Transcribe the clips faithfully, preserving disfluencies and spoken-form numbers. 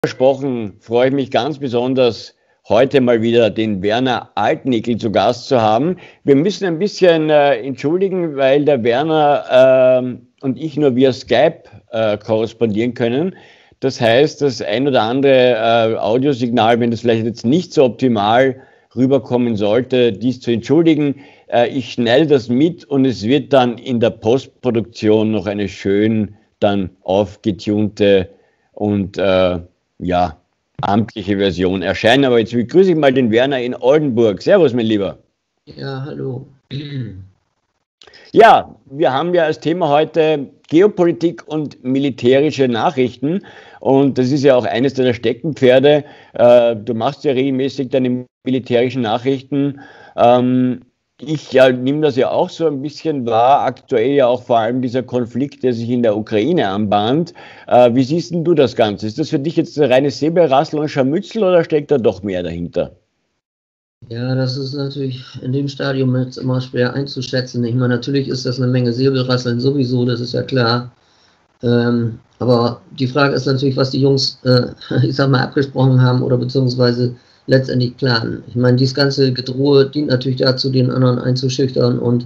Versprochen, freue ich mich ganz besonders, heute mal wieder den Werner Altnickel zu Gast zu haben. Wir müssen ein bisschen äh, entschuldigen, weil der Werner äh, und ich nur via Skype äh, korrespondieren können. Das heißt, das ein oder andere äh, Audiosignal, wenn das vielleicht jetzt nicht so optimal rüberkommen sollte, dies zu entschuldigen. Äh, ich schneide das mit und es wird dann in der Postproduktion noch eine schön dann aufgetunte und äh, ja, amtliche Version erscheinen. Aber jetzt begrüße ich mal den Werner in Oldenburg. Servus, mein Lieber. Ja, hallo. Ja, wir haben ja als Thema heute Geopolitik und militärische Nachrichten. Und das ist ja auch eines deiner Steckenpferde. Äh, du machst ja regelmäßig deine militärischen Nachrichten. Ähm, Ich ja, nehme das ja auch so ein bisschen wahr, aktuell ja auch vor allem dieser Konflikt, der sich in der Ukraine anbahnt. Äh, wie siehst denn du das Ganze? Ist das für dich jetzt ein reines Säbelrassel und Scharmützel oder steckt da doch mehr dahinter? Ja, das ist natürlich in dem Stadium jetzt immer schwer einzuschätzen. Ich meine, natürlich ist das eine Menge Säbelrasseln sowieso, das ist ja klar. Ähm, aber die Frage ist natürlich, was die Jungs, äh, ich sag mal, abgesprochen haben oder beziehungsweise letztendlich planen. Ich meine, dieses ganze Gedrohe dient natürlich dazu, den anderen einzuschüchtern und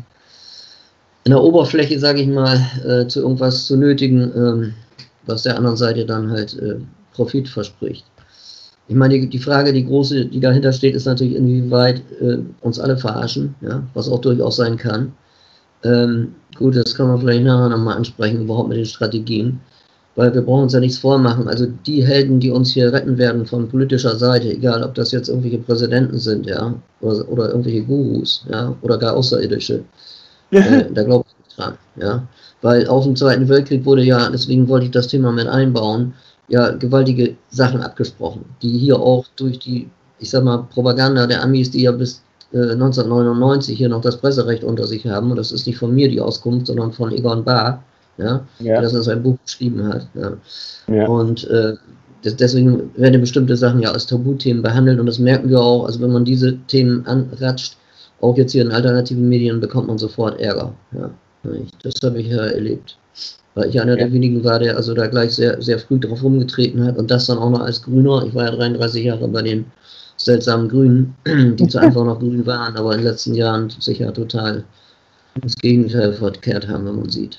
in der Oberfläche, sage ich mal, äh, zu irgendwas zu nötigen, ähm, was der anderen Seite dann halt äh, Profit verspricht. Ich meine, die, die Frage, die große, die dahinter steht, ist natürlich, inwieweit äh, uns alle verarschen, ja, was auch durchaus sein kann. Ähm, gut, das kann man vielleicht nachher nochmal ansprechen, überhaupt mit den Strategien. Weil wir brauchen uns ja nichts vormachen. Also die Helden, die uns hier retten werden von politischer Seite, egal ob das jetzt irgendwelche Präsidenten sind, ja, oder, oder irgendwelche Gurus, ja, oder gar Außerirdische, äh, da glaube ich nicht dran, ja. Weil auch im Zweiten Weltkrieg wurde ja, deswegen wollte ich das Thema mit einbauen, ja, gewaltige Sachen abgesprochen, die hier auch durch die, ich sag mal, Propaganda der Amis, die ja bis äh, neunzehnhundertneunundneunzig hier noch das Presserecht unter sich haben, und das ist nicht von mir die Auskunft, sondern von Egon Bahr, ja, ja. dass er sein Buch geschrieben hat. Ja. Ja. Und äh, deswegen werden bestimmte Sachen ja als Tabuthemen behandelt und das merken wir auch, also wenn man diese Themen anratscht, auch jetzt hier in alternativen Medien bekommt man sofort Ärger. Ja. Das habe ich ja erlebt. Weil ich einer ja. der wenigen war, der also da gleich sehr, sehr früh drauf rumgetreten hat und das dann auch noch als Grüner. Ich war ja dreiunddreißig Jahre bei den seltsamen Grünen, die zwar einfach noch grün waren, aber in den letzten Jahren sicher total das Gegenteil verkehrt haben, wenn man sieht.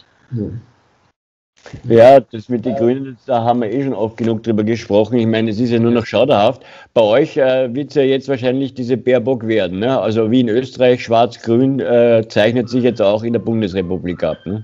Ja. Ja, das mit den Grünen, da haben wir eh schon oft genug drüber gesprochen. Ich meine, es ist ja nur noch schauderhaft. Bei euch äh, wird es ja jetzt wahrscheinlich diese Baerbock werden. Ne? Also wie in Österreich, schwarz-grün äh, zeichnet sich jetzt auch in der Bundesrepublik ab. Ne?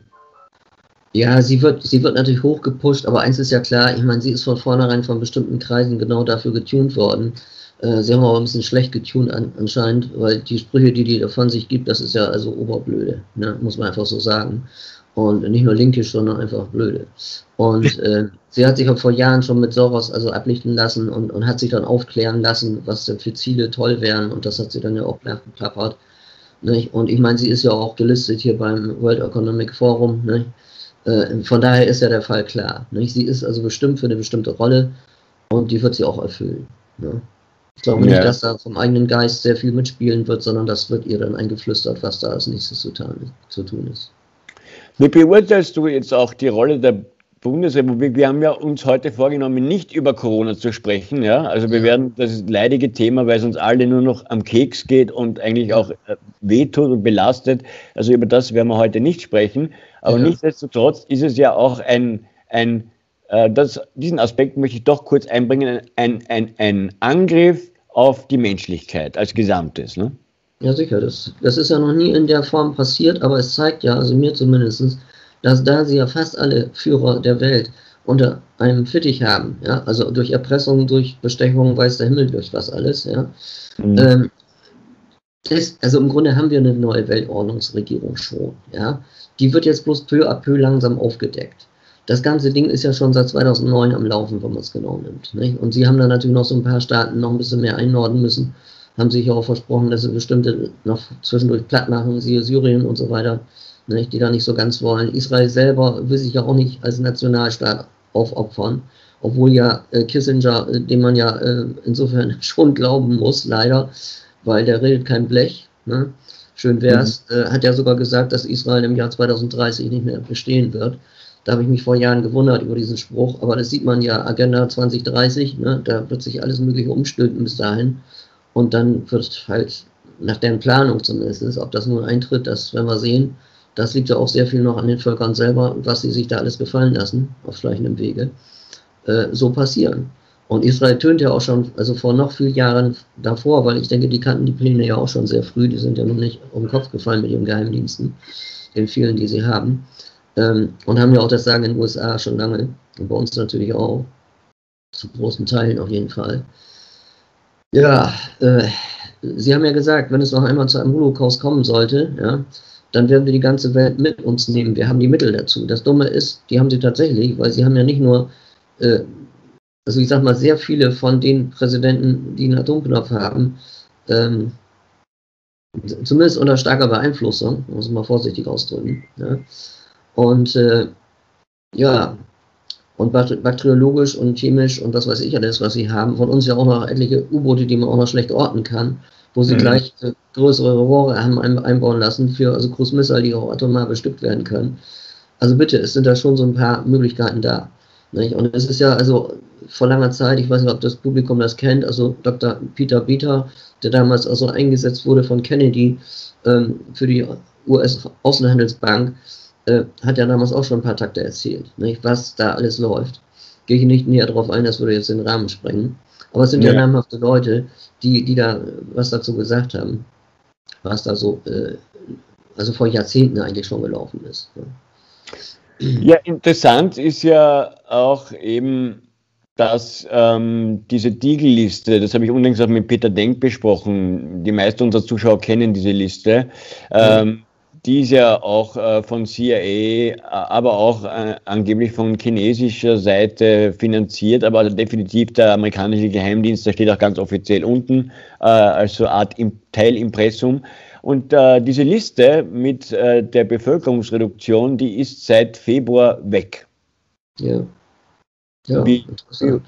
Ja, sie wird, sie wird natürlich hochgepusht, aber eins ist ja klar, ich meine, sie ist von vornherein von bestimmten Kreisen genau dafür getunt worden. Äh, sie haben aber ein bisschen schlecht getunt an, anscheinend, weil die Sprüche, die die davon sich gibt, das ist ja also oberblöde, ne? Muss man einfach so sagen. Und nicht nur linkisch, sondern einfach blöde. Und äh, sie hat sich auch vor Jahren schon mit Soros also ablichten lassen und, und hat sich dann aufklären lassen, was denn für Ziele toll wären. Und das hat sie dann ja auch nachgeplappert. Nicht? Und ich meine, sie ist ja auch gelistet hier beim World Economic Forum. Nicht? Äh, von daher ist ja der Fall klar. Nicht? Sie ist also bestimmt für eine bestimmte Rolle und die wird sie auch erfüllen. Ne? Ich glaube nicht, ja. dass da vom eigenen Geist sehr viel mitspielen wird, sondern das wird ihr dann eingeflüstert, was da als nächstes zu, zu tun ist. Wie beurteilst du jetzt auch die Rolle der Bundesrepublik? Wir haben ja uns heute vorgenommen, nicht über Corona zu sprechen. Ja? Also wir werden, das ist ein leidiges Thema, weil es uns alle nur noch am Keks geht und eigentlich auch wehtut und belastet. Also über das werden wir heute nicht sprechen. Aber ja. nichtsdestotrotz ist es ja auch ein, ein äh, das, diesen Aspekt möchte ich doch kurz einbringen, ein, ein, ein Angriff auf die Menschlichkeit als Gesamtes. Ne? Ja, sicher. Das, das ist ja noch nie in der Form passiert, aber es zeigt ja, also mir zumindest, dass da sie ja fast alle Führer der Welt unter einem Fittich haben, ja, also durch Erpressung, durch Bestechung, weiß der Himmel, durch was alles, ja. Mhm. Ähm, das, also im Grunde haben wir eine neue Weltordnungsregierung schon, ja. Die wird jetzt bloß peu à peu langsam aufgedeckt. Das ganze Ding ist ja schon seit zweitausendneun am Laufen, wenn man es genau nimmt, nicht? Und sie haben dann natürlich noch so ein paar Staaten noch ein bisschen mehr einnorden müssen, haben sich auch versprochen, dass sie bestimmte noch zwischendurch platt machen, siehe Syrien und so weiter, nicht, die da nicht so ganz wollen. Israel selber will sich ja auch nicht als Nationalstaat aufopfern, obwohl ja äh, Kissinger, äh, dem man ja äh, insofern schon glauben muss, leider, weil der redet kein Blech, ne? Schön wär's, mhm. äh, hat ja sogar gesagt, dass Israel im Jahr zweitausenddreißig nicht mehr bestehen wird. Da habe ich mich vor Jahren gewundert über diesen Spruch, aber das sieht man ja, Agenda zwanzig dreißig, ne, da wird sich alles Mögliche umstülpen bis dahin und dann wird halt nach deren Planung zumindest, ob das nun eintritt, das werden wir sehen. Das liegt ja auch sehr viel noch an den Völkern selber, was sie sich da alles gefallen lassen, auf schleichendem Wege, äh, so passieren. Und Israel tönt ja auch schon, also vor noch vielen Jahren davor, weil ich denke, die kannten die Pläne ja auch schon sehr früh, die sind ja noch nicht um den Kopf gefallen mit ihren Geheimdiensten, den vielen, die sie haben. Ähm, und haben ja auch das Sagen in den U S A schon lange, und bei uns natürlich auch, zu großen Teilen auf jeden Fall. Ja, äh, Sie haben ja gesagt, wenn es noch einmal zu einem Holocaust kommen sollte, ja, dann werden wir die ganze Welt mit uns nehmen. Wir haben die Mittel dazu. Das Dumme ist, die haben sie tatsächlich, weil sie haben ja nicht nur, äh, also ich sag mal, sehr viele von den Präsidenten, die einen Atomknopf haben, ähm, zumindest unter starker Beeinflussung, muss man mal vorsichtig ausdrücken. Ja. Und äh, ja, und bakteriologisch und chemisch und was weiß ich alles, was sie haben, von uns ja auch noch etliche U-Boote, die man auch noch schlecht orten kann, wo sie mhm. gleich äh, größere Rohre haben einbauen lassen für also Cruise Missile, die auch atomar bestückt werden können. Also bitte, es sind da schon so ein paar Möglichkeiten da. Nicht? Und es ist ja also vor langer Zeit, ich weiß nicht, ob das Publikum das kennt, also Doktor Peter Bieter, der damals also eingesetzt wurde von Kennedy ähm, für die U S-Außenhandelsbank, äh, hat ja damals auch schon ein paar Takte erzählt, nicht? Was da alles läuft. Gehe ich nicht näher darauf ein, das würde jetzt den Rahmen sprengen. Aber es sind ja, ja namhafte Leute, die, die da was dazu gesagt haben, was da so, äh, also vor Jahrzehnten eigentlich schon gelaufen ist. Ne? Ja, interessant ist ja auch eben, dass ähm, diese Deagle-Liste, das habe ich unlängst auch mit Peter Denk besprochen, die meisten unserer Zuschauer kennen diese Liste, ähm, ja. Die ist ja auch äh, von C I A, aber auch äh, angeblich von chinesischer Seite finanziert, aber definitiv der amerikanische Geheimdienst, der steht auch ganz offiziell unten, äh, als so eine Art Im- Teilimpressum. Und äh, diese Liste mit äh, der Bevölkerungsreduktion, die ist seit Februar weg. Ja. Ja, wie, interessant.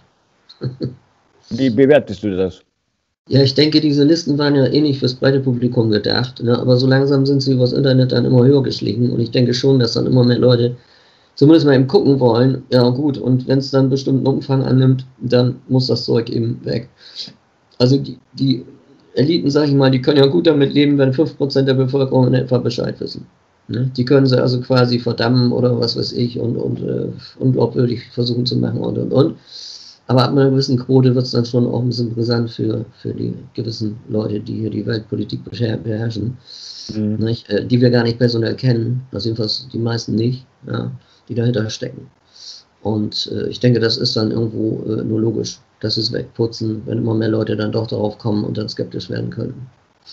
Wie bewertest du das? Ja, ich denke, diese Listen waren ja eh nicht fürs breite Publikum gedacht, ne? Aber so langsam sind sie übers Internet dann immer höher gestiegen und ich denke schon, dass dann immer mehr Leute zumindest mal eben gucken wollen, ja gut, und wenn es dann einen bestimmten Umfang annimmt, dann muss das Zeug eben weg. Also die, die Eliten, sag ich mal, die können ja gut damit leben, wenn fünf Prozent der Bevölkerung in etwa Bescheid wissen. Ne? Die können sie also quasi verdammen oder was weiß ich und, und äh, unglaubwürdig versuchen zu machen und und und. Aber ab einer gewissen Quote wird es dann schon auch ein bisschen brisant für, für die gewissen Leute, die hier die Weltpolitik beherrschen, mhm. nicht? Äh, die wir gar nicht personell kennen, also jedenfalls die meisten nicht, ja, die dahinter stecken. Und äh, ich denke, das ist dann irgendwo äh, nur logisch, dass sie es wegputzen, wenn immer mehr Leute dann doch darauf kommen und dann skeptisch werden können.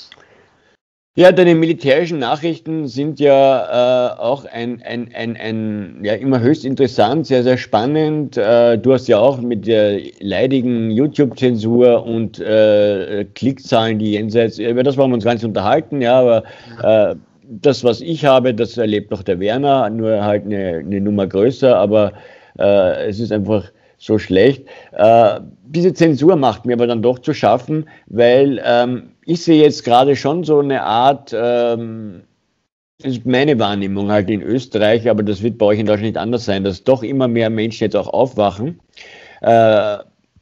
Ja, deine militärischen Nachrichten sind ja äh, auch ein, ein, ein, ein, ja, immer höchst interessant, sehr, sehr spannend. Äh, du hast ja auch mit der leidigen YouTube-Zensur und äh, Klickzahlen, die jenseits, über das wollen wir uns gar nicht unterhalten, ja, aber äh, das, was ich habe, das erlebt noch der Werner, nur halt eine, eine Nummer größer, aber äh, es ist einfach so schlecht. Äh, diese Zensur macht mir aber dann doch zu schaffen, weil ähm, ich sehe jetzt gerade schon so eine Art, ähm, das ist meine Wahrnehmung halt in Österreich, aber das wird bei euch in Deutschland nicht anders sein, dass doch immer mehr Menschen jetzt auch aufwachen. Äh,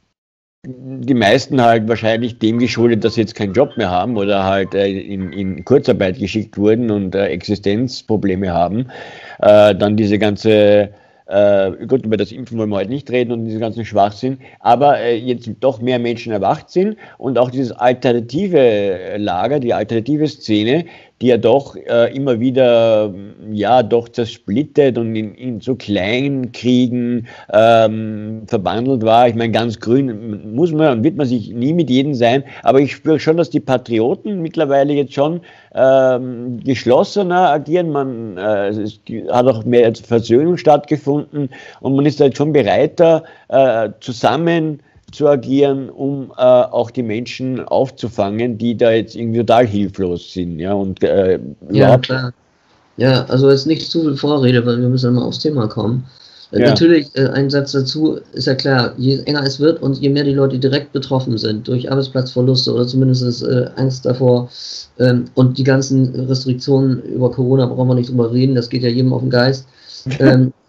die meisten halt wahrscheinlich dem geschuldet, dass sie jetzt keinen Job mehr haben oder halt äh, in, in Kurzarbeit geschickt wurden und äh, Existenzprobleme haben. Äh, dann diese ganze Äh, gut, über das Impfen wollen wir heute nicht reden und diesen ganzen Schwachsinn, aber äh, jetzt doch mehr Menschen erwacht sind und auch dieses alternative Lager, die alternative Szene, die ja doch äh, immer wieder, ja, doch zersplittet und in, in so Kleinkriegen ähm, verbandelt war. Ich meine, ganz grün muss man und wird man sich nie mit jedem sein, aber ich spüre schon, dass die Patrioten mittlerweile jetzt schon ähm, geschlossener agieren. Man, äh, es hat auch mehr Versöhnung stattgefunden und man ist halt schon bereiter, äh, zusammen zu agieren, um äh, auch die Menschen aufzufangen, die da jetzt irgendwie total hilflos sind. Ja, und, äh, ja, klar. Ja, also jetzt nicht zu viel Vorrede, weil wir müssen mal aufs Thema kommen. Äh, ja. Natürlich, äh, ein Satz dazu ist ja klar, je enger es wird und je mehr die Leute direkt betroffen sind durch Arbeitsplatzverluste oder zumindest äh, Angst davor ähm, und die ganzen Restriktionen über Corona brauchen wir nicht drüber reden, das geht ja jedem auf den Geist. ähm,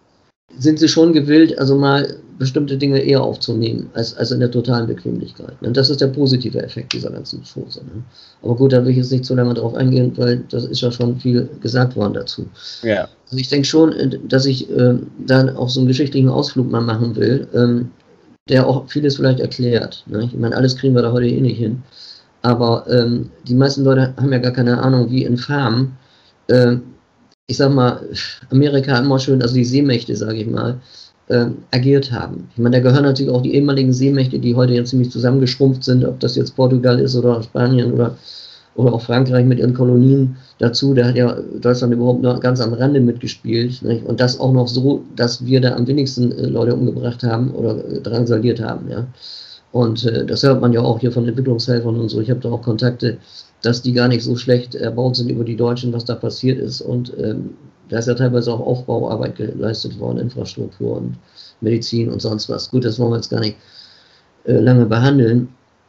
sind sie schon gewillt, also mal bestimmte Dinge eher aufzunehmen, als, als in der totalen Bequemlichkeit. Und das ist der positive Effekt dieser ganzen Chose. Ne? Aber gut, da will ich jetzt nicht so lange drauf eingehen, weil das ist ja schon viel gesagt worden dazu. Ja. Also ich denke schon, dass ich äh, dann auch so einen geschichtlichen Ausflug mal machen will, ähm, der auch vieles vielleicht erklärt. Ne? Ich meine, alles kriegen wir da heute eh nicht hin. Aber ähm, die meisten Leute haben ja gar keine Ahnung, wie infam, äh, ich sag mal, Amerika immer schön, also die Seemächte, sage ich mal, äh, agiert haben. Ich meine, da gehören natürlich auch die ehemaligen Seemächte, die heute jetzt ziemlich zusammengeschrumpft sind, ob das jetzt Portugal ist oder Spanien oder, oder auch Frankreich mit ihren Kolonien dazu. Da hat ja Deutschland überhaupt noch ganz am Rande mitgespielt. Nicht? Und das auch noch so, dass wir da am wenigsten äh, Leute umgebracht haben oder äh, drangsaliert haben. Ja. Und äh, das hört man ja auch hier von Entwicklungshelfern und so. Ich habe da auch Kontakte, dass die gar nicht so schlecht erbaut sind über die Deutschen, was da passiert ist. Und ähm, da ist ja teilweise auch Aufbauarbeit geleistet worden, Infrastruktur und Medizin und sonst was. Gut, das wollen wir jetzt gar nicht äh, lange behandeln.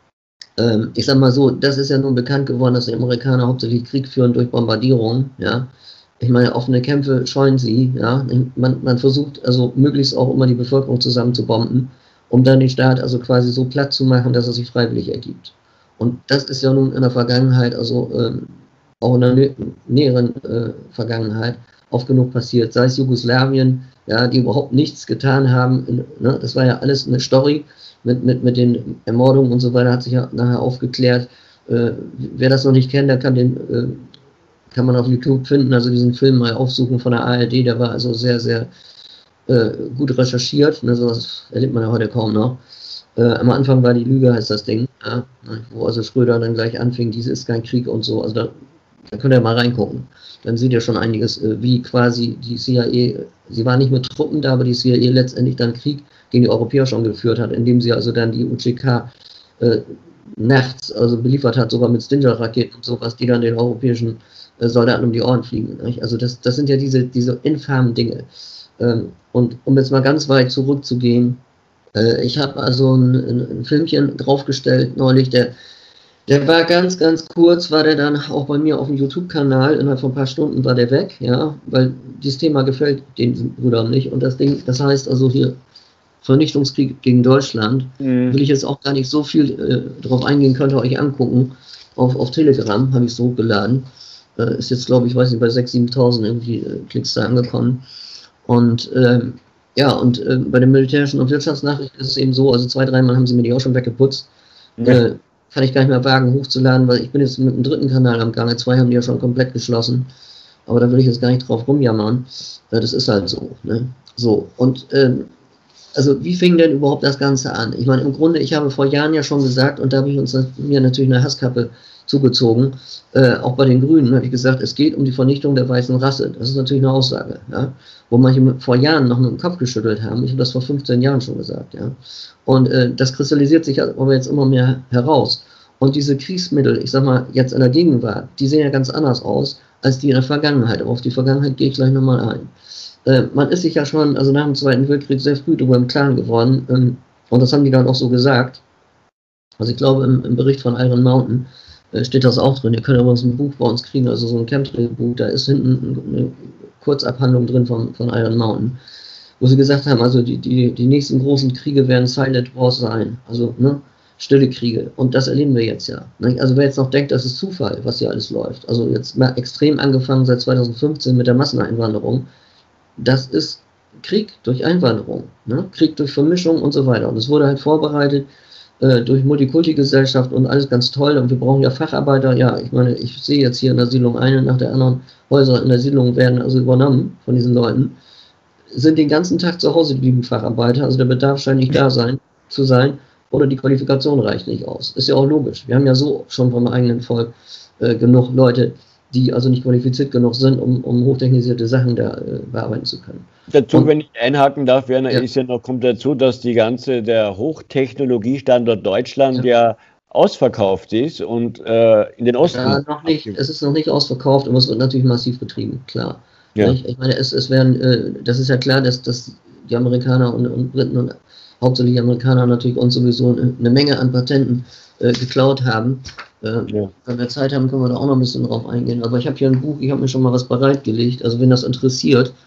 Ähm, ich sag mal so, das ist ja nun bekannt geworden, dass die Amerikaner hauptsächlich Krieg führen durch Bombardierung. Ja. Ich meine, offene Kämpfe scheuen sie. Ja. Man, man versucht also möglichst auch immer die Bevölkerung zusammen zu bomben, um dann den Staat also quasi so platt zu machen, dass er sich freiwillig ergibt. Und das ist ja nun in der Vergangenheit, also ähm, auch in der nä näheren äh, Vergangenheit, oft genug passiert. Sei es Jugoslawien, ja, die überhaupt nichts getan haben. In, ne, das war ja alles eine Story mit, mit, mit den Ermordungen und so weiter, hat sich ja nachher aufgeklärt. Äh, wer das noch nicht kennt, der kann den, äh, kann man auf YouTube finden, also diesen Film mal aufsuchen von der A R D, der war also sehr, sehr äh, gut recherchiert. Ne, sowas erlebt man ja heute kaum noch. Äh, am Anfang war die Lüge, heißt das Ding, ja, wo also Schröder dann gleich anfing, dies ist kein Krieg und so. Also da, da könnt ihr mal reingucken. Dann seht ihr schon einiges, äh, wie quasi die C I A, sie war nicht mit Truppen da, aber die C I A letztendlich dann Krieg gegen die Europäer schon geführt hat, indem sie also dann die U C K äh, nachts also beliefert hat, sogar mit Stinger-Raketen und sowas, die dann den europäischen äh, Soldaten um die Ohren fliegen. Nicht? Also das, das sind ja diese, diese infamen Dinge. Ähm, und um jetzt mal ganz weit zurückzugehen, ich habe also ein, ein Filmchen draufgestellt neulich, der, der war ganz, ganz kurz, war der dann auch bei mir auf dem YouTube-Kanal, innerhalb von ein paar Stunden war der weg, ja, weil dieses Thema gefällt den Brüdern nicht und das Ding, das heißt also hier Vernichtungskrieg gegen Deutschland, mhm. will ich jetzt auch gar nicht so viel äh, drauf eingehen, könnt ihr euch angucken, auf, auf Telegram habe ich es hochgeladen, äh, ist jetzt glaube ich, weiß nicht, bei sechstausend, siebentausend irgendwie äh, Klicks da angekommen und ähm, ja, und äh, bei den militärischen und Wirtschaftsnachrichten ist es eben so, also zwei, dreimal haben sie mir die auch schon weggeputzt. Ja. Äh, kann ich gar nicht mehr wagen, hochzuladen, weil ich bin jetzt mit dem dritten Kanal am Gange. Zwei haben die ja schon komplett geschlossen. Aber da will ich jetzt gar nicht drauf rumjammern. Äh, das ist halt so. Ne? So, und ähm, also wie fing denn überhaupt das Ganze an? Ich meine, im Grunde, ich habe vor Jahren ja schon gesagt, und da habe ich uns mir natürlich eine Hasskappe zugezogen, äh, auch bei den Grünen habe ich gesagt, es geht um die Vernichtung der weißen Rasse. Das ist natürlich eine Aussage, ja, wo manche vor Jahren noch mit dem Kopf geschüttelt haben. Ich habe das vor fünfzehn Jahren schon gesagt. Ja. Und äh, das kristallisiert sich aber jetzt immer mehr heraus. Und diese Kriegsmittel, ich sag mal, jetzt in der Gegenwart, die sehen ja ganz anders aus, als die in der Vergangenheit. Aber auf die Vergangenheit gehe ich gleich nochmal ein. Äh, man ist sich ja schon, also nach dem Zweiten Weltkrieg, sehr früh darüber im Klaren geworden. Ähm, und das haben die dann auch so gesagt. Also ich glaube, im, im Bericht von Iron Mountain steht das auch drin. Ihr könnt aber so ein Buch bei uns kriegen, also so ein Chemtrail-Buch, da ist hinten eine Kurzabhandlung drin von, von Iron Mountain, wo sie gesagt haben, also die, die, die nächsten großen Kriege werden Silent Wars sein, also ne, stille Kriege. Und das erleben wir jetzt ja. Ne? Also wer jetzt noch denkt, das ist Zufall, was hier alles läuft, also jetzt mal extrem angefangen seit zweitausendfünfzehn mit der Masseneinwanderung, das ist Krieg durch Einwanderung, ne? Krieg durch Vermischung und so weiter. Und es wurde halt vorbereitet durch Multikulti-Gesellschaft und alles ganz toll und wir brauchen ja Facharbeiter, ja, ich meine, ich sehe jetzt hier in der Siedlung eine nach der anderen Häuser in der Siedlung werden also übernommen von diesen Leuten, sind den ganzen Tag zu Hause geblieben Facharbeiter, also der Bedarf scheint nicht da sein, zu sein oder die Qualifikation reicht nicht aus. Ist ja auch logisch, wir haben ja so schon vom eigenen Volk äh, genug Leute, die also nicht qualifiziert genug sind, um, um hochtechnisierte Sachen da äh, bearbeiten zu können. Dazu, und, wenn ich einhaken darf, Werner, ja. ist ja noch, kommt dazu, dass die ganze, der Hochtechnologiestandort Deutschland ja, ja ausverkauft ist und äh, in den Osten. Ja, noch nicht, es ist noch nicht ausverkauft, aber es wird natürlich massiv betrieben, klar. Ja. Ich meine, es, es werden, äh, das ist ja klar, dass, dass die Amerikaner und, und Briten und hauptsächlich Amerikaner natürlich uns sowieso eine Menge an Patenten äh, geklaut haben. Äh, ja. Wenn wir Zeit haben, können wir da auch noch ein bisschen drauf eingehen. Aber ich habe hier ein Buch, ich habe mir schon mal was bereitgelegt, also wenn das interessiert.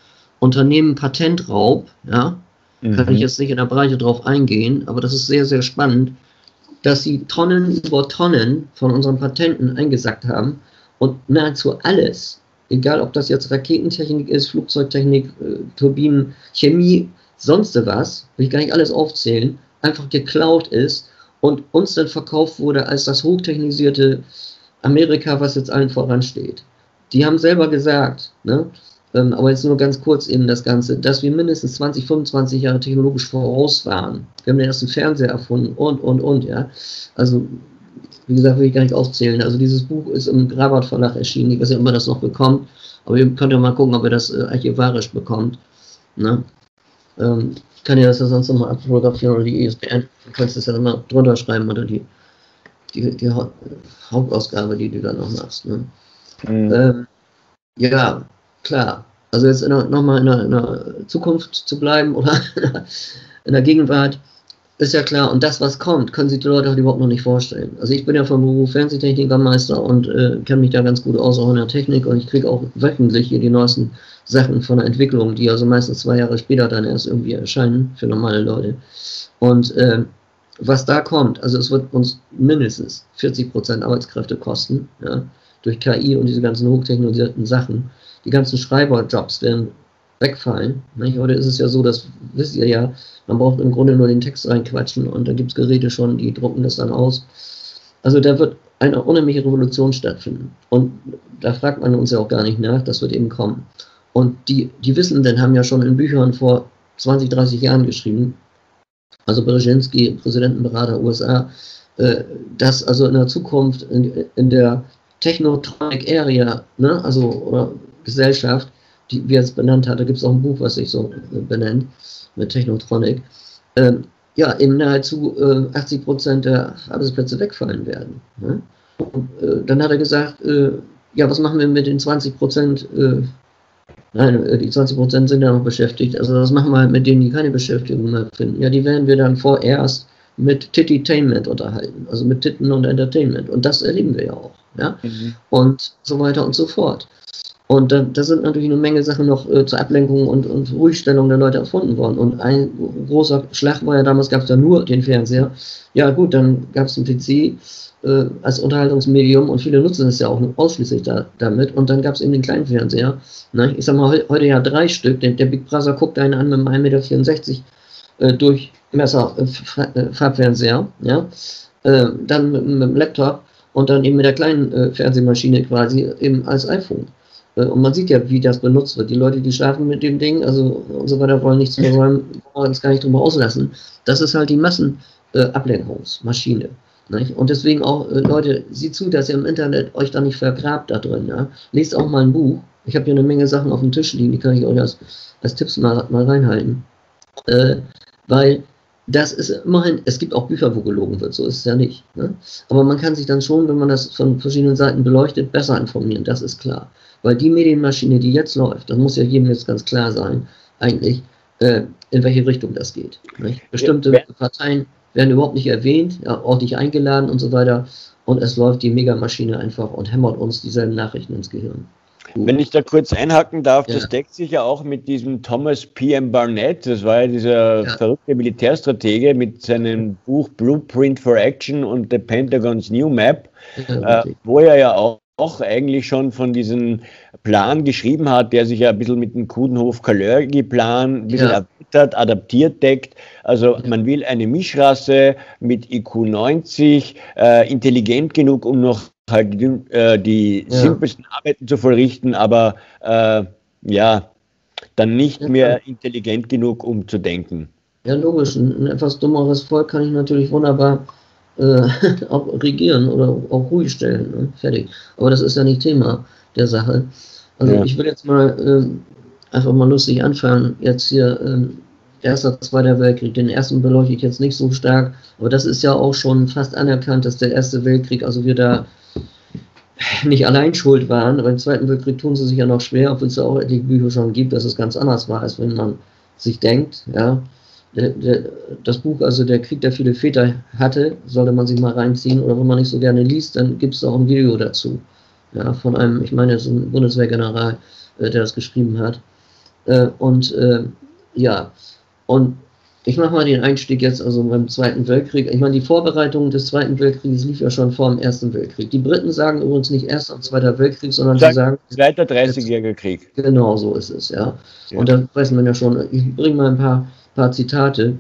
Unternehmen Patentraub, ja, mhm. kann ich jetzt nicht in der Breite drauf eingehen, aber das ist sehr, sehr spannend, dass sie Tonnen über Tonnen von unseren Patenten eingesackt haben und nahezu alles, egal ob das jetzt Raketentechnik ist, Flugzeugtechnik, äh, Turbinen, Chemie, sonst was, will ich gar nicht alles aufzählen, einfach geklaut ist und uns dann verkauft wurde als das hochtechnisierte Amerika, was jetzt allen voransteht. Die haben selber gesagt, ne, ähm, aber jetzt nur ganz kurz eben das Ganze, dass wir mindestens zwanzig, fünfundzwanzig Jahre technologisch voraus waren. Wir haben den ersten Fernseher erfunden und, und, und, ja. Also, wie gesagt, will ich gar nicht aufzählen. Also dieses Buch ist im Grabart Verlag erschienen. Ich weiß nicht, ob man das noch bekommt, aber ihr könnt ja mal gucken, ob ihr das äh, archivarisch bekommt. Ne? Ähm, ich kann ja das ja sonst nochmal abfotografieren oder die I S B N. Du kannst das ja nochmal drunter schreiben oder die, die, die ha Hauptausgabe, die du dann noch machst. Ne? Mhm. Ähm, ja, klar. Also jetzt nochmal in, in der Zukunft zu bleiben oder in der Gegenwart. Ist ja klar, und das, was kommt, können sich die Leute halt überhaupt noch nicht vorstellen. Also ich bin ja vom Beruf Fernsehtechnikermeister und äh, kenne mich da ganz gut aus, auch in der Technik, und ich kriege auch wöchentlich hier die neuesten Sachen von der Entwicklung, die also meistens zwei Jahre später dann erst irgendwie erscheinen für normale Leute. Und äh, was da kommt, also es wird uns mindestens vierzig Prozent Arbeitskräfte kosten, ja, durch K I und diese ganzen hochtechnologisierten Sachen. Die ganzen Schreiberjobs werden wegfallen. Nicht? Heute ist es ja so, das wisst ihr ja, man braucht im Grunde nur den Text reinquatschen und da gibt es Geräte schon, die drucken das dann aus. Also da wird eine unheimliche Revolution stattfinden. Und da fragt man uns ja auch gar nicht nach, das wird eben kommen. Und die, die Wissenden haben ja schon in Büchern vor zwanzig, dreißig Jahren geschrieben, also Brzezinski, Präsidentenberater U S A, äh, dass also in der Zukunft, in, in der Technotronic Area, ne, also oder Gesellschaft, die, wie er es benannt hat, da gibt es auch ein Buch, was sich so äh, benennt, mit Technotronic, ähm, ja, eben nahezu äh, achtzig Prozent der Arbeitsplätze wegfallen werden. Ne? Und, äh, dann hat er gesagt, äh, ja, was machen wir mit den zwanzig Prozent, äh, nein, äh, die zwanzig Prozent sind ja noch beschäftigt, also was machen wir halt mit denen, die keine Beschäftigung mehr finden? Ja, die werden wir dann vorerst mit Tititainment unterhalten, also mit Titten und Entertainment, und das erleben wir ja auch, ja, mhm. und so weiter und so fort. Und da, da sind natürlich eine Menge Sachen noch äh, zur Ablenkung und, und Ruhigstellung der Leute erfunden worden. Und ein großer Schlag war ja, damals gab es ja nur den Fernseher. Ja gut, dann gab es den P C äh, als Unterhaltungsmedium und viele nutzen es ja auch ausschließlich da, damit. Und dann gab es eben den kleinen Fernseher. Ne? Ich sag mal, he heute ja drei Stück. Der, der Big Brother guckt einen an mit einem ein Meter vierundsechzig äh, Durchmesser äh, Farbfernseher. Ja? Äh, dann mit, mit dem Laptop und dann eben mit der kleinen äh, Fernsehmaschine quasi eben als iPhone. Und man sieht ja, wie das benutzt wird. Die Leute, die schlafen mit dem Ding, also und so weiter, wollen nichts versäumen, wollen uns gar nicht drüber auslassen. Das ist halt die Massenablenkungsmaschine. Äh, und deswegen auch, äh, Leute, seht zu, dass ihr im Internet euch da nicht vergrabt da drin. Ja? Lest auch mal ein Buch. Ich habe hier eine Menge Sachen auf dem Tisch liegen, die kann ich euch als, als Tipps mal, mal reinhalten. Äh, weil das ist immerhin, es gibt auch Bücher, wo gelogen wird, so ist es ja nicht. Ne? Aber man kann sich dann schon, wenn man das von verschiedenen Seiten beleuchtet, besser informieren, das ist klar. Weil die Medienmaschine, die jetzt läuft, das muss ja jedem jetzt ganz klar sein, eigentlich, äh, in welche Richtung das geht. Nicht? Bestimmte ja. Parteien werden überhaupt nicht erwähnt, ja, auch nicht eingeladen und so weiter. Und es läuft die Megamaschine einfach und hämmert uns dieselben Nachrichten ins Gehirn. Wenn ich da kurz einhaken darf, ja. das deckt sich ja auch mit diesem Thomas P M Barnett, das war ja dieser ja. verrückte Militärstratege mit seinem Buch Blueprint for Action und The Pentagon's New Map, ja, äh, wo er ja auch auch eigentlich schon von diesem Plan geschrieben hat, der sich ja ein bisschen mit dem Coudenhove-Kalergi-Plan ein bisschen ja. erweitert, adaptiert deckt. Also man will eine Mischrasse mit I Q neunzig, äh, intelligent genug, um noch halt die, äh, die ja. simpelsten Arbeiten zu vollrichten, aber äh, ja, dann nicht ja. mehr intelligent genug, um zu denken. Ja, logisch. Ein, ein etwas dummeres Volk kann ich natürlich wunderbar Äh, auch regieren oder auch ruhig stellen. Ne? Fertig. Aber das ist ja nicht Thema der Sache. Also ja. ich will jetzt mal äh, einfach mal lustig anfangen. Jetzt hier äh, Erster, Zweiter Weltkrieg. Den ersten beleuchte ich jetzt nicht so stark, aber das ist ja auch schon fast anerkannt, dass der Erste Weltkrieg, also wir da nicht allein schuld waren. Aber im Zweiten Weltkrieg tun sie sich ja noch schwer, obwohl es ja auch etliche Bücher schon gibt, dass es ganz anders war, als wenn man sich denkt. Ja. Der, der, das Buch, also der Krieg, der viele Väter hatte, sollte man sich mal reinziehen, oder wenn man nicht so gerne liest, dann gibt es auch ein Video dazu, ja, von einem, ich meine, es ist ein Bundeswehrgeneral, äh, der das geschrieben hat. Äh, und äh, ja, und ich mache mal den Einstieg jetzt also beim Zweiten Weltkrieg. Ich meine, die Vorbereitung des Zweiten Weltkrieges lief ja schon vor dem Ersten Weltkrieg. Die Briten sagen übrigens nicht Erster und Zweiter Weltkrieg, sondern sie sagen... Zweiter dreißigjähriger Krieg. Genau so ist es, ja. ja. Und da weiß man ja schon, ich bringe mal ein paar, paar Zitate.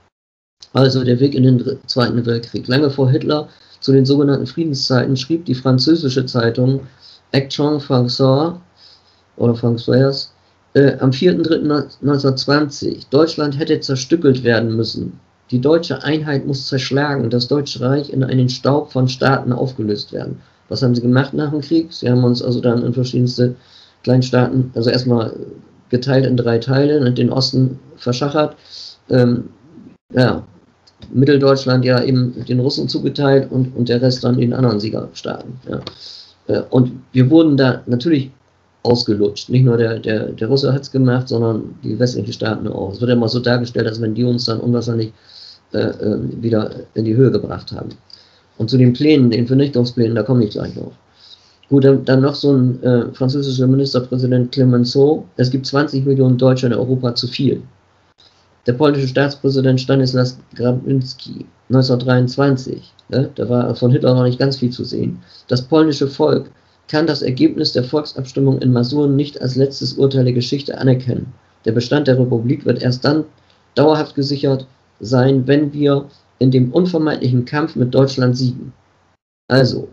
Also der Weg in den Zweiten Weltkrieg. Lange vor Hitler, zu den sogenannten Friedenszeiten, schrieb die französische Zeitung Action Française oder Française äh, am vierten dritten neunzehnhundertzwanzig, Deutschland hätte zerstückelt werden müssen. Die deutsche Einheit muss zerschlagen, das Deutsche Reich in einen Staub von Staaten aufgelöst werden. Was haben sie gemacht nach dem Krieg? Sie haben uns also dann in verschiedenste Kleinstaaten, also erstmal geteilt in drei Teile, und den Osten verschachert. Ähm, ja, Mitteldeutschland ja eben den Russen zugeteilt und, und der Rest dann den anderen Siegerstaaten. Ja. Äh, und wir wurden da natürlich ausgelutscht. Nicht nur der, der, der Russe hat es gemacht, sondern die westlichen Staaten auch. Es wird immer so dargestellt, als wenn die uns dann unwahrscheinlich äh, äh, wieder in die Höhe gebracht haben. Und zu den Plänen, den Vernichtungsplänen, da komme ich gleich noch. Gut, dann, dann noch so ein äh, französischer Ministerpräsident Clemenceau. Es gibt zwanzig Millionen Deutsche in Europa zu viel. Der polnische Staatspräsident Stanisław Grabinski, neunzehnhundertdreiundzwanzig, ne, da war von Hitler noch nicht ganz viel zu sehen. Das polnische Volk kann das Ergebnis der Volksabstimmung in Masuren nicht als letztes Urteil der Geschichte anerkennen. Der Bestand der Republik wird erst dann dauerhaft gesichert sein, wenn wir in dem unvermeidlichen Kampf mit Deutschland siegen. Also,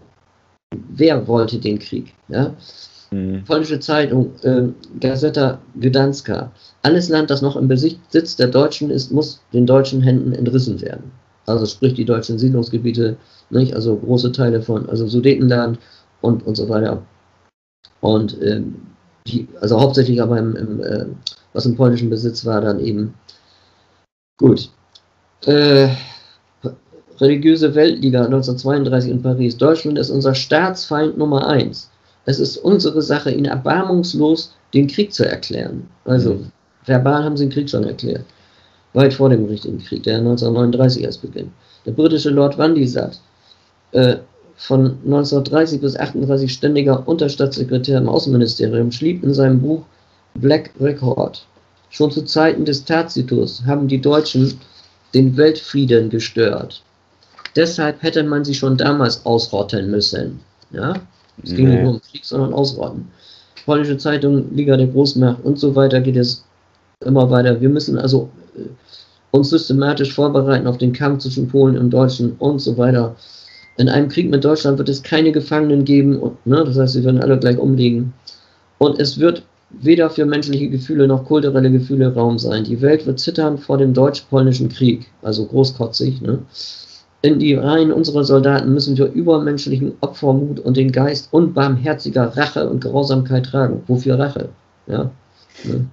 wer wollte den Krieg? Ja? Mhm. Polnische Zeitung, äh, Gazeta Gdańska. Alles Land, das noch im Besitz der Deutschen ist, muss den deutschen Händen entrissen werden. Also sprich die deutschen Siedlungsgebiete, nicht? Also große Teile von, also Sudetenland und, und so weiter. Und ähm, die, also hauptsächlich aber im, im äh, was im polnischen Besitz war, dann eben gut. Äh, Religiöse Weltliga neunzehnhundertzweiunddreißig in Paris. Deutschland ist unser Staatsfeind Nummer eins. Es ist unsere Sache, ihn erbarmungslos den Krieg zu erklären. Also mhm. verbal haben sie den Krieg schon erklärt. Weit vor dem richtigen Krieg, der neunzehnhundertneununddreißig erst beginnt. Der britische Lord Vandisat, äh, von neunzehnhundertdreißig bis achtunddreißig ständiger Unterstaatssekretär im Außenministerium, schrieb in seinem Buch Black Record: Schon zu Zeiten des Tacitus haben die Deutschen den Weltfrieden gestört. Deshalb hätte man sie schon damals ausrotten müssen. Ja? Es nee. ging nicht nur um Krieg, sondern ausrotten. Polnische Zeitung, Liga der Großmacht und so weiter geht es immer weiter. Wir müssen also äh, uns systematisch vorbereiten auf den Kampf zwischen Polen und Deutschen und so weiter. In einem Krieg mit Deutschland wird es keine Gefangenen geben, und, ne, das heißt, sie werden alle gleich umliegen. Und es wird weder für menschliche Gefühle noch kulturelle Gefühle Raum sein. Die Welt wird zittern vor dem deutsch-polnischen Krieg, also großkotzig. Ne? In die Reihen unserer Soldaten müssen wir übermenschlichen Opfermut und den Geist unbarmherziger Rache und Grausamkeit tragen. Wofür Rache? Ja? Ne?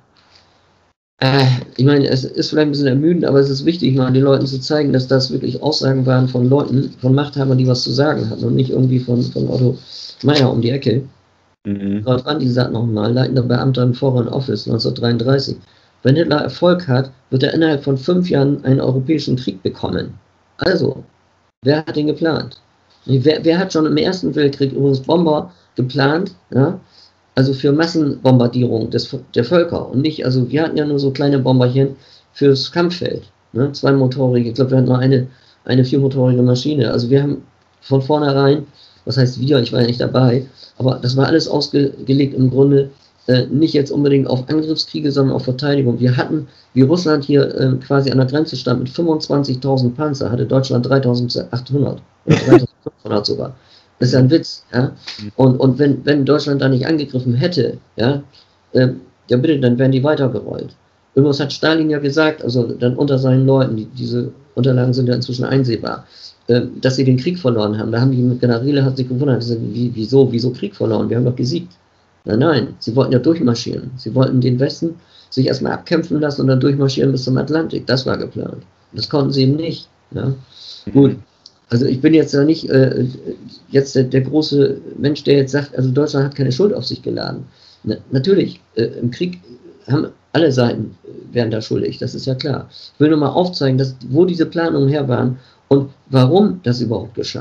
Äh, ich meine, es ist vielleicht ein bisschen ermüdend, aber es ist wichtig, mal den Leuten zu zeigen, dass das wirklich Aussagen waren von Leuten, von Machthabern, die was zu sagen hatten und nicht irgendwie von, von Otto Meyer um die Ecke. Mhm. Lord Randi sagt nochmal, leitender Beamter im Foreign Office neunzehnhundertdreiunddreißig. Wenn Hitler Erfolg hat, wird er innerhalb von fünf Jahren einen europäischen Krieg bekommen. Also, wer hat den geplant? Wer, wer hat schon im Ersten Weltkrieg übrigens Bomber geplant, ja? Also für Massenbombardierung des, der Völker und nicht, also wir hatten ja nur so kleine Bomberchen fürs Kampffeld, ne? Zweimotorige, ich glaube wir hatten nur eine, eine viermotorige Maschine, also wir haben von vornherein, was heißt wir, ich war ja nicht dabei, aber das war alles ausgelegt im Grunde äh, nicht jetzt unbedingt auf Angriffskriege, sondern auf Verteidigung. Wir hatten, wie Russland hier äh, quasi an der Grenze stand mit fünfundzwanzigtausend Panzer, hatte Deutschland dreitausendachthundert oder dreitausendfünfhundert sogar. Das ist ja ein Witz, ja. Und, und wenn, wenn Deutschland da nicht angegriffen hätte, ja, äh, ja bitte, dann wären die weitergerollt. Übrigens hat Stalin ja gesagt, also dann unter seinen Leuten, die, diese Unterlagen sind ja inzwischen einsehbar, äh, dass sie den Krieg verloren haben. Da haben die Generäle, hat sich gewundert, gesagt, wie, wieso, wieso Krieg verloren? Wir haben doch gesiegt. Nein, nein, sie wollten ja durchmarschieren. Sie wollten den Westen sich erstmal abkämpfen lassen und dann durchmarschieren bis zum Atlantik. Das war geplant. Das konnten sie eben nicht. Ja. Gut. Also ich bin jetzt ja nicht äh, jetzt der, der große Mensch, der jetzt sagt, also Deutschland hat keine Schuld auf sich geladen. Na, natürlich, äh, im Krieg haben alle Seiten äh, werden da schuldig, das ist ja klar. Ich will nur mal aufzeigen, dass, wo diese Planungen her waren und warum das überhaupt geschah.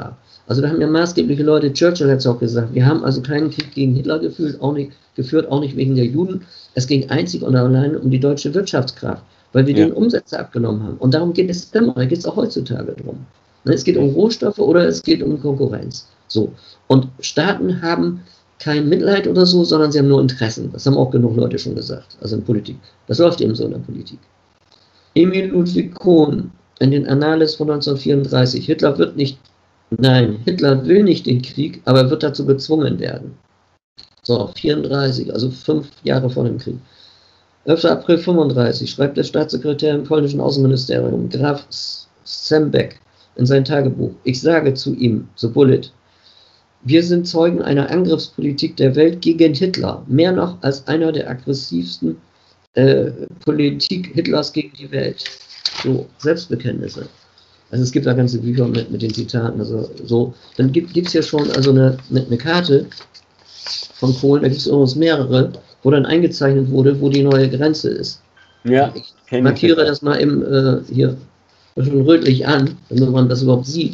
Also da haben ja maßgebliche Leute, Churchill hat es auch gesagt, wir haben also keinen Krieg gegen Hitler geführt, auch nicht, geführt, auch nicht wegen der Juden. Es ging einzig und allein um die deutsche Wirtschaftskraft, weil wir ja. den Umsätze abgenommen haben. Und darum geht es immer, da geht es auch heutzutage drum. Es geht um Rohstoffe oder es geht um Konkurrenz. So. Und Staaten haben kein Mitleid oder so, sondern sie haben nur Interessen. Das haben auch genug Leute schon gesagt, also in Politik. Das läuft eben so in der Politik. Emil Ludwig Kohn in den Annales von neunzehnhundertvierunddreißig. Hitler wird nicht, nein, Hitler will nicht den Krieg, aber er wird dazu gezwungen werden. So, vierunddreißig, also fünf Jahre vor dem Krieg. elfter April fünfunddreißig schreibt der Staatssekretär im polnischen Außenministerium, Graf Sembeck, in sein Tagebuch: Ich sage zu ihm, so Bullitt, wir sind Zeugen einer Angriffspolitik der Welt gegen Hitler, mehr noch als einer der aggressivsten äh, Politik Hitlers gegen die Welt. So, Selbstbekenntnisse. Also es gibt da ganze Bücher mit, mit den Zitaten. Also so, dann gibt es hier schon also eine, eine, eine Karte von Polen, da gibt es übrigens mehrere, wo dann eingezeichnet wurde, wo die neue Grenze ist. Ja, ich markiere das mal eben äh, hier schon rötlich an, damit man das überhaupt sieht.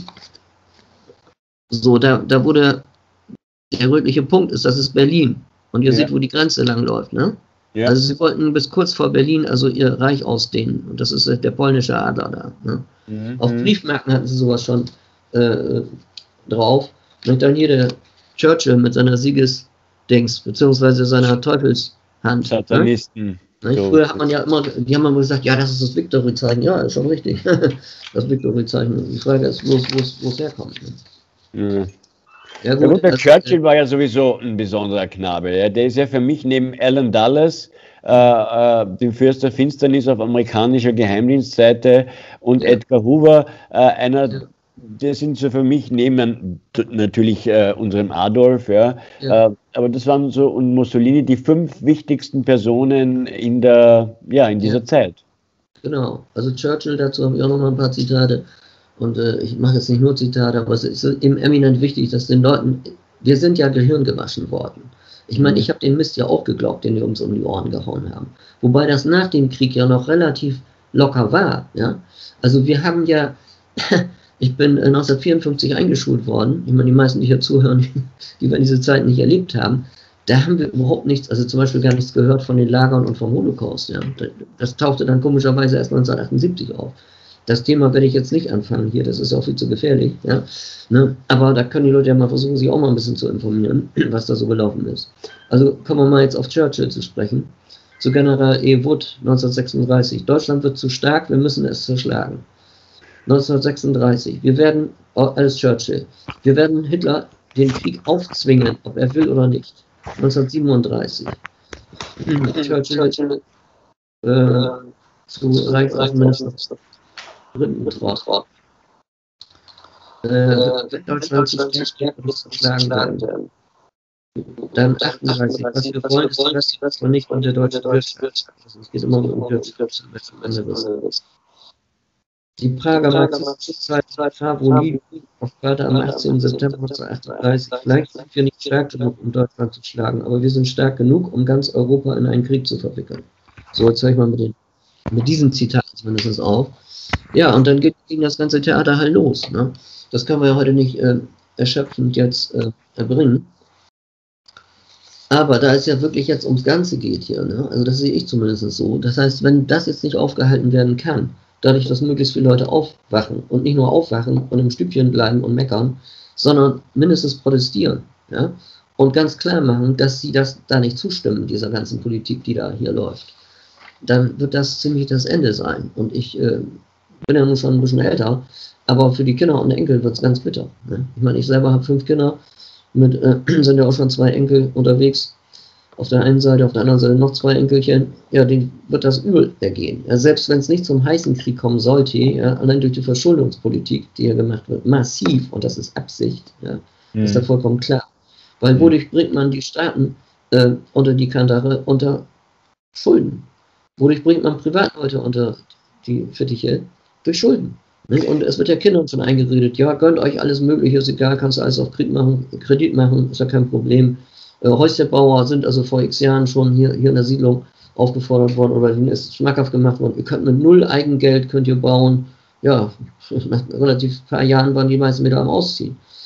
So, da, da wurde der rötliche Punkt ist, das ist Berlin. Und ihr ja. seht, wo die Grenze langläuft, ne? Ja. Also sie wollten bis kurz vor Berlin also ihr Reich ausdehnen. Und das ist der polnische Adler da. Ne? Mhm. Auf Briefmarken hatten sie sowas schon äh, drauf. Und dann hier der Churchill mit seiner Siegesdings, beziehungsweise seiner Teufelshand. Satanisten. Ne? So. Früher hat man ja immer, die haben immer gesagt, ja, das ist das Victory-Zeichen. Ja, ist schon richtig. Das Victory-Zeichen. Die Frage ist bloß, wo es herkommt. Ne? Ja. Ja gut, ja gut, der also, Churchill war ja sowieso ein besonderer Knabe. Ja, der ist ja für mich neben Alan Dulles, äh, äh, dem Fürst der Finsternis auf amerikanischer Geheimdienstseite, und ja. Edgar Hoover, äh, einer, ja. der sind so für mich neben natürlich äh, unserem Adolf, ja, ja. Äh, aber das waren so, und Mussolini, die fünf wichtigsten Personen in der, ja, in dieser ja. Zeit. Genau, also Churchill, dazu habe ich auch noch mal ein paar Zitate. Und äh, ich mache jetzt nicht nur Zitate, aber es ist eben eminent wichtig, dass den Leuten, wir sind ja Gehirn gewaschen worden. Ich meine, ich habe den Mist ja auch geglaubt, den wir uns um die Ohren gehauen haben. Wobei das nach dem Krieg ja noch relativ locker war. Ja? Also wir haben ja, ich bin neunzehnhundertvierundfünfzig eingeschult worden. Ich meine, die meisten, die hier zuhören, die wir diese Zeit nicht erlebt haben, da haben wir überhaupt nichts, also zum Beispiel gar nichts gehört von den Lagern und vom Holocaust. Ja? Das tauchte dann komischerweise erst neunzehnhundertachtundsiebzig auf. Das Thema werde ich jetzt nicht anfangen hier, das ist auch viel zu gefährlich. Ja? Ne? Aber da können die Leute ja mal versuchen, sich auch mal ein bisschen zu informieren, was da so gelaufen ist. Also kommen wir mal jetzt auf Churchill zu sprechen. Zu General E. Wood neunzehnhundertsechsunddreißig. Deutschland wird zu stark, wir müssen es zerschlagen. neunzehnhundertsechsunddreißig. Wir werden, als Churchill, wir werden Hitler den Krieg aufzwingen, ob er will oder nicht. neunzehnhundertsiebenunddreißig. Churchill äh, zu Reichsaußenminister. Wort. Äh, Deutschland zu schlagen werden. Dann achtunddreißig. Was wir wollen, ist das und nicht unter deutscher Wirtschaft. Es geht immer um Wirtschaft. Die Prager Marxismuszeit Favoli auf Freitag am achtzehnten September neunzehnhundertachtunddreißig. Vielleicht sind wir nicht stark genug, um Deutschland zu schlagen, aber wir sind stark genug, um ganz Europa in einen Krieg zu verwickeln. So, jetzt höre ich mal mit, den, mit diesem Zitat zumindest auf. Ja, und dann geht ging das ganze Theater halt los. Ne? Das können wir ja heute nicht äh, erschöpfend jetzt äh, erbringen. Aber da es ja wirklich jetzt ums Ganze geht hier, ne? Also das sehe ich zumindest so. Das heißt, wenn das jetzt nicht aufgehalten werden kann, dadurch, dass möglichst viele Leute aufwachen und nicht nur aufwachen und im Stübchen bleiben und meckern, sondern mindestens protestieren, ja? Und ganz klar machen, dass sie das da nicht zustimmen, dieser ganzen Politik, die da hier läuft, dann wird das ziemlich das Ende sein. Und ich äh, bin ja nun schon ein bisschen älter, aber für die Kinder und Enkel wird es ganz bitter. Ne? Ich meine, ich selber habe fünf Kinder, mit äh, sind ja auch schon zwei Enkel unterwegs. Auf der einen Seite, auf der anderen Seite noch zwei Enkelchen. Ja, denen wird das übel ergehen. Ja, selbst wenn es nicht zum heißen Krieg kommen sollte, ja, allein durch die Verschuldungspolitik, die hier gemacht wird, massiv, und das ist Absicht, ja, mhm. ist da vollkommen klar. Weil wodurch bringt man die Staaten äh, unter die Kandare, unter Schulden? Wodurch bringt man Privatleute unter die Fittiche? Durch Schulden. Nicht? Und es wird ja Kindern schon eingeredet, ja, gönnt euch alles Mögliche, ist egal, kannst du alles auf Kredit machen, Kredit machen, ist ja kein Problem. Äh, Häuscherbauer sind also vor x Jahren schon hier, hier in der Siedlung aufgefordert worden, oder ihnen ist schmackhaft gemacht worden, ihr könnt mit null Eigengeld, könnt ihr bauen. Ja, nach relativ paar Jahren waren die meisten wieder am Ausziehen.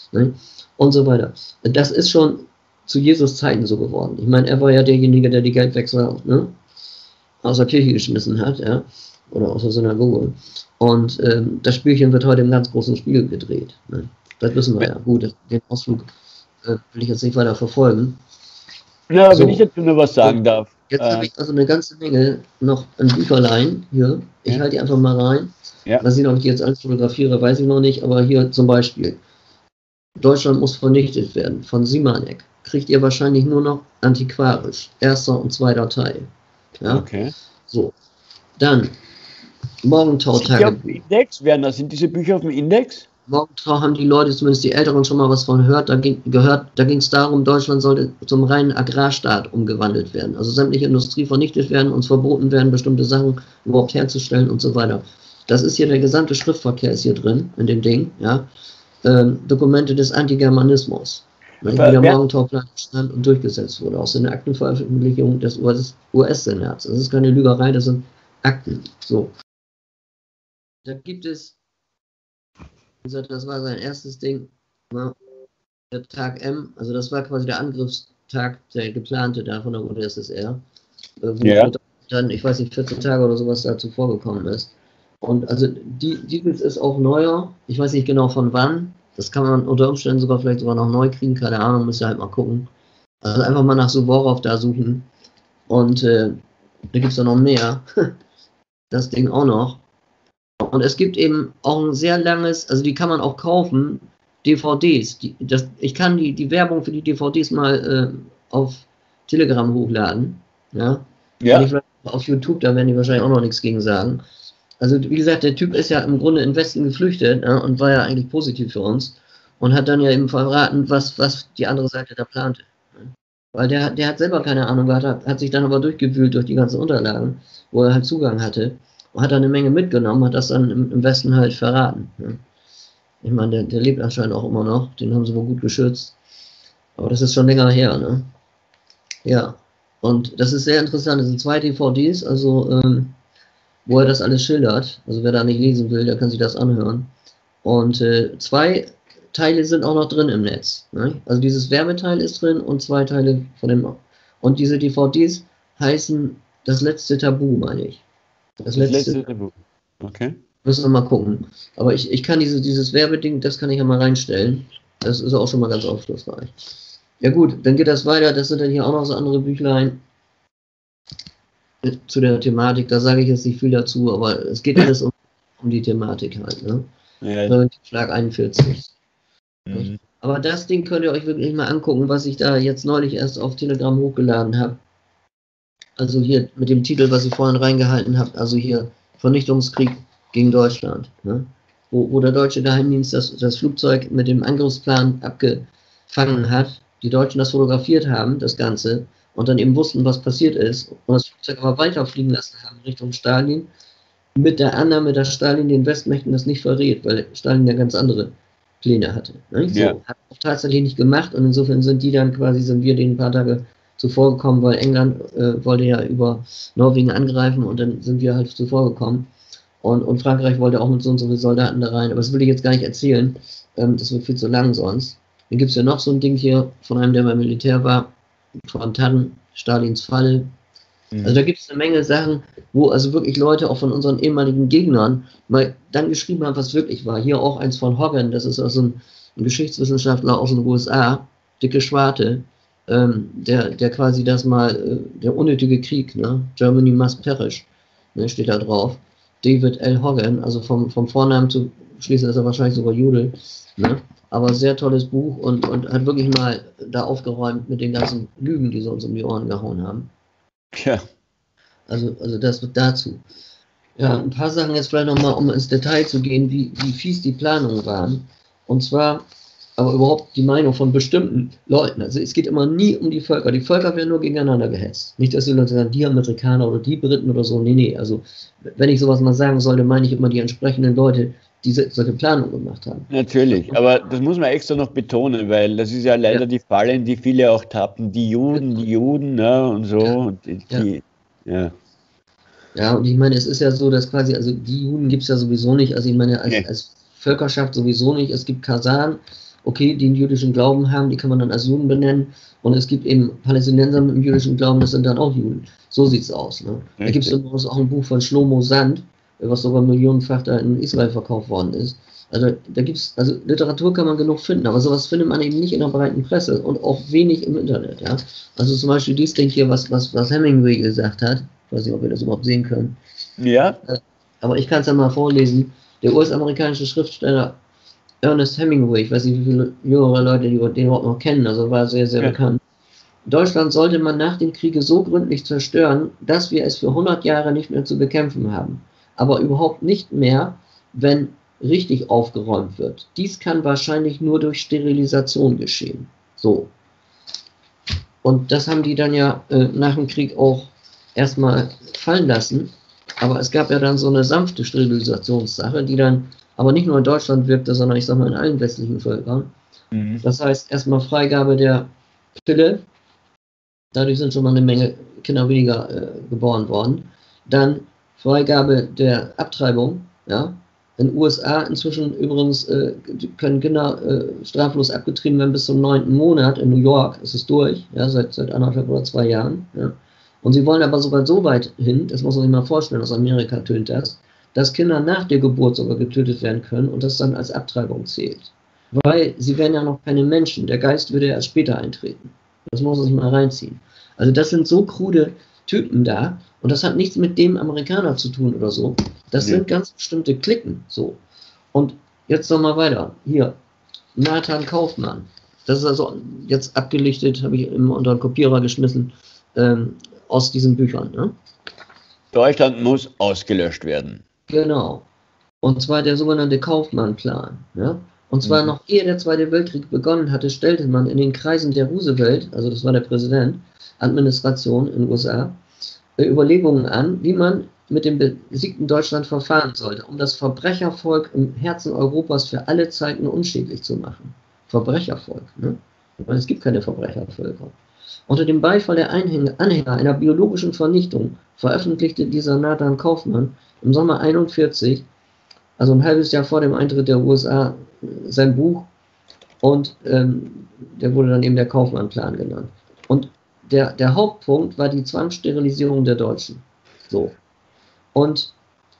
Ne? Und so weiter. Das ist schon zu Jesus Zeiten so geworden. Ich meine, er war ja derjenige, der die Geldwechsler, ne, aus der Kirche geschmissen hat, ja, oder aus der Synagoge. Und ähm, das Spielchen wird heute im ganz großen Spiel gedreht. Ne? Das wissen wir ja. Gut, den Ausflug äh, will ich jetzt nicht weiter verfolgen. Ja, so, wenn ich jetzt nur was sagen darf. Jetzt äh, habe ich also eine ganze Menge noch an Bücherlein hier. Ich ja. halte die einfach mal rein. Ja. Dass ich noch nicht jetzt alles fotografiere, weiß ich noch nicht, aber hier zum Beispiel. Deutschland muss vernichtet werden, von Simanek. Kriegt ihr wahrscheinlich nur noch antiquarisch. Erster und zweiter Teil. Ja? Okay. So. Dann Morgentau-Tage. Auf dem Index, Werner, sind diese Bücher auf dem Index? Morgentau haben die Leute, zumindest die Älteren, schon mal was von gehört. Da ging gehört, da ging es darum, Deutschland sollte zum reinen Agrarstaat umgewandelt werden. Also sämtliche Industrie vernichtet werden, uns verboten werden, bestimmte Sachen überhaupt herzustellen und so weiter. Das ist hier, der gesamte Schriftverkehr ist hier drin, in dem Ding, ja. Ähm, Dokumente des Antigermanismus. Wie der Morgentau-Plan stand und durchgesetzt wurde, aus der Aktenveröffentlichung des U S-Senats. Das ist keine Lügerei, das sind Akten. So. Da gibt es, das war sein erstes Ding, ne, der Tag M, also das war quasi der Angriffstag, der geplante da von der U d S S R, wo ja. dann, ich weiß nicht, vierzehn Tage oder sowas dazu vorgekommen ist. Und also die, dieses ist auch neuer, ich weiß nicht genau von wann, das kann man unter Umständen sogar vielleicht sogar noch neu kriegen, keine Ahnung, müsst ihr halt mal gucken. Also einfach mal nach Suvorov da suchen. Und äh, da gibt es ja noch mehr. Das Ding auch noch. Und es gibt eben auch ein sehr langes, also die kann man auch kaufen, D V Ds. Die, das, ich kann die, die Werbung für die D V Ds mal äh, auf Telegram hochladen. Ja. ja. Vielleicht auf YouTube, da werden die wahrscheinlich auch noch nichts gegen sagen. Also wie gesagt, der Typ ist ja im Grunde in den Westen geflüchtet, ja, und war ja eigentlich positiv für uns und hat dann ja eben verraten, was, was die andere Seite da plante. Weil der, der hat selber keine Ahnung gehabt, hat, hat sich dann aber durchgewühlt durch die ganzen Unterlagen, wo er halt Zugang hatte und hat dann eine Menge mitgenommen, hat das dann im, im Westen halt verraten. Ja. Ich meine, der, der lebt anscheinend auch immer noch, den haben sie wohl gut geschützt, aber das ist schon länger her, ne? Ja, und das ist sehr interessant, das sind zwei D V Ds, also ähm, wo er das alles schildert. Also wer da nicht lesen will, der kann sich das anhören. Und äh, zwei Teile sind auch noch drin im Netz. Ne? Also dieses Werbeteil ist drin und zwei Teile von dem. Und diese D V Ds heißen Das letzte Tabu, meine ich. Das, das letzte, letzte Tabu. Okay. Müssen wir mal gucken. Aber ich, ich kann diese, dieses Werbeding, das kann ich ja mal reinstellen. Das ist auch schon mal ganz aufschlussreich. Ja gut, dann geht das weiter. Das sind dann hier auch noch so andere Büchlein zu der Thematik, da sage ich jetzt nicht viel dazu, aber es geht alles um, um die Thematik halt, ne? Ja. Schlag einundvierzig. Mhm. Aber das Ding könnt ihr euch wirklich mal angucken, was ich da jetzt neulich erst auf Telegram hochgeladen habe. Also hier mit dem Titel, was ich vorhin reingehalten habe, also hier Vernichtungskrieg gegen Deutschland, ne? Wo, wo der deutsche Geheimdienst das, das Flugzeug mit dem Angriffsplan abgefangen hat, die Deutschen das fotografiert haben, das Ganze, und dann eben wussten, was passiert ist, und das Flugzeug aber weiterfliegen lassen haben Richtung Stalin, mit der Annahme, dass Stalin den Westmächten das nicht verrät, weil Stalin ja ganz andere Pläne hatte. Ne? So, ja. Hat auch tatsächlich nicht gemacht, und insofern sind die dann quasi, sind wir denen ein paar Tage zuvor gekommen, weil England äh, wollte ja über Norwegen angreifen, und dann sind wir halt zuvor gekommen. Und, und Frankreich wollte auch mit so und so vielen Soldaten da rein, aber das will ich jetzt gar nicht erzählen, ähm, das wird viel zu lang sonst. Dann gibt es ja noch so ein Ding hier von einem, der beim Militär war, von Tannen, Stalins Fall. Mhm. Also da gibt es eine Menge Sachen, wo also wirklich Leute auch von unseren ehemaligen Gegnern mal dann geschrieben haben, was wirklich war. Hier auch eins von Hogan, das ist also ein, ein Geschichtswissenschaftler aus den U S A, dicke Schwarte, ähm, der, der quasi das mal, äh, der unnötige Krieg, ne? Germany must perish, ne, steht da drauf. David L. Hogan, also vom, vom Vornamen zu schließen ist er wahrscheinlich sogar Jude, ne? Aber sehr tolles Buch, und, und hat wirklich mal da aufgeräumt mit den ganzen Lügen, die sie uns um die Ohren gehauen haben. Ja. Also, also das wird dazu. Ja, ein paar Sachen jetzt vielleicht nochmal, um ins Detail zu gehen, wie, wie fies die Planungen waren. Und zwar, aber überhaupt die Meinung von bestimmten Leuten. Also es geht immer nie um die Völker. Die Völker werden nur gegeneinander gehetzt. Nicht, dass die Leute sagen, die Amerikaner oder die Briten oder so. Nee, nee. Also wenn ich sowas mal sagen sollte, meine ich immer die entsprechenden Leute, die solche Planungen gemacht haben. Natürlich, aber das muss man extra noch betonen, weil das ist ja leider ja. die Falle, in die viele auch tappen. Die Juden, die Juden, ne, und so. Ja. Und die, ja. Die, ja. ja, und ich meine, es ist ja so, dass quasi, also die Juden gibt es ja sowieso nicht, also ich meine, als, nee. als Völkerschaft sowieso nicht. Es gibt Kasan, okay, die einen jüdischen Glauben haben, die kann man dann als Juden benennen. Und es gibt eben Palästinenser mit einem jüdischen Glauben, das sind dann auch Juden. So sieht es aus. Ne? Da gibt es übrigens auch ein Buch von Shlomo Sand, was sogar millionenfach da in Israel verkauft worden ist. Also da gibt's, also Literatur kann man genug finden, aber sowas findet man eben nicht in der breiten Presse und auch wenig im Internet. Ja? Also zum Beispiel dies Ding hier, was, was, was Hemingway gesagt hat. Ich weiß nicht, ob wir das überhaupt sehen können. Ja. Aber ich kann es ja mal vorlesen. Der U S-amerikanische Schriftsteller Ernest Hemingway, ich weiß nicht, wie viele jüngere Leute die den überhaupt noch kennen, also war sehr, sehr ja. bekannt. Deutschland sollte man nach dem Kriege so gründlich zerstören, dass wir es für hundert Jahre nicht mehr zu bekämpfen haben. Aber überhaupt nicht mehr, wenn richtig aufgeräumt wird. Dies kann wahrscheinlich nur durch Sterilisation geschehen. So. Und das haben die dann ja äh, nach dem Krieg auch erstmal fallen lassen. Aber es gab ja dann so eine sanfte Sterilisationssache, die dann aber nicht nur in Deutschland wirkte, sondern ich sag mal in allen westlichen Völkern. Mhm. Das heißt, erstmal Freigabe der Pille. Dadurch sind schon mal eine Menge Kinder weniger äh, geboren worden. Dann Freigabe der Abtreibung. Ja. In den U S A inzwischen übrigens äh, können Kinder äh, straflos abgetrieben werden bis zum neunten Monat. In New York ist es durch, ja, seit, seit anderthalb oder zwei Jahren. Ja. Und sie wollen aber sogar so weit hin, das muss man sich mal vorstellen, aus Amerika tönt das, dass Kinder nach der Geburt sogar getötet werden können und das dann als Abtreibung zählt. Weil sie wären ja noch keine Menschen, der Geist würde ja erst später eintreten. Das muss man sich mal reinziehen. Also das sind so krude Typen da und das hat nichts mit dem Amerikaner zu tun oder so. Das ja. sind ganz bestimmte Klicken so. Und jetzt noch mal weiter. Hier, Nathan Kaufmann. Das ist also jetzt abgelichtet, habe ich immer unter den Kopierer geschmissen, ähm, aus diesen Büchern. Ne? Deutschland muss ausgelöscht werden. Genau. Und zwar der sogenannte Kaufmann-Plan. Ja? Und zwar mhm. noch ehe der Zweite Weltkrieg begonnen hatte, stellte man in den Kreisen der Roosevelt, also das war der Präsident, Administration in den U S A, Überlegungen an, wie man mit dem besiegten Deutschland verfahren sollte, um das Verbrechervolk im Herzen Europas für alle Zeiten unschädlich zu machen. Verbrechervolk. Ne? Weil es gibt keine Verbrechervölker. Unter dem Beifall der Einhänger, Anhänger einer biologischen Vernichtung veröffentlichte dieser Nathan Kaufmann im Sommer einundvierzig, also ein halbes Jahr vor dem Eintritt der U S A, sein Buch und ähm, der wurde dann eben der Kaufmann-Plan genannt. Und der, der Hauptpunkt war die Zwangssterilisierung der Deutschen. So. Und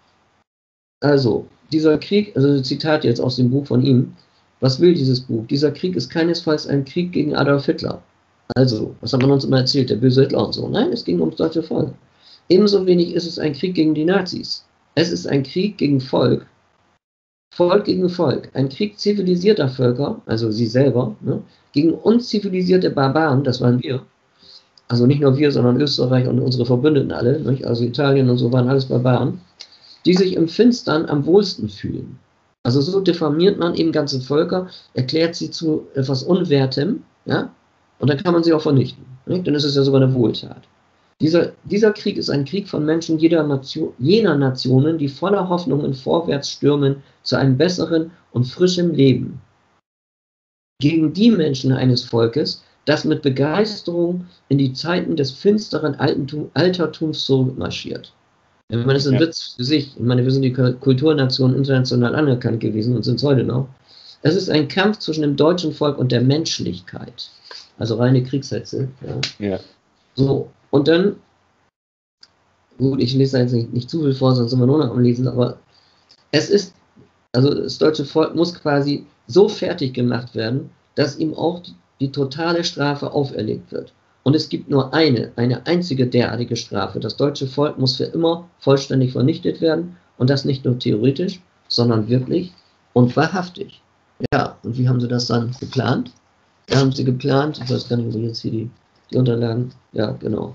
also, dieser Krieg, also Zitat jetzt aus dem Buch von ihm, was will dieses Buch? Dieser Krieg ist keinesfalls ein Krieg gegen Adolf Hitler. Also, was hat man uns immer erzählt, der böse Hitler und so. Nein, es ging ums deutsche Volk. Ebenso wenig ist es ein Krieg gegen die Nazis. Es ist ein Krieg gegen Volk. Volk gegen Volk. Ein Krieg zivilisierter Völker, also sie selber, ne, gegen unzivilisierte Barbaren, das waren wir. Also nicht nur wir, sondern Österreich und unsere Verbündeten alle, nicht? Also Italien und so waren alles Barbaren, die sich im Finstern am wohlsten fühlen. Also so diffamiert man eben ganze Völker, erklärt sie zu etwas Unwertem, ja, und dann kann man sie auch vernichten. Nicht? Dann ist es ja sogar eine Wohltat. Dieser, dieser Krieg ist ein Krieg von Menschen jeder Nation, jener Nationen, die voller Hoffnungen vorwärts stürmen zu einem besseren und frischem Leben. Gegen die Menschen eines Volkes, das mit Begeisterung in die Zeiten des finsteren Altentum, Altertums zurückmarschiert. Ich meine, das ist ein ja. Witz für sich. Ich meine, wir sind die Kulturnation international anerkannt gewesen und sind es heute noch. Es ist ein Kampf zwischen dem deutschen Volk und der Menschlichkeit. Also reine Kriegshetze. Ja. Ja. So, und dann, gut, ich lese da jetzt nicht, nicht zu viel vor, sonst sind wir nur noch am Lesen, aber es ist, also das deutsche Volk muss quasi so fertig gemacht werden, dass ihm auch die, die totale Strafe auferlegt wird. Und es gibt nur eine, eine einzige derartige Strafe. Das deutsche Volk muss für immer vollständig vernichtet werden und das nicht nur theoretisch, sondern wirklich und wahrhaftig. Ja, und wie haben sie das dann geplant? Da haben sie geplant, ich weiß gar nicht, wo jetzt hier die, die Unterlagen, ja, genau.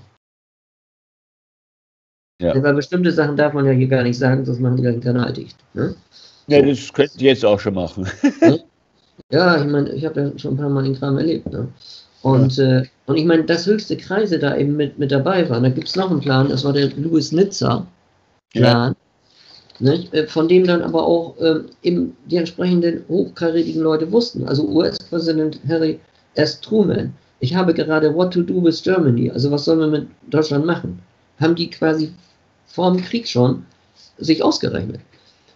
Ja. Weil bestimmte Sachen darf man ja hier gar nicht sagen, sonst machen die gleich den Kanal dicht. Ne? Ja, so. Das könnten die jetzt auch schon machen. Ne? Ja, ich meine, ich habe ja schon ein paar Mal den Kram erlebt. Ne? Und, ja. äh, und ich meine, dass höchste Kreise da eben mit, mit dabei waren. Da gibt es noch einen Plan, das war der Louis-Nizza-Plan, ja. Nicht? Von dem dann aber auch äh, eben die entsprechenden hochkarätigen Leute wussten. Also U S-Präsident Harry S. Truman. Ich habe gerade What to do with Germany, also was sollen wir mit Deutschland machen, haben die quasi vor dem Krieg schon sich ausgerechnet.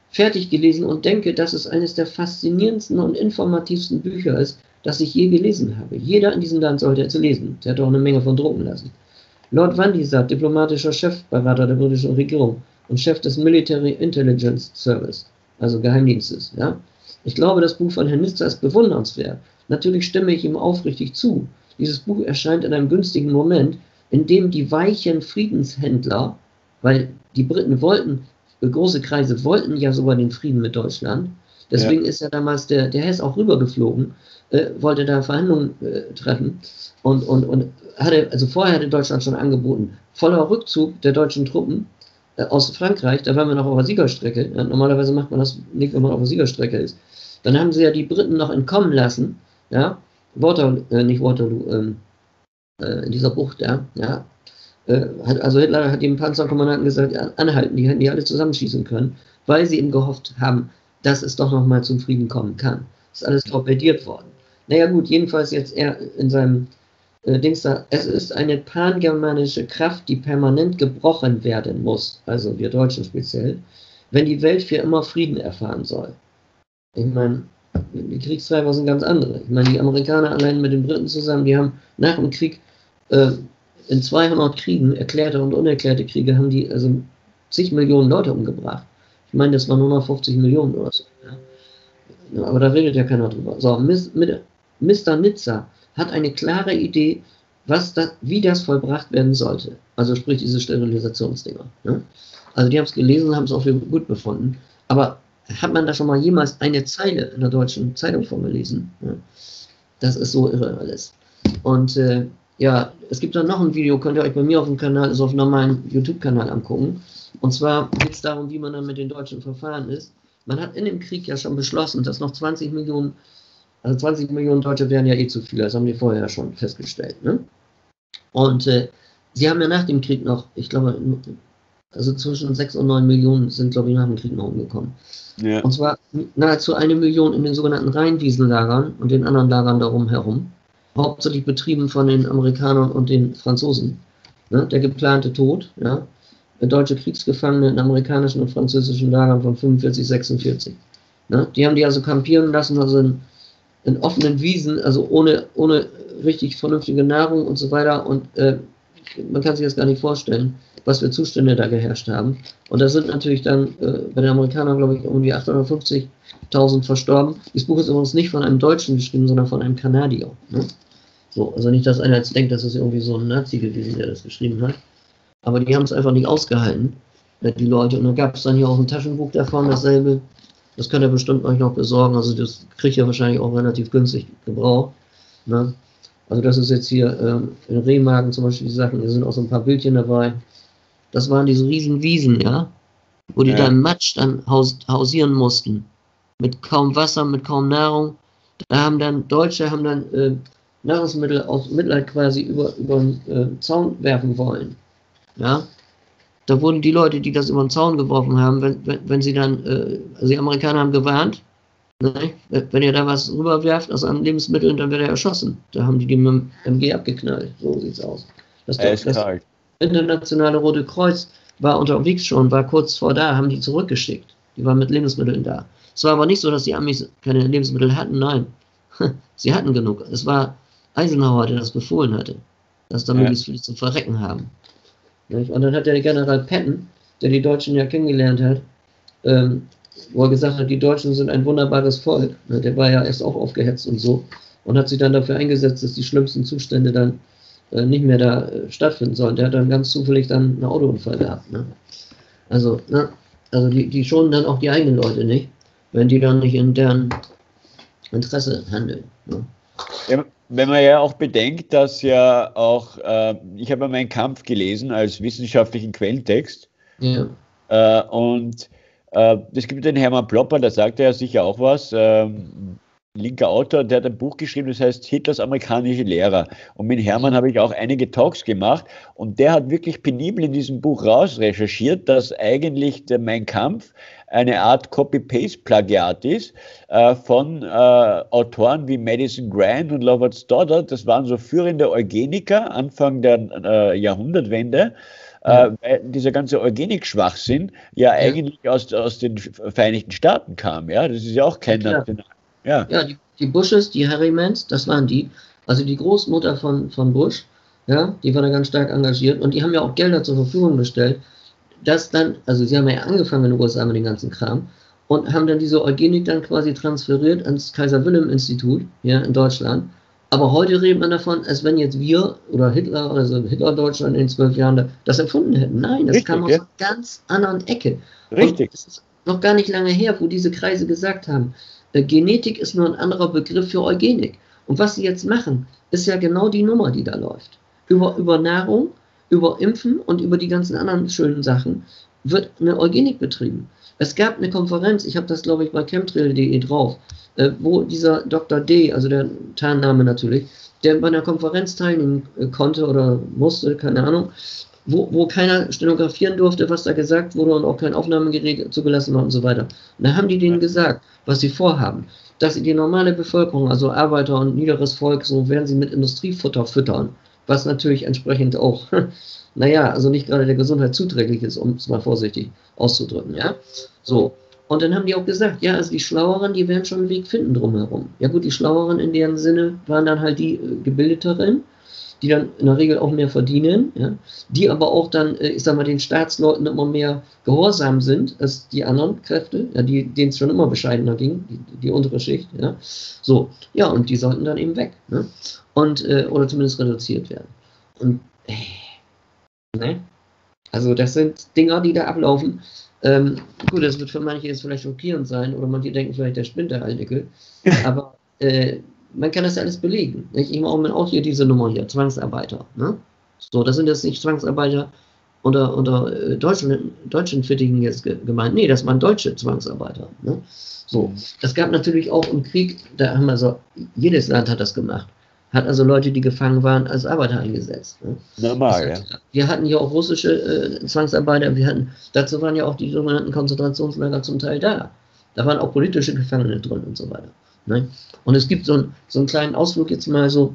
fertig gelesen und denke, dass es eines der faszinierendsten und informativsten Bücher ist, das ich je gelesen habe. Jeder in diesem Land sollte es lesen. Der hat auch eine Menge von drucken lassen. Lord Vandisat, diplomatischer Chefberater der britischen Regierung und Chef des Military Intelligence Service, also Geheimdienstes. Ja? Ich glaube, das Buch von Herrn Nizza ist bewundernswert. Natürlich stimme ich ihm aufrichtig zu. Dieses Buch erscheint in einem günstigen Moment, in dem die weichen Friedenshändler, weil die Briten wollten, große Kreise wollten ja sogar den Frieden mit Deutschland, deswegen ja. ist ja damals der, der Hess auch rübergeflogen, äh, wollte da Verhandlungen äh, treffen und, und, und hatte, also vorher hatte Deutschland schon angeboten, voller Rückzug der deutschen Truppen äh, aus Frankreich, da waren wir noch auf der Siegerstrecke, ja, normalerweise macht man das nicht, wenn man auf der Siegerstrecke ist. Dann haben sie ja die Briten noch entkommen lassen, ja, Waterloo, äh, nicht Waterloo, ähm, äh, in dieser Bucht, ja, ja, äh, hat, also Hitler hat dem Panzerkommandanten gesagt, ja, anhalten, die hätten die alle zusammenschießen können, weil sie eben gehofft haben, dass es doch nochmal zum Frieden kommen kann. Ist alles torpediert worden. Naja gut, jedenfalls jetzt er in seinem äh, Dings da, es ist eine pangermanische Kraft, die permanent gebrochen werden muss, also wir Deutschen speziell, wenn die Welt für immer Frieden erfahren soll. Ich meine, die Kriegstreiber sind ganz andere. Ich meine, die Amerikaner allein mit den Briten zusammen, die haben nach dem Krieg äh, in zweihundert Kriegen, erklärte und unerklärte Kriege, haben die also zig Millionen Leute umgebracht. Ich meine, das waren nur noch fünfzig Millionen oder so. Ja. Aber da redet ja keiner drüber. So, Mister Nizza hat eine klare Idee, was das, wie das vollbracht werden sollte. Also sprich diese Sterilisationsdinger. Ne? Also die haben es gelesen und haben es auch für gut befunden. Aber hat man da schon mal jemals eine Zeile in der deutschen Zeitung von gelesen? Ja. Das ist so irre alles. Und äh, ja, es gibt dann noch ein Video, könnt ihr euch bei mir auf dem Kanal, also auf einem normalen YouTube-Kanal angucken. Und zwar geht es darum, wie man dann mit den Deutschen verfahren ist. Man hat in dem Krieg ja schon beschlossen, dass noch zwanzig Millionen, also zwanzig Millionen Deutsche wären ja eh zu viele, das haben die vorher ja schon festgestellt. Ne? Und äh, sie haben ja nach dem Krieg noch, ich glaube, also zwischen sechs und neun Millionen sind, glaube ich, nach dem Krieg noch umgekommen. Ja. Und zwar nahezu eine Million in den sogenannten Rheinwiesenlagern und den anderen Lagern darum herum. Hauptsächlich betrieben von den Amerikanern und den Franzosen. Ne? Der geplante Tod, ja. Deutsche Kriegsgefangene in amerikanischen und französischen Lagern von fünfundvierzig, sechsundvierzig. Ne? Die haben die also kampieren lassen, also in, in offenen Wiesen, also ohne, ohne richtig vernünftige Nahrung und so weiter. Und äh, man kann sich das gar nicht vorstellen, was für Zustände da geherrscht haben. Und da sind natürlich dann äh, bei den Amerikanern, glaube ich, um die achthundertfünfzigtausend verstorben. Das Buch ist übrigens nicht von einem Deutschen geschrieben, sondern von einem Kanadier. Ne? So, also nicht, dass einer jetzt denkt, das ist irgendwie so ein Nazi gewesen, der das geschrieben hat. Aber die haben es einfach nicht ausgehalten, die Leute. Und dann gab es dann hier auch ein Taschenbuch davon, dasselbe. Das könnt ihr bestimmt euch noch besorgen. Also das kriegt ihr wahrscheinlich auch relativ günstig gebraucht. Ne? Also das ist jetzt hier ähm, in Remagen zum Beispiel die Sachen, hier sind auch so ein paar Bildchen dabei. Das waren diese riesen Wiesen, ja, wo die ja. da im Matsch dann haus hausieren mussten. Mit kaum Wasser, mit kaum Nahrung. Da haben dann Deutsche haben dann äh, Nahrungsmittel aus Mitleid quasi über, über den äh, Zaun werfen wollen. Ja, da wurden die Leute, die das über den Zaun geworfen haben, wenn, wenn, wenn sie dann, äh, also die Amerikaner haben gewarnt, ne? Wenn ihr da was rüberwerft aus an Lebensmitteln, dann wird er erschossen. Da haben die die mit dem M G abgeknallt. So sieht's aus. Das, das, das internationale Rote Kreuz war unterwegs schon, war kurz vor da, haben die zurückgeschickt. Die waren mit Lebensmitteln da. Es war aber nicht so, dass die Amis keine Lebensmittel hatten, nein. Sie hatten genug. Es war Eisenhower, der das befohlen hatte, dass da ja. möglichst viele zu verrecken haben. Und dann hat der General Patton, der die Deutschen ja kennengelernt hat, ähm, wo er gesagt hat, die Deutschen sind ein wunderbares Volk. Der war ja erst auch aufgehetzt und so und hat sich dann dafür eingesetzt, dass die schlimmsten Zustände dann äh, nicht mehr da äh, stattfinden sollen. Der hat dann ganz zufällig dann einen Autounfall gehabt. Ne? Also, ne? also die, die schonen dann auch die eigenen Leute nicht, wenn die dann nicht in deren Interesse handeln. Ne? Ja. Wenn man ja auch bedenkt, dass ja auch, äh, ich habe ja meinen Kampf gelesen als wissenschaftlichen Quellentext ja. äh, und äh, es gibt den Hermann Plopper, da sagt er ja sicher auch was, äh, linker Autor, der hat ein Buch geschrieben, das heißt Hitlers amerikanische Lehrer. Und mit Hermann habe ich auch einige Talks gemacht und der hat wirklich penibel in diesem Buch rausrecherchiert, dass eigentlich der Mein Kampf eine Art Copy-Paste-Plagiat ist äh, von äh, Autoren wie Madison Grant und Robert Stoddard. Das waren so führende Eugeniker Anfang der äh, Jahrhundertwende. ja. äh, weil dieser ganze Eugenik-Schwachsinn ja, ja eigentlich aus, aus den Vereinigten Staaten kam. Ja, das ist ja auch kein ja, national. Ja, ja die, die Bushes, die Harrimans, das waren die. Also die Großmutter von, von Bush, ja, die war da ganz stark engagiert und die haben ja auch Gelder zur Verfügung gestellt. Das dann, also sie haben ja angefangen in den U S A mit dem ganzen Kram und haben dann diese Eugenik dann quasi transferiert ans Kaiser-Wilhelm-Institut, ja, in Deutschland. Aber heute redet man davon, als wenn jetzt wir oder Hitler, also Hitler-Deutschland in zwölf Jahren das erfunden hätten. Nein, das richtig, kam aus ja. einer ganz anderen Ecke. Richtig. Und es ist noch gar nicht lange her, wo diese Kreise gesagt haben, äh, Genetik ist nur ein anderer Begriff für Eugenik. Und was sie jetzt machen, ist ja genau die Nummer, die da läuft. Über, über Nahrung, über Impfen und über die ganzen anderen schönen Sachen wird eine Eugenik betrieben. Es gab eine Konferenz, ich habe das glaube ich bei chemtrail punkt de drauf, äh, wo dieser Doktor D, also der Tarnname natürlich, der bei einer Konferenz teilnehmen äh, konnte oder musste, keine Ahnung, wo, wo keiner stenografieren durfte, was da gesagt wurde und auch kein Aufnahmegerät zugelassen war und so weiter. Und da haben die denen gesagt, was sie vorhaben, dass sie die normale Bevölkerung, also Arbeiter und niederes Volk, so werden sie mit Industriefutter füttern, was natürlich entsprechend auch, naja, also nicht gerade der Gesundheit zuträglich ist, um es mal vorsichtig auszudrücken, ja. So. Und dann haben die auch gesagt, ja, also die Schlaueren, die werden schon einen Weg finden drumherum. Ja gut, die Schlaueren in deren Sinne waren dann halt die äh, Gebildeteren, die dann in der Regel auch mehr verdienen, ja, die aber auch dann, äh, ich sag mal, den Staatsleuten immer mehr gehorsam sind als die anderen Kräfte, ja, die, denen es schon immer bescheidener ging, die, die untere Schicht, ja. So, ja, und die sollten dann eben weg, ne? Und, äh, oder zumindest reduziert werden. Und, äh, ne? Also das sind Dinger, die da ablaufen. Ähm, gut, das wird für manche jetzt vielleicht schockierend sein oder manche denken vielleicht, der spinnt der Alnickel. Aber äh, man kann das ja alles belegen. Nicht? Ich meine auch hier diese Nummer hier, Zwangsarbeiter. Ne? So, das sind jetzt nicht Zwangsarbeiter unter, unter äh, deutschen, deutschen Fittigen jetzt ge gemeint. Nee, das waren deutsche Zwangsarbeiter. Ne? So, das gab natürlich auch im Krieg, da haben also, jedes Land hat das gemacht. Hat also Leute, die gefangen waren, als Arbeiter eingesetzt. Ne? Normal, ja. Wir hatten ja auch russische äh, Zwangsarbeiter, wir hatten, dazu waren ja auch die sogenannten Konzentrationslager zum Teil da. Da waren auch politische Gefangene drin und so weiter. Ne? Und es gibt so, ein, so einen kleinen Ausflug jetzt mal so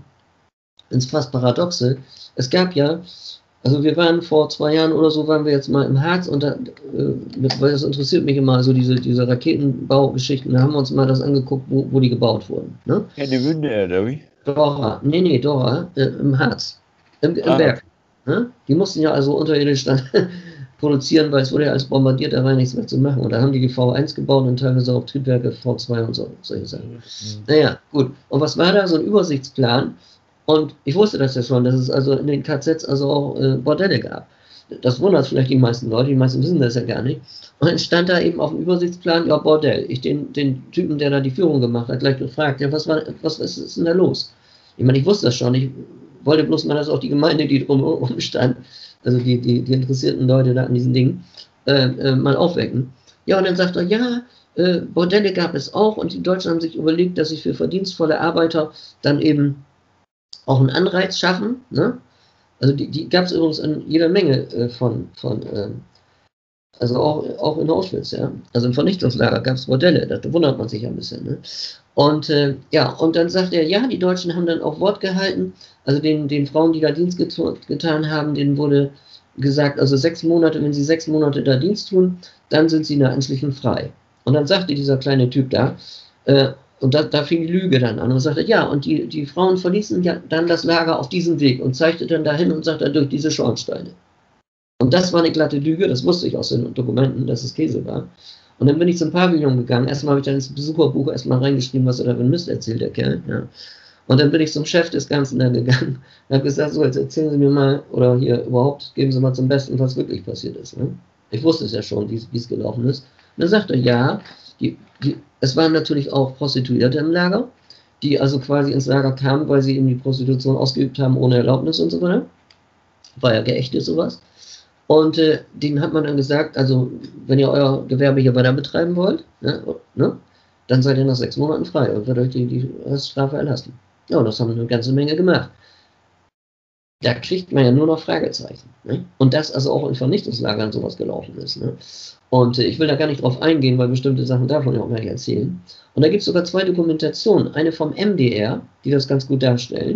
ins fast Paradoxe. Es gab ja, also wir waren vor zwei Jahren oder so, waren wir jetzt mal im Harz und da, äh, mit, weil das interessiert mich immer, so diese, diese Raketenbaugeschichten, da haben wir uns mal das angeguckt, wo, wo die gebaut wurden. Ne? Keine Wünde, oder wie? Dora, nee, nee, Dora, äh, im Harz, im, im Ah. Berg. Ne? Die mussten ja also unterirdisch dann produzieren, weil es wurde ja alles bombardiert, da war nichts mehr zu machen. Und da haben die die V eins gebaut und teilweise auch Triebwerke V zwei und so, solche Sachen. Mhm. Naja, gut. Und was war da? So ein Übersichtsplan. Und ich wusste das ja schon, dass es also in den K Zs also auch äh, Bordelle gab. Das wundert vielleicht die meisten Leute, die meisten wissen das ja gar nicht. Und dann stand da eben auf dem Übersichtsplan, ja, Bordell. Ich den, den Typen, der da die Führung gemacht hat, gleich gefragt, ja, was war, was, was ist denn da los? Ich meine, ich wusste das schon, ich wollte bloß mal, dass auch die Gemeinde, die drumherum stand, also die, die, die interessierten Leute da an diesen Dingen, äh, äh, mal aufwecken. Ja, und dann sagt er, ja, äh, Bordelle gab es auch und die Deutschen haben sich überlegt, dass sie für verdienstvolle Arbeiter dann eben auch einen Anreiz schaffen, ne? Also die, die gab es übrigens in jeder Menge äh, von, von äh, also auch, auch in Auschwitz, ja. Also im Vernichtungslager gab es Modelle, da wundert man sich ja ein bisschen, ne? Und äh, ja, und dann sagt er, ja, die Deutschen haben dann auch Wort gehalten, also den, den Frauen, die da Dienst get getan haben, denen wurde gesagt, also sechs Monate, wenn sie sechs Monate da Dienst tun, dann sind sie anschließend frei. Und dann sagte dieser kleine Typ da, äh, und da, da fing die Lüge dann an und sagte, ja, und die, die Frauen verließen ja dann das Lager auf diesem Weg und zeigte dann dahin und sagte, durch diese Schornsteine. Und das war eine glatte Lüge, das wusste ich aus den Dokumenten, dass es Käse war. Und dann bin ich zum Pavillon gegangen, erstmal habe ich dann ins Besucherbuch erstmal reingeschrieben, was er da für Mist erzählt, der Kerl. Ja. Und dann bin ich zum Chef des Ganzen dann gegangen und habe gesagt, so, jetzt erzählen Sie mir mal, oder hier überhaupt, geben Sie mal zum Besten, was wirklich passiert ist. Ne? Ich wusste es ja schon, wie es gelaufen ist. Und dann sagte er, ja, die, die, es waren natürlich auch Prostituierte im Lager, die also quasi ins Lager kamen, weil sie eben die Prostitution ausgeübt haben ohne Erlaubnis und so weiter. War ja geächtet sowas. Und äh, denen hat man dann gesagt, also wenn ihr euer Gewerbe hier weiter betreiben wollt, ne, ne, dann seid ihr nach sechs Monaten frei und wird euch die, die Reststrafe erlassen. Ja, und das haben eine ganze Menge gemacht. Da kriegt man ja nur noch Fragezeichen. Ne? Und dass also auch in Vernichtungslagern sowas gelaufen ist. Ne? Und äh, ich will da gar nicht drauf eingehen, weil bestimmte Sachen davon ja auch gar nicht erzählen. Und da gibt es sogar zwei Dokumentationen. Eine vom M D R, die das ganz gut darstellen.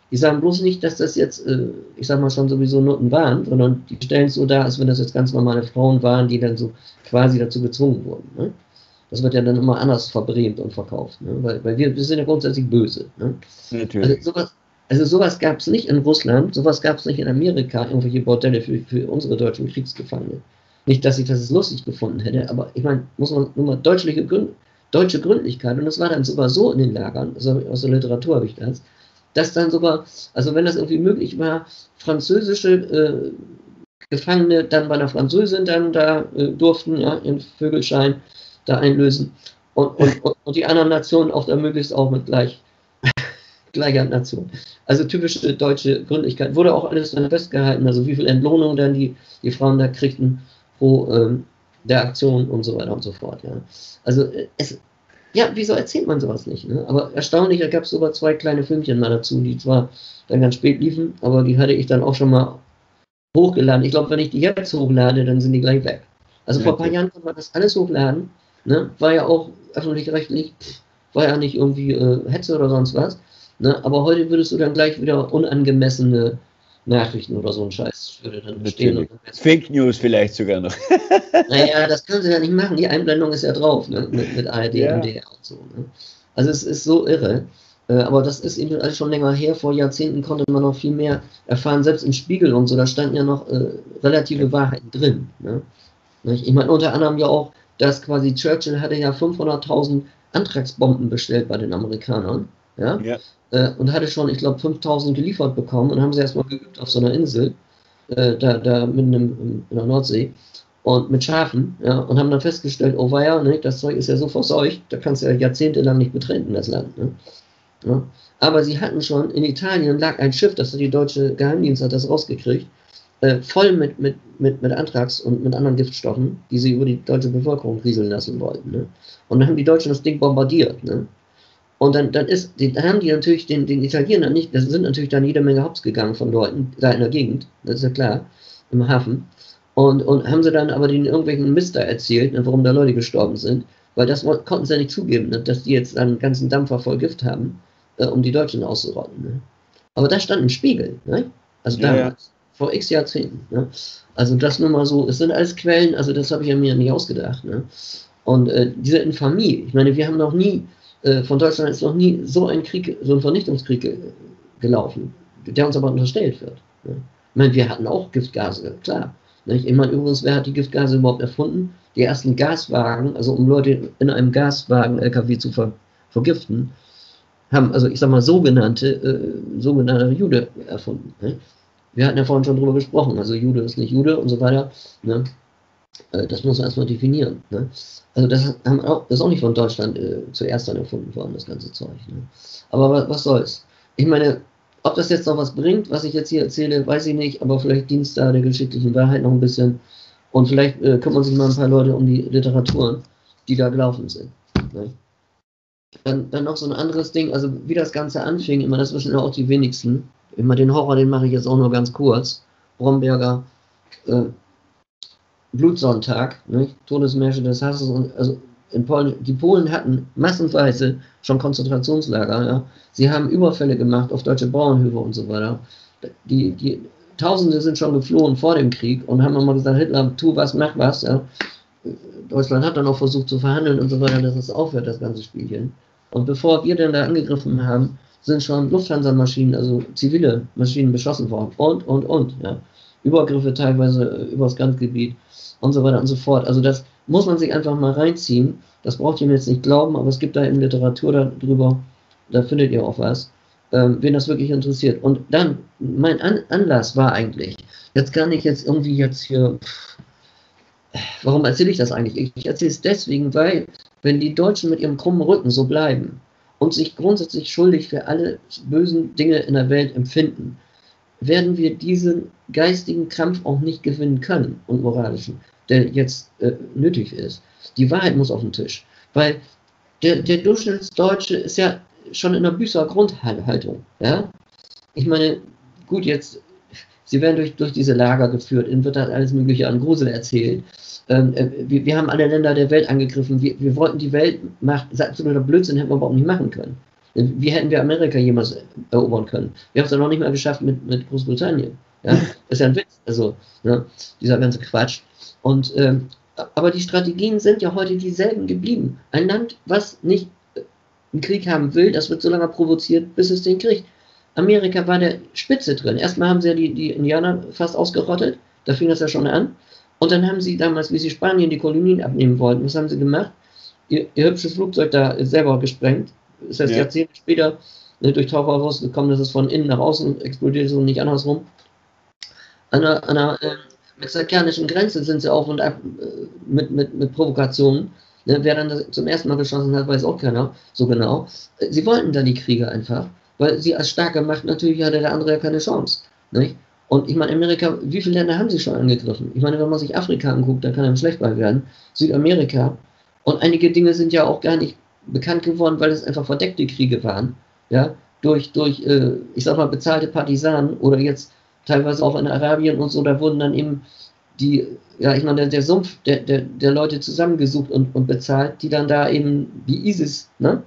Die sagen bloß nicht, dass das jetzt, äh, ich sag mal, schon sowieso Nutten waren, sondern die stellen es so dar, als wenn das jetzt ganz normale Frauen waren, die dann so quasi dazu gezwungen wurden. Ne? Das wird ja dann immer anders verbrämt und verkauft, ne? weil, weil wir, wir sind ja grundsätzlich böse. Ne? Natürlich. Also sowas, also sowas gab es nicht in Russland, sowas gab es nicht in Amerika, irgendwelche Bordelle für, für unsere deutschen Kriegsgefangene. Nicht, dass ich das lustig gefunden hätte, aber ich meine, muss man nur mal deutliche Gründe, deutsche Gründlichkeit, und das war dann sogar so in den Lagern, also aus der Literatur habe ich das, dass dann sogar, also wenn das irgendwie möglich war, französische äh, Gefangene dann bei einer Französin dann da äh, durften, ja, ihren Vögelschein da einlösen und, und, und, und die anderen Nationen auch da möglichst auch mit gleich, gleicher Nation. Also typische deutsche Gründlichkeit. Wurde auch alles dann festgehalten, also wie viel Entlohnung dann die, die Frauen da kriegten pro ähm, der Aktion und so weiter und so fort. Ja. Also es, ja, wieso erzählt man sowas nicht? Ne? Aber erstaunlich, da gab es sogar zwei kleine Filmchen mal dazu, die zwar dann ganz spät liefen, aber die hatte ich dann auch schon mal hochgeladen. Ich glaube, wenn ich die jetzt hochlade, dann sind die gleich weg. Also vor ein paar Jahren konnte man das alles hochladen, ne? War ja auch öffentlich-rechtlich, war ja nicht irgendwie äh, Hetze oder sonst was. Ne? Aber heute würdest du dann gleich wieder unangemessene Nachrichten oder so ein Scheiß würde dann bestehen. Fake News vielleicht sogar noch. Naja, das können sie ja nicht machen. Die Einblendung ist ja drauf, ne? mit, mit A R D, ja. M D R und so. Ne? Also es ist so irre. Äh, aber das ist eben alles schon länger her. Vor Jahrzehnten konnte man noch viel mehr erfahren. Selbst im Spiegel und so, da standen ja noch äh, relative Wahrheiten drin. Ne? Ich meine, unter anderem ja auch, dass quasi Churchill hatte ja fünfhunderttausend Antragsbomben bestellt bei den Amerikanern. Ja? Ja. Äh, und hatte schon, ich glaube, fünftausend geliefert bekommen und haben sie erstmal geübt auf so einer Insel, äh, da, da mitten im, in der Nordsee, und mit Schafen, ja, und haben dann festgestellt, oh weia, ne, das Zeug ist ja so verseucht, da kannst du ja jahrzehntelang nicht betreten, das Land. Ne? Ja. Aber sie hatten schon, in Italien lag ein Schiff, das hat die deutsche Geheimdienst hat das rausgekriegt, äh, voll mit, mit, mit, mit Anthrax und mit anderen Giftstoffen, die sie über die deutsche Bevölkerung rieseln lassen wollten. Ne? Und dann haben die Deutschen das Ding bombardiert. Ne? Und dann, dann, ist, dann haben die natürlich den, den Italienern nicht, das sind natürlich dann jede Menge Hops gegangen von Leuten, da in der Gegend, das ist ja klar, im Hafen. Und, und haben sie dann aber den irgendwelchen Mister erzählt, warum da Leute gestorben sind, weil das konnten sie ja nicht zugeben, ne, dass die jetzt dann einen ganzen Dampfer voll Gift haben, äh, um die Deutschen auszurotten. Ne. Aber das stand im Spiegel, ne? Also damals, ja, ja. vor x Jahrzehnten. Ne? Also das nur mal so, es sind alles Quellen, also das habe ich ja mir nicht ausgedacht. Ne? Und äh, diese Infamie, ich meine, wir haben noch nie, äh, von Deutschland ist noch nie so ein Krieg, so ein Vernichtungskrieg ge gelaufen, der uns aber unterstellt wird. Ne? Ich meine, wir hatten auch Giftgase, klar. Ich meine, übrigens, wer hat die Giftgase überhaupt erfunden? Die ersten Gaswagen, also um Leute in einem Gaswagen L K W zu ver vergiften, haben, also ich sag mal, sogenannte, äh, sogenannte Jude erfunden. Ne? Wir hatten ja vorhin schon drüber gesprochen, also Jude ist nicht Jude und so weiter. Ne? Äh, das muss man erstmal definieren. Ne? Also das, haben auch, das ist auch nicht von Deutschland äh, zuerst dann erfunden worden, das ganze Zeug. Ne? Aber was, was soll's? Ich meine, ob das jetzt noch was bringt, was ich jetzt hier erzähle, weiß ich nicht, aber vielleicht dient es da der geschichtlichen Wahrheit noch ein bisschen. Und vielleicht äh, kümmern sich mal ein paar Leute um die Literaturen, die da gelaufen sind. Ne? Dann, dann noch so ein anderes Ding, also wie das Ganze anfing, immer das wissen ja auch die wenigsten. Immer den Horror, den mache ich jetzt auch nur ganz kurz. Bromberger äh, Blutsonntag, ne? Todesmärsche des Hasses. Und, also in Polen, die Polen hatten massenweise schon Konzentrationslager. Ja? Sie haben Überfälle gemacht auf deutsche Bauernhöfe und so weiter. Die, die Tausende sind schon geflohen vor dem Krieg und haben immer gesagt, Hitler, tu was, mach was. Ja? Deutschland hat dann auch versucht zu verhandeln und so weiter, dass es aufhört, das ganze Spielchen. Und bevor wir dann da angegriffen haben, sind schon Lufthansa-Maschinen, also zivile Maschinen beschossen worden. Und, und, und. Ja? Übergriffe teilweise übers Grenzgebiet und so weiter und so fort. Also das muss man sich einfach mal reinziehen. Das braucht ihr mir jetzt nicht glauben, aber es gibt da eben Literatur darüber, da findet ihr auch was, ähm, wen das wirklich interessiert. Und dann, mein An Anlass war eigentlich, jetzt kann ich jetzt irgendwie jetzt hier, pff, warum erzähle ich das eigentlich? Ich erzähle es deswegen, weil, wenn die Deutschen mit ihrem krummen Rücken so bleiben und sich grundsätzlich schuldig für alle bösen Dinge in der Welt empfinden, werden wir diesen geistigen Kampf auch nicht gewinnen können und moralischen, der jetzt äh, nötig ist. Die Wahrheit muss auf den Tisch, weil der, der Durchschnittsdeutsche ist ja schon in einer Büßer-Grundhaltung. Ja? Ich meine, gut, jetzt, sie werden durch, durch diese Lager geführt, ihnen wird dann alles Mögliche an Grusel erzählt. Ähm, äh, wir, wir haben alle Länder der Welt angegriffen, wir, wir wollten die Weltmacht, absoluter Blödsinn hätten wir überhaupt nicht machen können. Wie hätten wir Amerika jemals erobern können? Wir haben es ja noch nicht mal geschafft mit, mit Großbritannien. Ja? Das ist ja ein Witz, also ne? Dieser ganze Quatsch. Und, ähm, aber die Strategien sind ja heute dieselben geblieben. Ein Land, was nicht einen Krieg haben will, das wird so lange provoziert, bis es den kriegt. Amerika war der Spitze drin. Erstmal haben sie ja die, die Indianer fast ausgerottet, da fing das ja schon an. Und dann haben sie damals, wie sie Spanien die Kolonien abnehmen wollten, was haben sie gemacht? Ihr, ihr hübsches Flugzeug da selber gesprengt. Das heißt, ja. Jahrzehnte später ne, durch Taucher rausgekommen, dass es von innen nach außen explodiert ist und nicht andersrum. An der, an der äh, mexikanischen Grenze sind sie auf und ab äh, mit, mit, mit Provokationen. Ne, wer dann das zum ersten Mal geschossen hat, weiß auch keiner so genau. Sie wollten dann die Kriege einfach, weil sie als starke Macht natürlich hatte der andere ja keine Chance. Nicht? Und ich meine, Amerika, wie viele Länder haben sie schon angegriffen? Ich meine, wenn man sich Afrika anguckt, dann kann einem schlecht bei werden. Südamerika. Und einige Dinge sind ja auch gar nicht bekannt geworden, weil es einfach verdeckte Kriege waren. Ja, durch, durch äh, ich sag mal, bezahlte Partisanen oder jetzt teilweise auch in Arabien und so, da wurden dann eben die, ja, ich meine, der, der Sumpf der, der, der Leute zusammengesucht und, und bezahlt, die dann da eben wie ISIS, ne?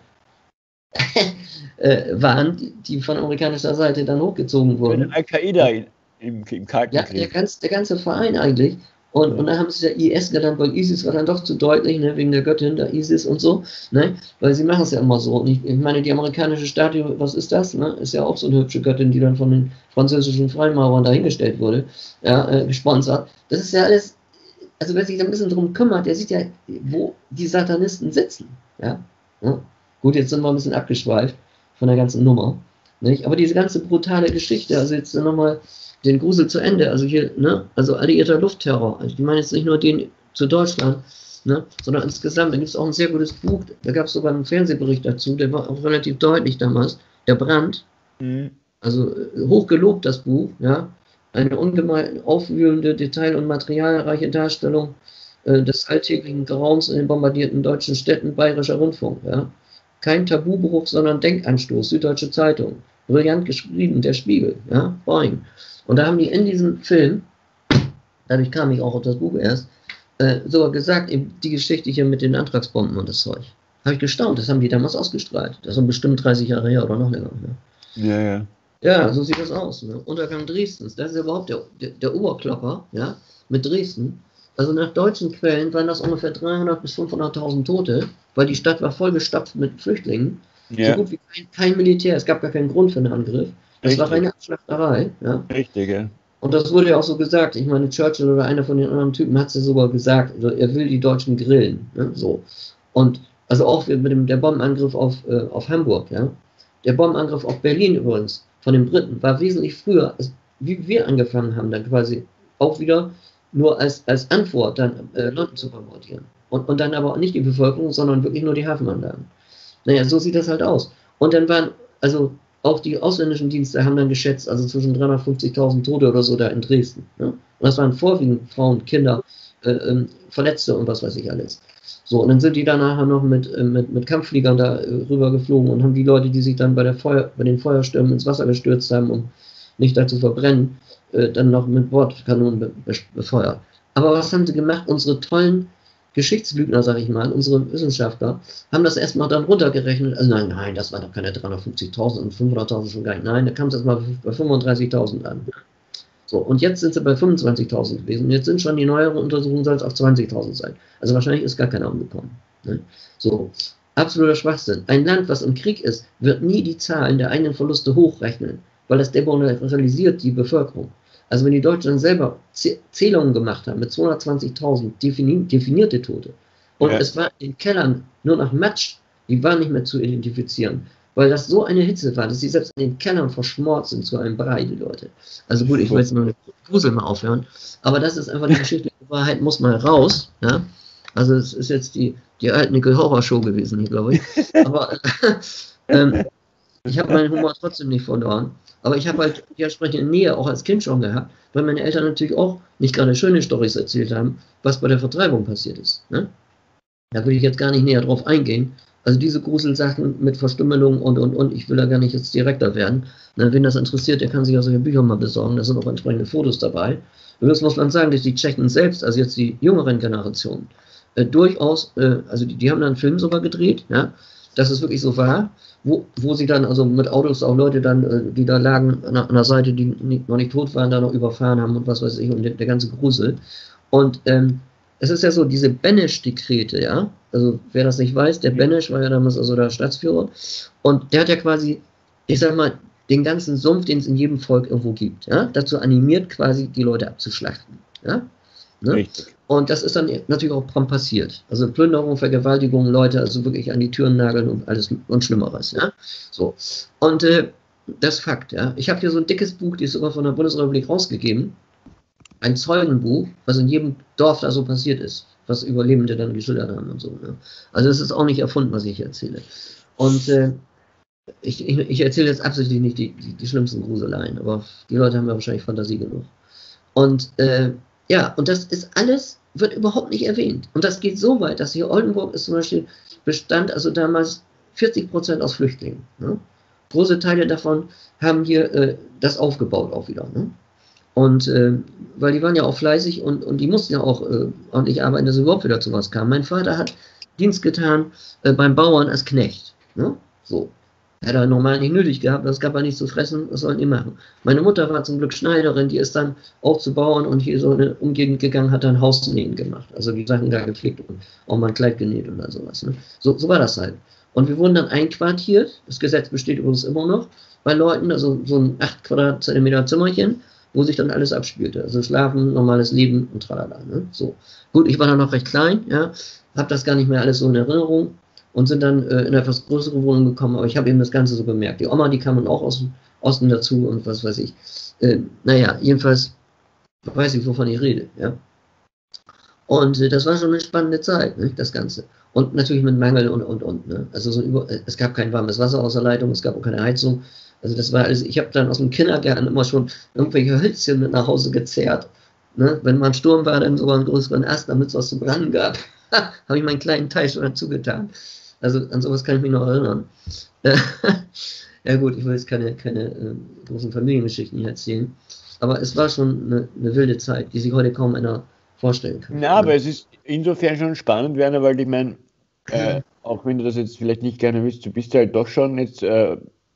äh, waren, die, die von amerikanischer Seite dann hochgezogen wurden. Al-Qaida im, im Kalten Ja, Krieg. der, ganz, der ganze Verein eigentlich. Und, ja. und dann haben sie ja I S genannt, weil ISIS war dann doch zu deutlich, ne, wegen der Göttin, der ISIS und so, ne, weil sie machen es ja immer so. Und ich, ich meine, die amerikanische Statue, was ist das, ne, ist ja auch so eine hübsche Göttin, die dann von den französischen Freimaurern dahingestellt wurde, ja, äh, gesponsert. Das ist ja alles, also wer sich da ein bisschen drum kümmert, der sieht ja, wo die Satanisten sitzen, ja. ja. Gut, jetzt sind wir ein bisschen abgeschweift von der ganzen Nummer, nicht? Aber diese ganze brutale Geschichte, also jetzt nochmal den Grusel zu Ende, also hier, ne, also alliierter Luftterror, also ich meine jetzt nicht nur den zu Deutschland, ne, sondern insgesamt, da gibt es auch ein sehr gutes Buch, da gab es sogar einen Fernsehbericht dazu, der war auch relativ deutlich damals, der Brand, mhm. also hochgelobt das Buch, ja, eine ungemein aufwühlende, detail- und materialreiche Darstellung äh, des alltäglichen Grauens in den bombardierten deutschen Städten, Bayerischer Rundfunk, ja, kein Tabubruch, sondern Denkanstoß, Süddeutsche Zeitung, brillant geschrieben, der Spiegel, ja, Boing. Und da haben die in diesem Film, dadurch kam ich auch auf das Buch erst, äh, sogar gesagt, eben die Geschichte hier mit den Antragsbomben und das Zeug. Habe ich gestaunt, das haben die damals ausgestrahlt. Das sind bestimmt dreißig Jahre her oder noch länger. Ne? Ja, ja. Ja, so sieht das aus. Ne? Untergang Dresdens, das ist ja überhaupt der, der, der Oberklopper, ja, mit Dresden. Also nach deutschen Quellen waren das ungefähr dreihundert bis fünfhunderttausend Tote, weil die Stadt war vollgestopft mit Flüchtlingen. Ja. So gut wie kein, kein Militär, es gab gar keinen Grund für einen Angriff. Das Richtig. war reine Abschlachterei. Ja. Richtig, ja. Und das wurde ja auch so gesagt. Ich meine, Churchill oder einer von den anderen Typen hat es ja sogar gesagt. Also er will die Deutschen grillen. Ne? So. Und also auch mit dem der Bombenangriff auf, äh, auf Hamburg. Ja. Der Bombenangriff auf Berlin übrigens von den Briten war wesentlich früher, als wie wir angefangen haben, dann quasi auch wieder nur als, als Antwort dann äh, London zu bombardieren. Und, und dann aber auch nicht die Bevölkerung, sondern wirklich nur die Hafenanlagen. Naja, so sieht das halt aus. Und dann waren, also auch die ausländischen Dienste haben dann geschätzt, also zwischen dreihundertfünfzigtausend Tote oder so da in Dresden. Ja? Und das waren vorwiegend Frauen, Kinder, äh, äh, Verletzte und was weiß ich alles. So, und dann sind die dann nachher noch mit, äh, mit, mit Kampffliegern da äh, rüber geflogen und haben die Leute, die sich dann bei, der Feuer, bei den Feuerstürmen ins Wasser gestürzt haben, um nicht da zu verbrennen, äh, dann noch mit Bordkanonen be be befeuert. Aber was haben sie gemacht? Unsere tollen Geschichtslügner, sag ich mal, unsere Wissenschaftler, haben das erstmal dann runtergerechnet. Also nein, nein, das waren doch keine dreihundertfünfzigtausend und fünfhunderttausend schon gar nicht. Nein, da kam es erstmal bei fünfunddreißigtausend an. So, und jetzt sind sie bei fünfundzwanzigtausend gewesen. Und jetzt sind schon die neueren Untersuchungen, soll es auf zwanzigtausend sein. Also wahrscheinlich ist gar keiner umgekommen. Ne? So, absoluter Schwachsinn. Ein Land, was im Krieg ist, wird nie die Zahlen der eigenen Verluste hochrechnen, weil das demoralisiert die Bevölkerung. Also wenn die Deutschen selber Zählungen gemacht haben mit zweihundertzwanzigtausend defini definierte Tote und ja. es war in den Kellern nur nach Matsch, die waren nicht mehr zu identifizieren, weil das so eine Hitze war, dass sie selbst in den Kellern verschmort sind zu einem Brei, die Leute. Also gut, ich will jetzt mal eine Grusel mal aufhören, aber das ist einfach die geschichtliche Wahrheit, muss mal raus. Ja? Also es ist jetzt die, die Altnickel-Horror-Show gewesen hier, glaube ich. Aber ähm, ich habe meinen Humor trotzdem nicht verloren. Aber ich habe halt die entsprechende Nähe auch als Kind schon gehabt, weil meine Eltern natürlich auch nicht gerade schöne Storys erzählt haben, was bei der Vertreibung passiert ist. Ne? Da will ich jetzt gar nicht näher drauf eingehen. Also diese Gruselsachen mit Verstümmelung und, und, und, ich will da gar nicht jetzt direkter werden. Na, wen das interessiert, der kann sich ja solche Bücher mal besorgen, da sind auch entsprechende Fotos dabei. Und das muss man sagen, dass die Tschechen selbst, also jetzt die jüngeren Generationen, äh, durchaus, äh, also die, die haben da einen Film sogar gedreht, ja, dass es wirklich so war, wo, wo sie dann also mit Autos auch Leute dann, die da lagen an, an der Seite, die nicht, noch nicht tot waren, da noch überfahren haben und was weiß ich und der, der ganze Grusel. Und ähm, es ist ja so, diese Benesch-Dekrete, ja, also wer das nicht weiß, der Benesch war ja damals also der Staatsführer und der hat ja quasi, ich sag mal, den ganzen Sumpf, den es in jedem Volk irgendwo gibt, ja, dazu animiert quasi die Leute abzuschlachten, ja. Ne? Richtig. Und das ist dann natürlich auch prompt passiert. Also Plünderung, Vergewaltigung, Leute also wirklich an die Türen nageln und alles und Schlimmeres. Ja? So. Und äh, das ist Fakt. Ja? Ich habe hier so ein dickes Buch, die ist sogar von der Bundesrepublik rausgegeben. Ein Zeugenbuch, was in jedem Dorf da so passiert ist, was Überlebende dann geschildert haben und so. Ne? Also das ist auch nicht erfunden, was ich hier erzähle. Und äh, ich, ich, ich erzähle jetzt absichtlich nicht die, die, die schlimmsten Gruseleien, aber die Leute haben ja wahrscheinlich Fantasie genug. Und äh, ja, und das ist alles, wird überhaupt nicht erwähnt. Und das geht so weit, dass hier Oldenburg ist zum Beispiel, bestand also damals vierzig Prozent aus Flüchtlingen. Ne? Große Teile davon haben hier äh, das aufgebaut auch wieder. Ne? Und äh, weil die waren ja auch fleißig und, und die mussten ja auch äh, ordentlich arbeiten, dass überhaupt wieder zu was kam. Mein Vater hat Dienst getan äh, beim Bauern als Knecht. Ne? So. Hätte er normal nicht nötig gehabt, das gab er nicht zu fressen, was sollen die machen? Meine Mutter war zum Glück Schneiderin, die ist dann auch zu Bauern und hier so eine Umgegend gegangen, hat dann Hausnähen gemacht, also die Sachen da gepflegt und auch mal ein Kleid genäht oder sowas. Ne? So, so war das halt. Und wir wurden dann einquartiert, das Gesetz besteht übrigens immer noch, bei Leuten, also so ein acht Quadratzentimeter Zimmerchen, wo sich dann alles abspielte, also Schlafen, normales Leben und tralala. Ne? So. Gut, ich war dann noch recht klein, ja, habe das gar nicht mehr alles so in Erinnerung, und sind dann äh, in eine etwas größere Wohnung gekommen, aber ich habe eben das Ganze so bemerkt. Die Oma, die kam dann auch aus dem Osten dazu und was weiß ich. Äh, naja, jedenfalls weiß ich, wovon ich rede. Ja? Und äh, das war schon eine spannende Zeit, ne, das Ganze. Und natürlich mit Mangel und, und, und. Ne? Also so über, es gab kein warmes Wasser aus der Leitung, es gab auch keine Heizung. Also das war alles, ich habe dann aus dem Kindergarten immer schon irgendwelche Hölzchen mit nach Hause gezerrt. Ne? Wenn mal ein Sturm war, dann sogar einen größeren Ast, damit es was zu brennen gab. Habe ich meinen kleinen Teil schon dazu getan. Also an sowas kann ich mich noch erinnern. Ja gut, ich will jetzt keine, keine äh, großen Familiengeschichten hier erzählen, aber es war schon eine, eine wilde Zeit, die sich heute kaum einer vorstellen kann. Na, ja, aber es ist insofern schon spannend, Werner, weil ich meine, äh, auch wenn du das jetzt vielleicht nicht gerne willst, du bist halt doch schon jetzt... Äh,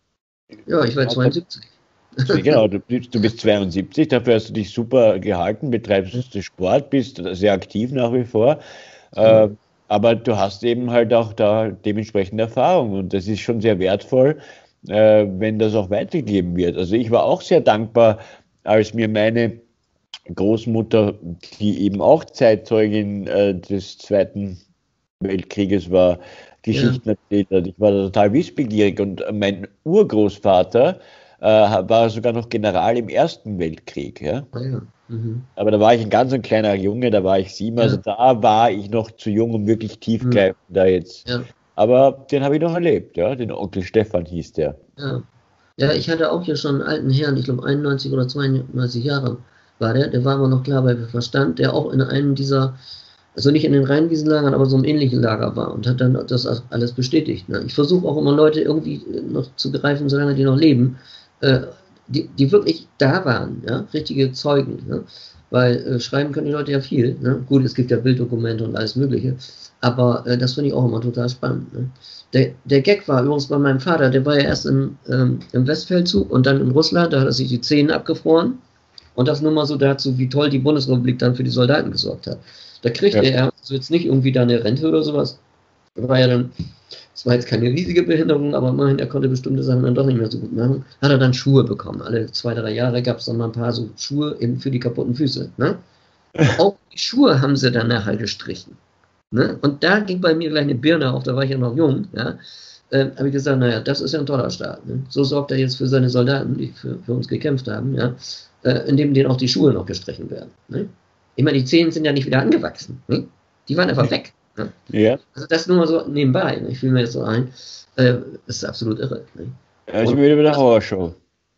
ja, ich war zweiundsiebzig. Genau, du, du bist zweiundsiebzig, dafür hast du dich super gehalten, betreibst Sport, bist sehr aktiv nach wie vor. Ja. Äh, Aber du hast eben halt auch da dementsprechende Erfahrung und das ist schon sehr wertvoll, äh, wenn das auch weitergegeben wird. Also ich war auch sehr dankbar, als mir meine Großmutter, die eben auch Zeitzeugin äh, des Zweiten Weltkrieges war, Geschichten ja. erzählt hat. Ich war da total wissbegierig und mein Urgroßvater äh, war sogar noch General im Ersten Weltkrieg. Ja? Ah, ja. Mhm. Aber da war ich ein ganz ein kleiner Junge, da war ich sieben, ja. also da war ich noch zu jung, um wirklich tiefgreifend mhm. da jetzt. Ja. Aber den habe ich noch erlebt, ja, den Onkel Stefan hieß der. Ja, ja, ich hatte auch hier schon einen alten Herrn, ich glaube einundneunzig oder zweiundneunzig Jahre war der, der war aber noch klar bei Verstand, der auch in einem dieser, also nicht in den Rheinwiesenlagern, aber so einem ähnlichen Lager war und hat dann das alles bestätigt. Ne? Ich versuche auch immer Leute irgendwie noch zu greifen, solange die noch leben, äh, Die, die wirklich da waren, ja, richtige Zeugen, ne? Weil äh, schreiben können die Leute ja viel, ne? Gut, es gibt ja Bilddokumente und alles mögliche, aber äh, das finde ich auch immer total spannend. Ne? Der, der Gag war übrigens bei meinem Vater, der war ja erst im, ähm, im Westfeldzug und dann in Russland, da hat er sich die Zähne abgefroren und das nur mal so dazu, wie toll die Bundesrepublik dann für die Soldaten gesorgt hat. Da kriegte ja. er also jetzt nicht irgendwie da eine Rente oder sowas, da war ja dann, es war jetzt keine riesige Behinderung, aber immerhin, er konnte bestimmte Sachen dann doch nicht mehr so gut machen. Hat er dann Schuhe bekommen. Alle zwei, drei Jahre gab es dann mal ein paar so Schuhe eben für die kaputten Füße. Ne? Auch die Schuhe haben sie dann nachher gestrichen. Ne? Und da ging bei mir gleich eine Birne auf, da war ich ja noch jung. Ja? Äh, habe ich gesagt, naja, das ist ja ein toller Staat. Ne? So sorgt er jetzt für seine Soldaten, die für, für uns gekämpft haben, ja? äh, indem denen auch die Schuhe noch gestrichen werden. Ne? Ich meine, die Zähne sind ja nicht wieder angewachsen. Ne? Die waren einfach weg. Ne? Ja. Also das nur mal so nebenbei, ne? Ich fühle mir jetzt so ein, äh, das ist absolut irre. Ne? Also und, wieder bei der Horrorshow.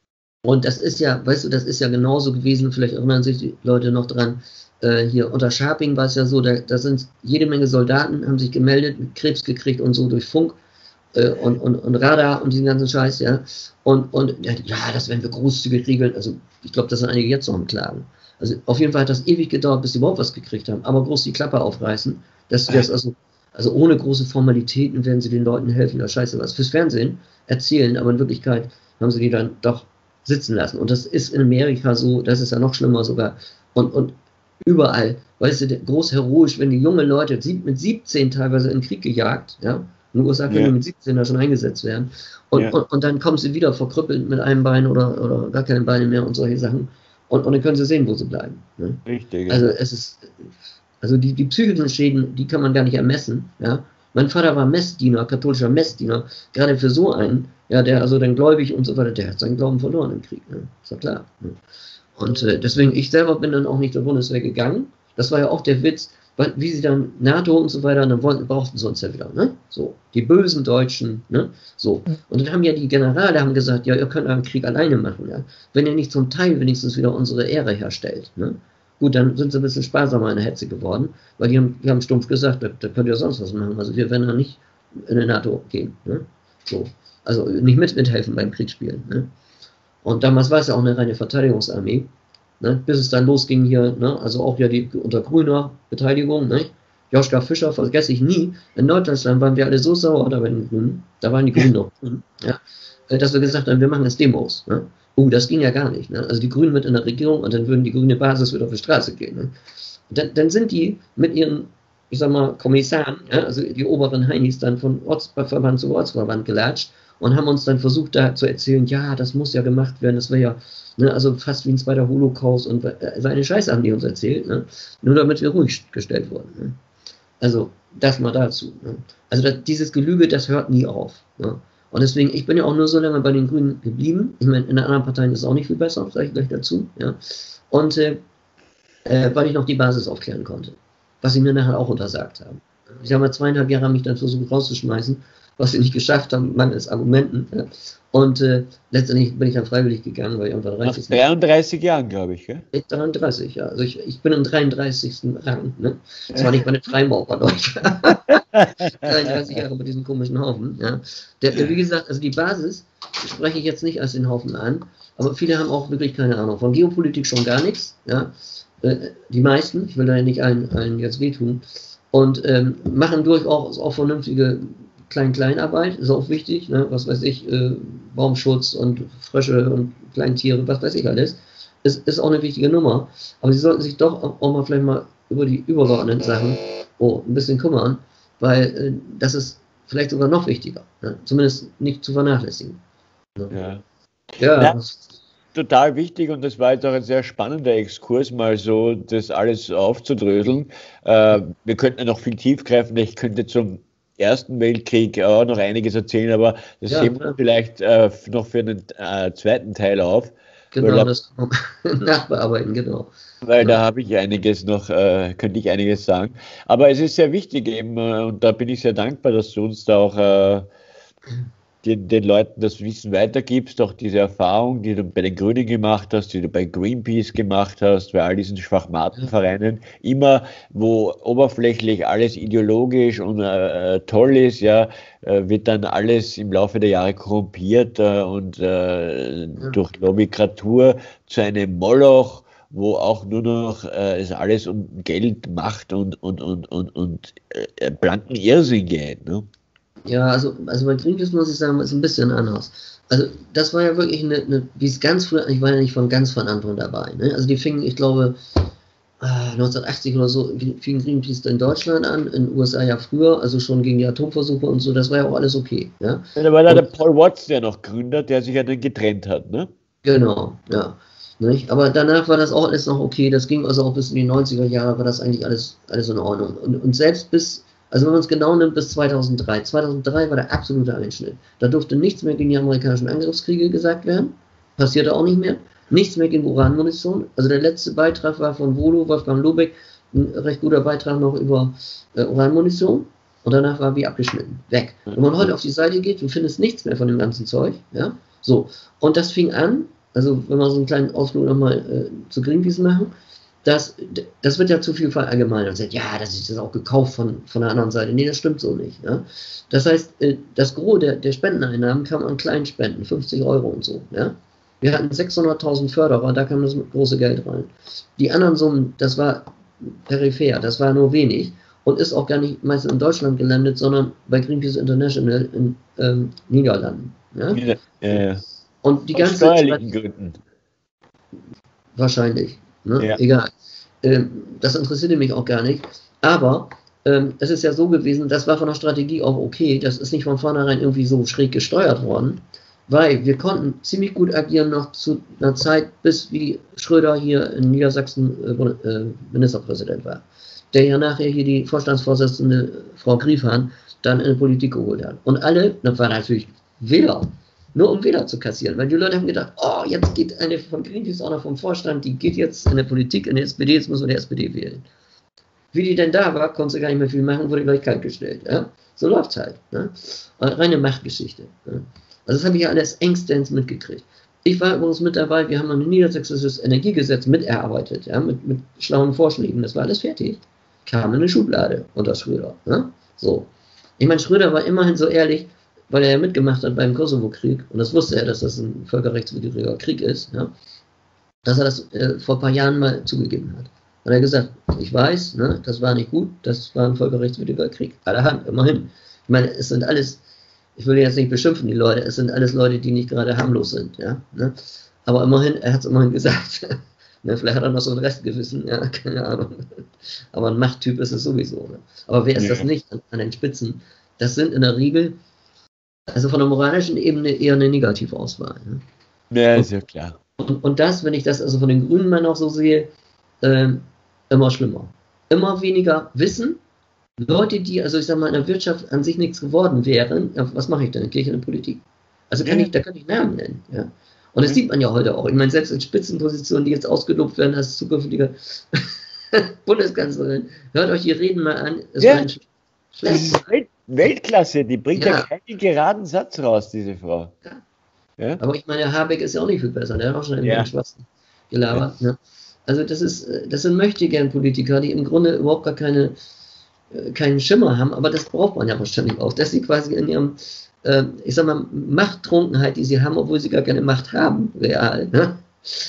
Und das ist ja, weißt du, das ist ja genauso gewesen, vielleicht erinnern sich die Leute noch dran, äh, hier unter Scharping war es ja so, da, da sind jede Menge Soldaten, haben sich gemeldet, mit Krebs gekriegt und so durch Funk äh, und, und, und Radar und diesen ganzen Scheiß, ja. Und, und ja, das werden wir großzügig regeln, also ich glaube, das sind einige jetzt noch am Klagen. Also auf jeden Fall hat das ewig gedauert, bis sie überhaupt was gekriegt haben, aber groß die Klappe aufreißen, dass sie das also, Also ohne große Formalitäten werden sie den Leuten helfen, da scheiße was fürs Fernsehen erzählen, aber in Wirklichkeit haben sie die dann doch sitzen lassen. Und das ist in Amerika so, das ist ja noch schlimmer sogar. Und, und überall, weißt du, groß heroisch, wenn die jungen Leute mit siebzehn teilweise in den Krieg gejagt, ja, in den U S A können ja. die mit siebzehn da schon eingesetzt werden. Und, ja. und, und dann kommen sie wieder verkrüppelt mit einem Bein oder, oder gar keine Beine mehr und solche Sachen. Und, und dann können sie sehen, wo sie bleiben. Ne? Richtig. Also es ist, also die, die psychischen Schäden, die kann man gar nicht ermessen. Ja? Mein Vater war Messdiener, katholischer Messdiener, gerade für so einen, ja, der also dann gläubig und so weiter, der hat seinen Glauben verloren im Krieg. Ne? Ist ja klar. Ne? Und äh, deswegen, ich selber bin dann auch nicht zur Bundeswehr gegangen. Das war ja auch der Witz, weil, wie sie dann NATO und so weiter, dann wollten, brauchten sie uns ja wieder, ne? So, die bösen Deutschen, ne? So. Und dann haben ja die Generale haben gesagt, ja, ihr könnt einen Krieg alleine machen, ja? Wenn ihr nicht zum Teil wenigstens wieder unsere Ehre herstellt, ne? Gut, dann sind sie ein bisschen sparsamer in der Hetze geworden, weil die haben, die haben stumpf gesagt, da, da könnt ihr sonst was machen. Also wir werden da nicht in die NATO gehen, ne? So. Also nicht mit, mithelfen beim Kriegsspielen, ne? Und damals war es ja auch eine reine Verteidigungsarmee. Ne, bis es dann losging hier, ne, also auch ja die unter grüner Beteiligung, ne, Joschka Fischer, vergesse ich nie, in Norddeutschland waren wir alle so sauer, da, waren die Grünen, da waren die Grünen noch, ja, dass wir gesagt haben, wir machen jetzt Demos. Ne. Oh, das ging ja gar nicht. Ne. Also die Grünen mit in der Regierung und dann würden die grüne Basis wieder auf die Straße gehen. Ne. Dann, dann sind die mit ihren, ich sag mal, Kommissaren, ja, also die oberen Heinis dann von Ortsverband zu Ortsverband gelatscht und haben uns dann versucht, da zu erzählen, ja, das muss ja gemacht werden, das wäre ja, ne, also fast wie ein zweiter Holocaust und so eine Scheiße haben die uns erzählt, ne, nur damit wir ruhig gestellt wurden. Ne. Also das mal dazu. Ne. Also das, dieses Gelüge, das hört nie auf. Ne. Und deswegen, ich bin ja auch nur so lange bei den Grünen geblieben. Ich meine, in den anderen Parteien ist es auch nicht viel besser, sage ich gleich dazu. Ja. Und äh, äh, weil ich noch die Basis aufklären konnte, was sie mir nachher auch untersagt haben. Ich habe mal zweieinhalb Jahre mich dann versucht rauszuschmeißen, was sie nicht geschafft haben, mangels Argumenten. Ja. Und äh, letztendlich bin ich dann freiwillig gegangen, weil ich irgendwann Nach dreiunddreißig Jahren, glaube ich, gell? dreiunddreißig, ja. Also ich, ich bin im dreiunddreißigsten Rang. Ne? Zwar nicht meine Freimaurer, dreiunddreißig Jahre bei diesem komischen Haufen. Ja. Der, der, wie gesagt, also die Basis spreche ich jetzt nicht als den Haufen an, aber viele haben auch wirklich keine Ahnung. Von Geopolitik schon gar nichts. Ja. Äh, die meisten, ich will da nicht allen, allen jetzt wehtun, und ähm, machen durchaus auch vernünftige Klein-Kleinarbeit, ist auch wichtig, ne? Was weiß ich, äh, Baumschutz und Frösche und Kleintiere, was weiß ich alles, ist, ist auch eine wichtige Nummer. Aber sie sollten sich doch auch, auch mal vielleicht mal über die übergeordneten Sachen oh, ein bisschen kümmern, weil äh, das ist vielleicht sogar noch wichtiger, ne? Zumindest nicht zu vernachlässigen. Ne? Ja. Ja, ja. Total wichtig, und das war jetzt auch ein sehr spannender Exkurs, mal so das alles aufzudröseln. Äh, wir könnten ja noch viel tiefgreifender, ich könnte zum Ersten Weltkrieg auch noch einiges erzählen, aber das ja, heben wir vielleicht äh, noch für einen äh, zweiten Teil auf. Genau, da, das kann man nachbearbeiten, genau. Weil ja. da habe ich einiges noch, äh, könnte ich einiges sagen. Aber es ist sehr wichtig eben, äh, und da bin ich sehr dankbar, dass du uns da auch äh, den, den Leuten das Wissen weitergibst, auch diese Erfahrung, die du bei den Grünen gemacht hast, die du bei Greenpeace gemacht hast, bei all diesen Schwachmatenvereinen, immer wo oberflächlich alles ideologisch und äh, toll ist, ja, äh, wird dann alles im Laufe der Jahre korrumpiert äh, und äh, ja. durch Lobbykratur zu einem Moloch, wo auch nur noch äh, es alles um Geld, Macht und, und, und, und, und äh, blanken Irrsinn geht, ne? Ja, also, also bei Greenpeace muss ich sagen, ist ein bisschen anders. Also das war ja wirklich eine, eine wie es ganz früher, ich war ja nicht von ganz von Anfang dabei. Ne? Also die fingen, ich glaube, neunzehnhundertachtzig oder so, fing Greenpeace in Deutschland an, in den U S A ja früher, also schon gegen die Atomversuche und so, das war ja auch alles okay. Ja? Ja, da war da der Paul Watts, der noch Gründer, der sich ja dann getrennt hat, ne? Genau, ja. Nicht? Aber danach war das auch alles noch okay, das ging also auch bis in die neunziger Jahre, war das eigentlich alles, alles in Ordnung. Und, und selbst bis Also wenn man es genau nimmt, bis zweitausenddrei. zweitausenddrei war der absolute Einschnitt. Da durfte nichts mehr gegen die amerikanischen Angriffskriege gesagt werden. Passierte auch nicht mehr. Nichts mehr gegen Uranmunition. Also der letzte Beitrag war von Volo, Wolfgang Lobeck, ein recht guter Beitrag noch über äh, Uranmunition. Und danach war wie abgeschnitten. Weg. Wenn man heute auf die Seite geht, du findest nichts mehr von dem ganzen Zeug. Ja? So. Und das fing an, also wenn wir so einen kleinen Ausflug nochmal äh, zu Greenpeace machen, Das, das wird ja zu viel verallgemeinert und sagt, ja, das ist jetzt auch gekauft von, von der anderen Seite. Nee, das stimmt so nicht. Ja? Das heißt, das Gros der, der Spendeneinnahmen kam an Kleinspenden, fünfzig Euro und so. Ja? Wir hatten sechshunderttausend Förderer, da kam das große Geld rein. Die anderen Summen, das war peripher, das war nur wenig. und ist auch gar nicht meistens in Deutschland gelandet, sondern bei Greenpeace International in ähm, Niederlanden. Ja? Ja, ja. Und die Aus ganze steuerlichen Gründen. Wahrscheinlich, ne? Ja. Egal. Ähm, das interessierte mich auch gar nicht. Aber ähm, es ist ja so gewesen, das war von der Strategie auch okay, das ist nicht von vornherein irgendwie so schräg gesteuert worden, weil wir konnten ziemlich gut agieren noch zu einer Zeit, bis wie Schröder hier in Niedersachsen äh, äh, Ministerpräsident war, der ja nachher hier die Vorstandsvorsitzende Frau Griefahn dann in die Politik geholt hat. Und alle, das war natürlich Wähler, nur um Wähler zu kassieren, weil die Leute haben gedacht, oh, jetzt geht eine von Greenpeace auch noch vom Vorstand, die geht jetzt in der Politik, in der S P D, jetzt müssen wir die S P D wählen. Wie die denn da war, konnte sie gar nicht mehr viel machen, wurde gleich kalt gestellt. Ja? So läuft es halt. Ne? Reine Machtgeschichte. Ne? Also das habe ich ja alles engstens mitgekriegt. Ich war übrigens mit dabei, wir haben ein niedersächsisches Energiegesetz miterarbeitet, ja? mit, mit schlauen Vorschlägen, das war alles fertig. Kam in eine Schublade unter Schröder. Ne? So. Ich meine, Schröder war immerhin so ehrlich, weil er ja mitgemacht hat beim Kosovo-Krieg, und das wusste er, dass das ein völkerrechtswidriger Krieg ist, ja? Dass er das äh, vor ein paar Jahren mal zugegeben hat. Hat er gesagt, ich weiß, ne, das war nicht gut, das war ein völkerrechtswidriger Krieg. Allerhand, immerhin. Ich meine, es sind alles, ich will jetzt nicht beschimpfen, die Leute, es sind alles Leute, die nicht gerade harmlos sind. Ja, ne? Aber immerhin, er hat es immerhin gesagt. Ne, vielleicht hat er noch so ein Restgewissen, ja, keine Ahnung. Aber ein Machttyp ist es sowieso. Ne? Aber wer ist ja. das nicht an, an den Spitzen? Das sind in der Regel, also von der moralischen Ebene eher eine Negativauswahl. Ne? Ja, ist ja klar. Und, und das, wenn ich das also von den Grünen mal noch so sehe, ähm, immer schlimmer. Immer weniger Wissen. Leute, die, also ich sag mal, in der Wirtschaft an sich nichts geworden wären, ja, was mache ich denn? Gehe ich in die Politik? Also kann ja. ich, da kann ich Namen nennen. Ja? Und das ja. sieht man ja heute auch. Ich meine, selbst in Spitzenpositionen, die jetzt ausgelobt werden als zukünftige Bundeskanzlerin, hört euch die Reden mal an. Es ja. Das ist Welt Weltklasse, die bringt ja. ja keinen geraden Satz raus, diese Frau. Ja. Ja? Aber ich meine, Herr Habeck ist ja auch nicht viel besser, der hat auch schon einen ja. Schwarzen gelabert. Ja. Ne? Also das ist, das sind möchtegern Politiker, die im Grunde überhaupt gar keine, keinen Schimmer haben, aber das braucht man ja wahrscheinlich auch, dass sie quasi in ihrem, äh, ich sag mal, Machttrunkenheit, die sie haben, obwohl sie gar keine Macht haben, real, ne?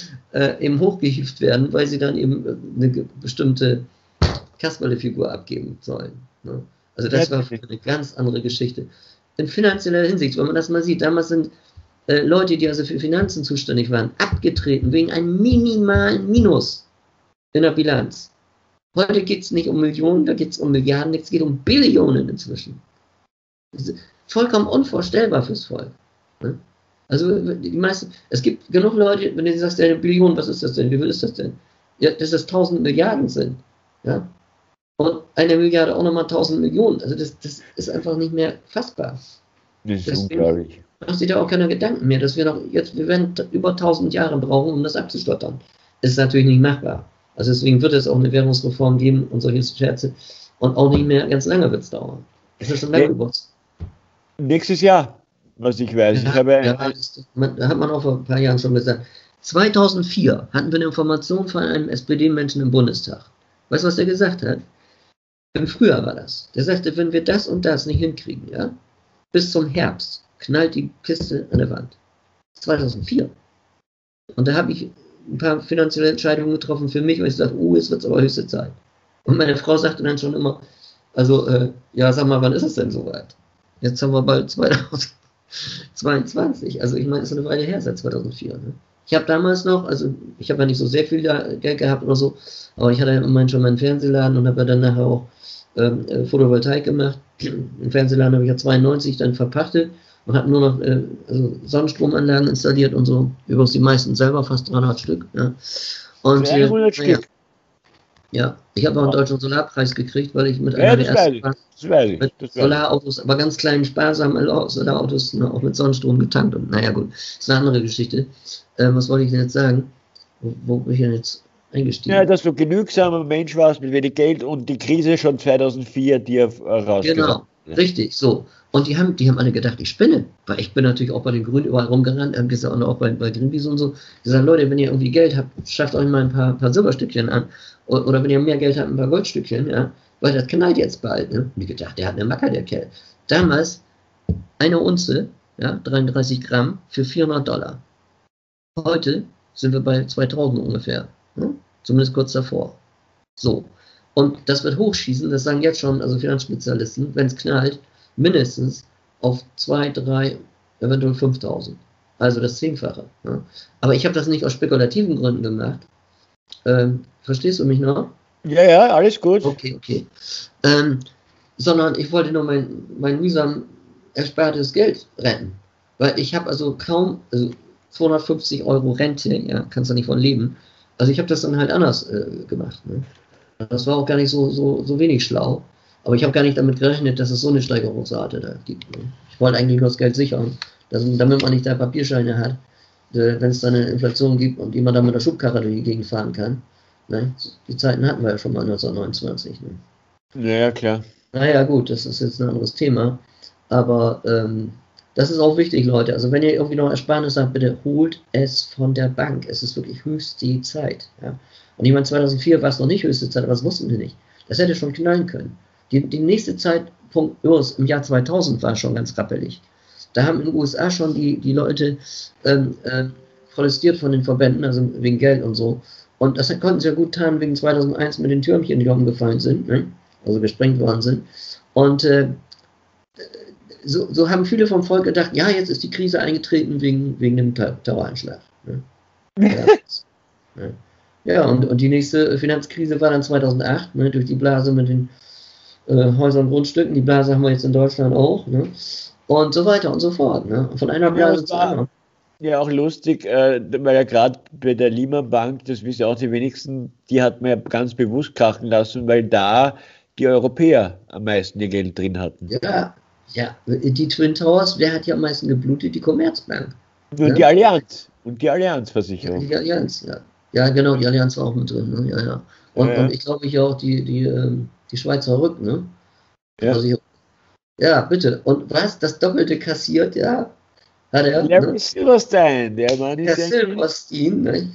äh, eben hochgehievt werden, weil sie dann eben eine bestimmte Kasperle-Figur abgeben sollen. Ne? Also das war eine ganz andere Geschichte. In finanzieller Hinsicht, wenn man das mal sieht, damals sind äh, Leute, die also für Finanzen zuständig waren, abgetreten wegen einem minimalen Minus in der Bilanz. Heute geht es nicht um Millionen, da geht es um Milliarden, es geht um Billionen inzwischen. Das ist vollkommen unvorstellbar fürs Volk. Ne? Also die meisten, es gibt genug Leute, wenn du sagst, eine Billion, was ist das denn, wie viel ist das denn? Ja, dass das tausend Milliarden sind. Ja? Und eine Milliarde auch nochmal tausend Millionen. Also das, das ist einfach nicht mehr fassbar. Das ist Deswegen unglaublich. macht sich da auch keiner Gedanken mehr, dass wir noch jetzt, wir werden über tausend Jahre brauchen, um das abzustottern. Ist natürlich nicht machbar. Also deswegen wird es auch eine Währungsreform geben und solche Scherze. Und auch nicht mehr ganz lange wird es dauern. Das ist schon lange gewusst. Nächstes Jahr, was ich weiß. Ja, ich habe ja, das, man, da hat man auch vor ein paar Jahren schon gesagt. zweitausendvier hatten wir eine Information von einem S P D-Menschen im Bundestag. Weißt du, was der gesagt hat? Im Frühjahr war das. Der sagte, wenn wir das und das nicht hinkriegen, ja, bis zum Herbst knallt die Kiste an der Wand. zweitausendvier. Und da habe ich ein paar finanzielle Entscheidungen getroffen für mich, weil ich sagte, oh, jetzt wird es aber höchste Zeit. Und meine Frau sagte dann schon immer, also, äh, ja, sag mal, wann ist es denn soweit? Jetzt haben wir bald zweitausendzweiundzwanzig. Also ich meine, es ist eine Weile her, seit zweitausendvier. Ne? Ich habe damals noch, also ich habe ja nicht so sehr viel Geld gehabt oder so, aber ich hatte ja immerhin schon meinen Fernsehladen und habe ja dann nachher auch ähm, Photovoltaik gemacht. Den Fernsehladen habe ich ja zweiundneunzig dann verpachtet und habe nur noch äh, also Sonnenstromanlagen installiert und so. Übrigens die meisten selber, fast dreihundert Stück. Ja. Und, dreihundert äh, Stück? Ja, ich habe auch einen deutschen Solarpreis gekriegt, weil ich mit ja, einer das der weiß ich. Das weiß ich. mit Das weiß Solarautos, aber ganz kleinen, sparsamen Solarautos, ne, auch mit Sonnenstrom getankt. Und naja, gut, das ist eine andere Geschichte. Ähm, was wollte ich denn jetzt sagen? Wo, wo bin ich denn jetzt eingestiegen? Ja, dass du genügsamer Mensch warst mit wenig Geld und die Krise schon zweitausendvier dir rausgebracht. Genau, ja. Richtig, so. Und die haben, die haben alle gedacht, ich spinne. Weil ich bin natürlich auch bei den Grünen überall rumgerannt, haben gesagt, und auch bei, bei Greenpeace und so. Die sagen, Leute, wenn ihr irgendwie Geld habt, schafft euch mal ein paar, paar Silberstückchen an. Oder, oder wenn ihr mehr Geld habt, ein paar Goldstückchen, ja. Weil das knallt jetzt bald, ne? Und ich gedacht, der hat eine Macke, der Kerl. Damals eine Unze, ja, dreiunddreißig Gramm für vierhundert Dollar. Heute sind wir bei zweitausend ungefähr. Ne? Zumindest kurz davor. So. Und das wird hochschießen, das sagen jetzt schon, also Finanzspezialisten, wenn es knallt, mindestens auf zwei, drei, eventuell fünftausend. Also das Zehnfache. Ja. Aber ich habe das nicht aus spekulativen Gründen gemacht. Ähm, verstehst du mich noch? Ja, ja, alles gut. Okay, okay. Ähm, sondern ich wollte nur mein, mein mühsam erspartes Geld retten. Weil ich habe also kaum, also zweihundertfünfzig Euro Rente, ja, kannst du nicht von leben. Also ich habe das dann halt anders äh, gemacht. Ne? Das war auch gar nicht so, so, so wenig schlau. Aber ich habe gar nicht damit gerechnet, dass es so eine Steigerungsrate da gibt. Ne? Ich wollte eigentlich nur das Geld sichern, dass, damit man nicht da Papierscheine hat, äh, wenn es dann eine Inflation gibt und jemand da mit der Schubkarre durch die Gegend fahren kann. Ne? Die Zeiten hatten wir ja schon mal neunzehnhundertneunundzwanzig. Ne? Ja, klar. Naja, gut, das ist jetzt ein anderes Thema. Aber ähm, das ist auch wichtig, Leute. Also wenn ihr irgendwie noch Ersparnis habt, bitte holt es von der Bank. Es ist wirklich höchste Zeit. Ja? Und ich meine, zweitausendvier war es noch nicht höchste Zeit, aber das wussten wir nicht. Das hätte schon knallen können. Die, die nächste Zeitpunkt im Jahr zweitausend war schon ganz rappelig. Da haben in den U S A schon die, die Leute ähm, äh, protestiert von den Verbänden, also wegen Geld und so. Und das konnten sie ja gut tun wegen zweitausendeins mit den Türmchen, die da umgefallen sind, ne? Also gesprengt worden sind. Und äh, so, so haben viele vom Volk gedacht, ja, jetzt ist die Krise eingetreten wegen, wegen dem Terroranschlag. Ne? Ja, ja. ja und, und die nächste Finanzkrise war dann zweitausendacht, ne, durch die Blase mit den äh, Häusern und Grundstücken. Die Blase haben wir jetzt in Deutschland auch. Ne? Und so weiter und so fort. Ne? Von einer Blase ja, zur anderen. Ja, auch lustig, äh, weil ja gerade bei der Lehman Bank, das wissen ja auch die wenigsten, die hat man ja ganz bewusst krachen lassen, weil da die Europäer am meisten ihr Geld drin hatten. Ja, ja, die Twin Towers, wer hat ja am meisten geblutet? Die Commerzbank. Und ja? die Allianz. Und die Allianz-Versicherung. Ja, die Allianz, ja. Ja, genau, die Allianz war auch mit drin. Ne? Ja, ja. Und, ja. und ich glaube, ich auch die, die, ähm, die Schweizer Rück, ne? Ja. Also, ja, bitte. Und was? Das Doppelte kassiert, ja? Hat er, Larry ne? Silverstein, der Mann ist der Silverstein, ne?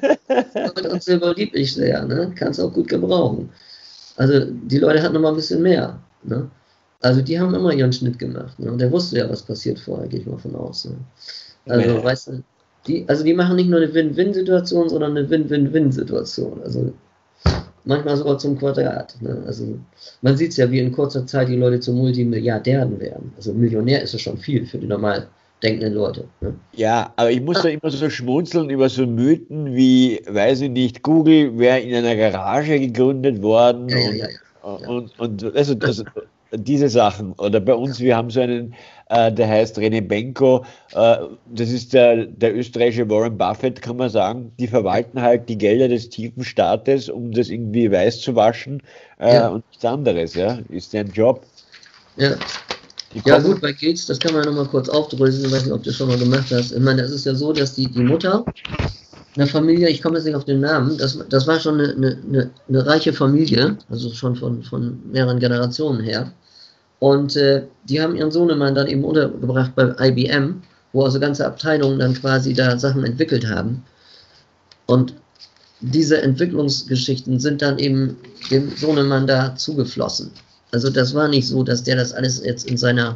Ja. Gold und Silber lieb ich sehr, ne? Kannst auch gut gebrauchen. Also die Leute hatten noch mal ein bisschen mehr, ne? Also die haben immer ihren Schnitt gemacht, ne? Und der wusste ja, was passiert vorher, gehe ich mal von aus. Ne? Also ja. weißt du, die, also die machen nicht nur eine Win-Win-Situation, sondern eine Win-Win-Win-Situation. Also manchmal sogar zum Quadrat. Ne? Also man sieht es ja, wie in kurzer Zeit die Leute zu Multimilliardären werden. Also Millionär ist ja schon viel für die normal denkenden Leute. Ne? Ja, aber ich muss ah. da immer so schmunzeln über so Mythen wie, weiß ich nicht, Google wäre in einer Garage gegründet worden. Ja, und, ja, ja, ja. und, und, und also, also diese Sachen. Oder bei uns, wir haben so einen, äh, der heißt René Benko, äh, das ist der, der österreichische Warren Buffett, kann man sagen. Die verwalten halt die Gelder des tiefen Staates, um das irgendwie weiß zu waschen äh, ja. und nichts anderes, ja. Ist deren Job. Ja. Ja gut, bei Gates, das kann man ja nochmal kurz aufdröseln, ich weiß nicht, ob du das schon mal gemacht hast. Ich meine, es ist ja so, dass die, die Mutter einer Familie, ich komme jetzt nicht auf den Namen, das, das war schon eine, eine, eine reiche Familie, also schon von, von mehreren Generationen her. Und äh, die haben ihren Sohnemann dann eben untergebracht bei I B M, wo also ganze Abteilungen dann quasi da Sachen entwickelt haben. Und diese Entwicklungsgeschichten sind dann eben dem Sohnemann da zugeflossen. Also das war nicht so, dass der das alles jetzt in seiner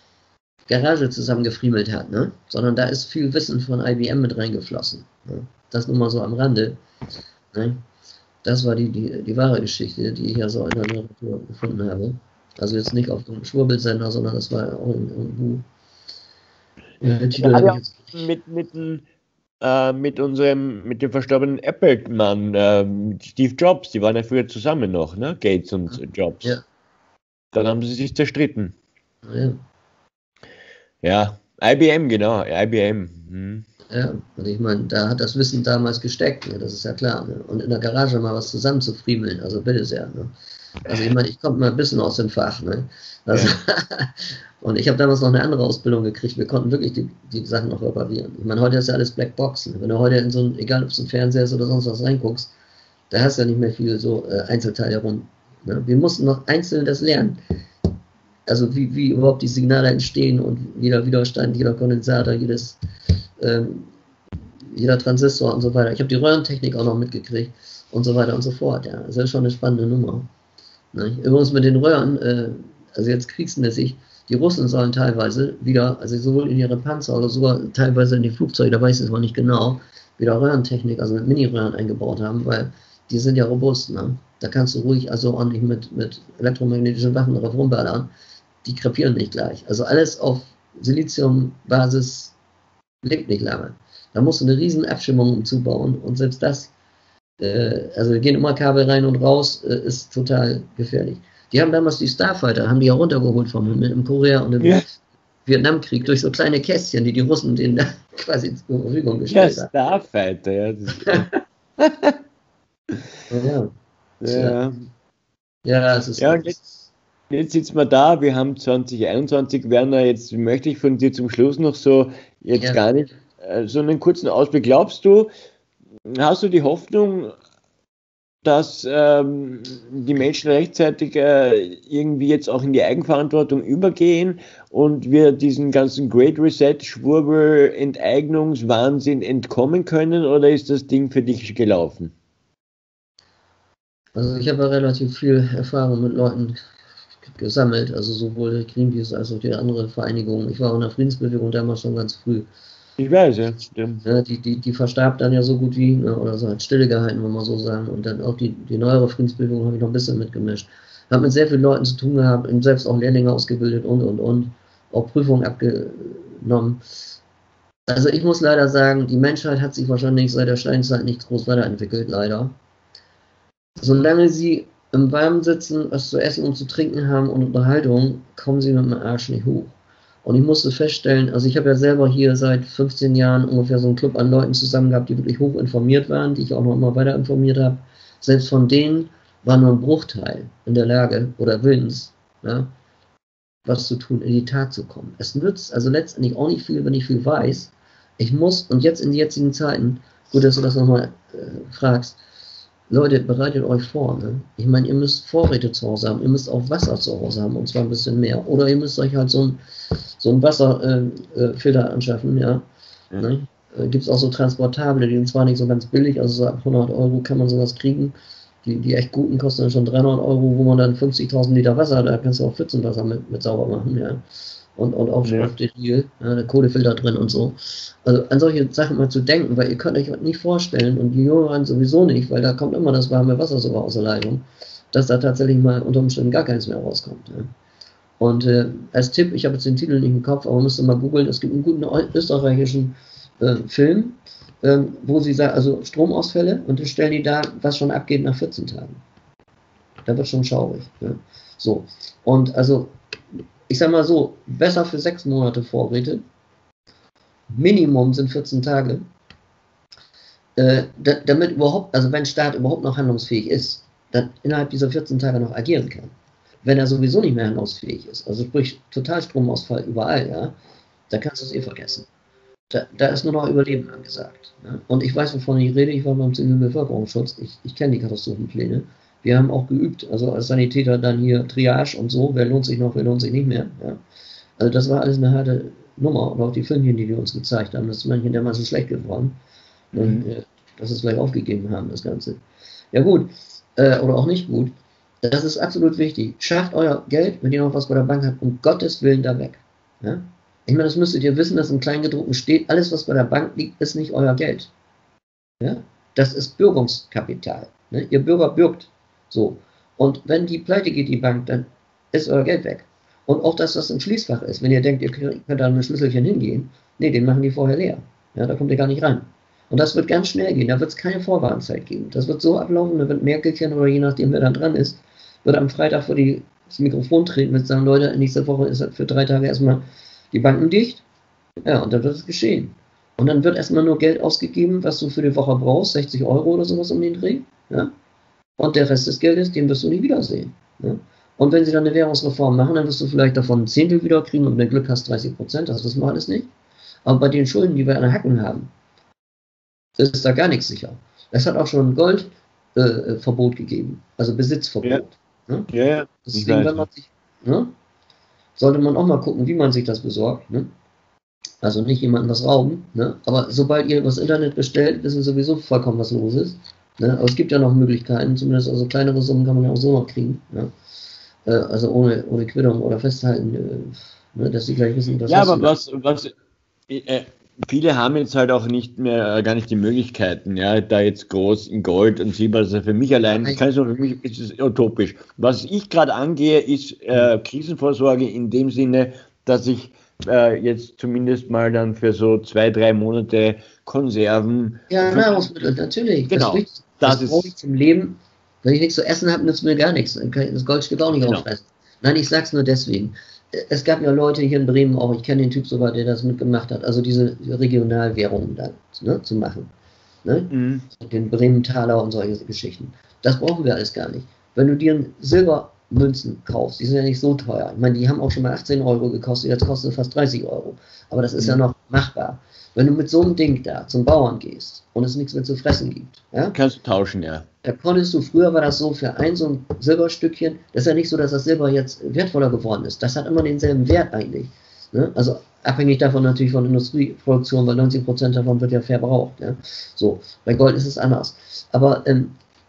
Garage zusammengefriemelt hat, ne? Sondern da ist viel Wissen von I B M mit reingeflossen. Ne? Das nur mal so am Rande. Ne? Das war die, die, die wahre Geschichte, die ich ja so in der Literatur gefunden habe. Also jetzt nicht auf dem Schwurbelsender, sondern das war auch irgendwo. Äh, ja, mit, mit, äh, mit unserem, mit dem verstorbenen Apple-Mann, äh, Steve Jobs, die waren ja früher zusammen noch, ne? Gates und Jobs. Ja. Dann haben sie sich zerstritten. Ja, ja I B M, genau, I B M. Hm. Ja, und ich meine, da hat das Wissen damals gesteckt, ne? Das ist ja klar. Ne? Und in der Garage mal was zusammenzufriemeln, also bitte sehr. Ne? Also ich meine, ich komme mal ein bisschen aus dem Fach. Ne? Also, ja. Und ich habe damals noch eine andere Ausbildung gekriegt. Wir konnten wirklich die, die Sachen noch reparieren. Ich meine, heute ist ja alles Blackbox. Ne? Wenn du heute in so ein, egal ob es ein Fernseher ist oder sonst was reinguckst, da hast du ja nicht mehr viele so äh, Einzelteile rum. Ne? Wir mussten noch einzeln das lernen. Also wie, wie überhaupt die Signale entstehen und jeder Widerstand, jeder Kondensator, jedes, ähm, jeder Transistor und so weiter. Ich habe die Röhrentechnik auch noch mitgekriegt und so weiter und so fort. Ja, das ist schon eine spannende Nummer. Ne? Übrigens mit den Röhren, äh, also jetzt kriegsmäßig, die Russen sollen teilweise wieder, also sowohl in ihre Panzer oder sogar teilweise in die Flugzeuge, da weiß ich es aber nicht genau, wieder Röhrentechnik, also mit Mini-Röhren eingebaut haben, weil die sind ja robust. Ne? Da kannst du ruhig also ordentlich mit, mit elektromagnetischen Waffen drauf rumballern. Die krepieren nicht gleich. Also alles auf Siliziumbasis lebt nicht lange. Da musst du eine riesen Abschirmung zubauen und selbst das, äh, also gehen immer Kabel rein und raus, äh, ist total gefährlich. Die haben damals die Starfighter, haben die ja runtergeholt vom Himmel im Korea und im ja. Vietnamkrieg durch so kleine Kästchen, die die Russen denen da quasi zur Verfügung gestellt haben. Ja, Starfighter, ja. ja. Ja. Ja, es ist. Ja, und jetzt, jetzt sitzen wir da, wir haben zwanzig einundzwanzig, Werner, jetzt möchte ich von dir zum Schluss noch so, jetzt ja. gar nicht, äh, so einen kurzen Ausblick. Glaubst du, hast du die Hoffnung, dass ähm, die Menschen rechtzeitig äh, irgendwie jetzt auch in die Eigenverantwortung übergehen und wir diesen ganzen Great Reset, Schwurbel, Enteignungswahnsinn entkommen können, oder ist das Ding für dich gelaufen? Also ich habe ja relativ viel Erfahrung mit Leuten gesammelt, also sowohl Greenpeace als auch die andere Vereinigung. Ich war auch in der Friedensbewegung damals schon ganz früh. Ich weiß, ja. Stimmt. Ja, die, die, die verstarb dann ja so gut wie, ne, oder so hat Stille gehalten, wenn man so sagen. Und dann auch die, die neuere Friedensbewegung habe ich noch ein bisschen mitgemischt. Habe mit sehr vielen Leuten zu tun gehabt, selbst auch Lehrlinge ausgebildet und, und, und. Auch Prüfungen abgenommen. Also ich muss leider sagen, die Menschheit hat sich wahrscheinlich seit der Steinzeit nicht groß weiterentwickelt, leider. Solange sie im Warmen sitzen, was zu essen und zu trinken haben und Unterhaltung, kommen sie mit dem Arsch nicht hoch. Und ich musste feststellen, also ich habe ja selber hier seit fünfzehn Jahren ungefähr so einen Club an Leuten zusammen gehabt, die wirklich hoch informiert waren, die ich auch noch immer weiter informiert habe. Selbst von denen war nur ein Bruchteil in der Lage oder willens, ja, was zu tun, in die Tat zu kommen. Es nützt also letztendlich auch nicht viel, wenn ich viel weiß. Ich muss, und jetzt in den jetzigen Zeiten, gut, dass du das nochmal äh, fragst, Leute, bereitet euch vor. Ne? Ich meine, ihr müsst Vorräte zu Hause haben, ihr müsst auch Wasser zu Hause haben, und zwar ein bisschen mehr. Oder ihr müsst euch halt so ein, so ein Wasserfilter äh, anschaffen. Ja? Ja. Ne? Äh, Gibt es auch so transportable, die sind zwar nicht so ganz billig, also so ab hundert Euro kann man sowas kriegen. Die, die echt guten kosten dann schon dreihundert Euro, wo man dann fünfzigtausend Liter Wasser, da kannst du auch Pfützenwasser mit, mit sauber machen. Ja? Und, und auch schon steril, ja, der Kohlefilter drin und so. Also an solche Sachen mal zu denken, weil ihr könnt euch nicht vorstellen, und die Jüngeren sowieso nicht, weil da kommt immer das warme Wasser sogar aus der Leitung, dass da tatsächlich mal unter Umständen gar keins mehr rauskommt. Ja. Und äh, als Tipp, ich habe jetzt den Titel nicht im Kopf, aber müsst ihr mal googeln, es gibt einen guten österreichischen äh, Film, äh, wo sie sagen, also Stromausfälle, und dann stellen die dar, was schon abgeht nach vierzehn Tagen. Da wird schon schaurig. Ja. So, und also ich sag mal so, besser für sechs Monate Vorräte. Minimum sind vierzehn Tage. Äh, da, damit überhaupt, also wenn Staat überhaupt noch handlungsfähig ist, dann innerhalb dieser vierzehn Tage noch agieren kann. Wenn er sowieso nicht mehr handlungsfähig ist, also sprich Totalstromausfall überall, ja, da kannst du es eh vergessen. Da, da ist nur noch Überleben angesagt. Ja. Und ich weiß, wovon ich rede, ich war beim Zivilbevölkerungsschutz, ich, ich kenne die Katastrophenpläne. Wir haben auch geübt, also als Sanitäter dann hier Triage und so, wer lohnt sich noch, wer lohnt sich nicht mehr. Ja. Also das war alles eine harte Nummer, und auch die Filmchen, die die uns gezeigt haben, das ist manchen dermaßen schlecht geworden, mhm. äh, dass sie es gleich aufgegeben haben, das Ganze. Ja gut, äh, oder auch nicht gut, das ist absolut wichtig. Schafft euer Geld, wenn ihr noch was bei der Bank habt, um Gottes Willen da weg. Ja. Ich meine, das müsstet ihr wissen, dass im Kleingedruckten steht, alles was bei der Bank liegt, ist nicht euer Geld. Ja. Das ist Bürgungskapital. Ne. Ihr Bürger bürgt. So. Und wenn die pleite geht, die Bank, dann ist euer Geld weg. Und auch das, was im Schließfach ist. Wenn ihr denkt, ihr könnt da mit Schlüsselchen hingehen, nee, den machen die vorher leer. Ja, da kommt ihr gar nicht rein. Und das wird ganz schnell gehen. Da wird es keine Vorwarnzeit geben. Das wird so ablaufen, da wird Merkelchen oder je nachdem, wer da dran ist, wird am Freitag vor die, das Mikrofon treten und sagen, Leute, nächste Woche ist für drei Tage erstmal die Banken dicht. Ja, und dann wird es geschehen. Und dann wird erstmal nur Geld ausgegeben, was du für die Woche brauchst, sechzig Euro oder sowas um den Dreh. Ja. Und der Rest des Geldes, den wirst du nicht wiedersehen. Ja? Und wenn sie dann eine Währungsreform machen, dann wirst du vielleicht davon ein Zehntel wieder kriegen und wenn du Glück hast dreißig Prozent, das wissen wir alles nicht. Aber bei den Schulden, die wir an den Hacken haben, ist da gar nichts sicher. Es hat auch schon ein Goldverbot äh, gegeben, also Besitzverbot. Ja, ne? Ja, ja. Deswegen, wenn man sich, ne? sollte man auch mal gucken, wie man sich das besorgt. Ne? Also nicht jemandem was rauben, ne? Aber sobald ihr übers Internet bestellt, wissen wir sowieso vollkommen, was los ist. Ne? Aber es gibt ja noch Möglichkeiten, zumindest also kleinere Summen kann man ja auch so noch kriegen. Ne? Äh, also ohne, ohne Quittung oder Festhalten, äh, ne? dass sie gleich wissen, was ja, aber was, was äh, viele haben jetzt halt auch nicht mehr, äh, gar nicht die Möglichkeiten, ja, da jetzt groß in Gold und Silber, also für mich allein, das kann ich sagen, für mich ist es utopisch. Was ich gerade angehe, ist äh, Krisenvorsorge in dem Sinne, dass ich äh, jetzt zumindest mal dann für so zwei, drei Monate Konserven. Ja, Nahrungsmittel, natürlich. Genau. Das, das, das brauche ich zum Leben. Wenn ich nichts zu essen habe, nützt mir gar nichts. Dann kann ich das Goldstück auch nicht genau. aufreißen. Nein, ich sag's nur deswegen. Es gab ja Leute hier in Bremen auch, ich kenne den Typ sogar, der das mitgemacht hat, also diese Regionalwährungen da ne, zu machen. Ne? Mhm. Den Brementhaler und solche Geschichten. Das brauchen wir alles gar nicht. Wenn du dir Silbermünzen kaufst, die sind ja nicht so teuer. Ich meine, die haben auch schon mal achtzehn Euro gekostet, jetzt kosten sie fast dreißig Euro. Aber das ist mhm. ja noch machbar. Wenn du mit so einem Ding da zum Bauern gehst und es nichts mehr zu fressen gibt, ja? Kannst du tauschen, ja. Da konntest du, früher war das so, für ein so ein Silberstückchen, das ist ja nicht so, dass das Silber jetzt wertvoller geworden ist. Das hat immer denselben Wert eigentlich. Ne? Also abhängig davon natürlich von Industrieproduktion, weil neunzig Prozent davon wird ja verbraucht. Ja? So, bei Gold ist es anders. Aber ähm,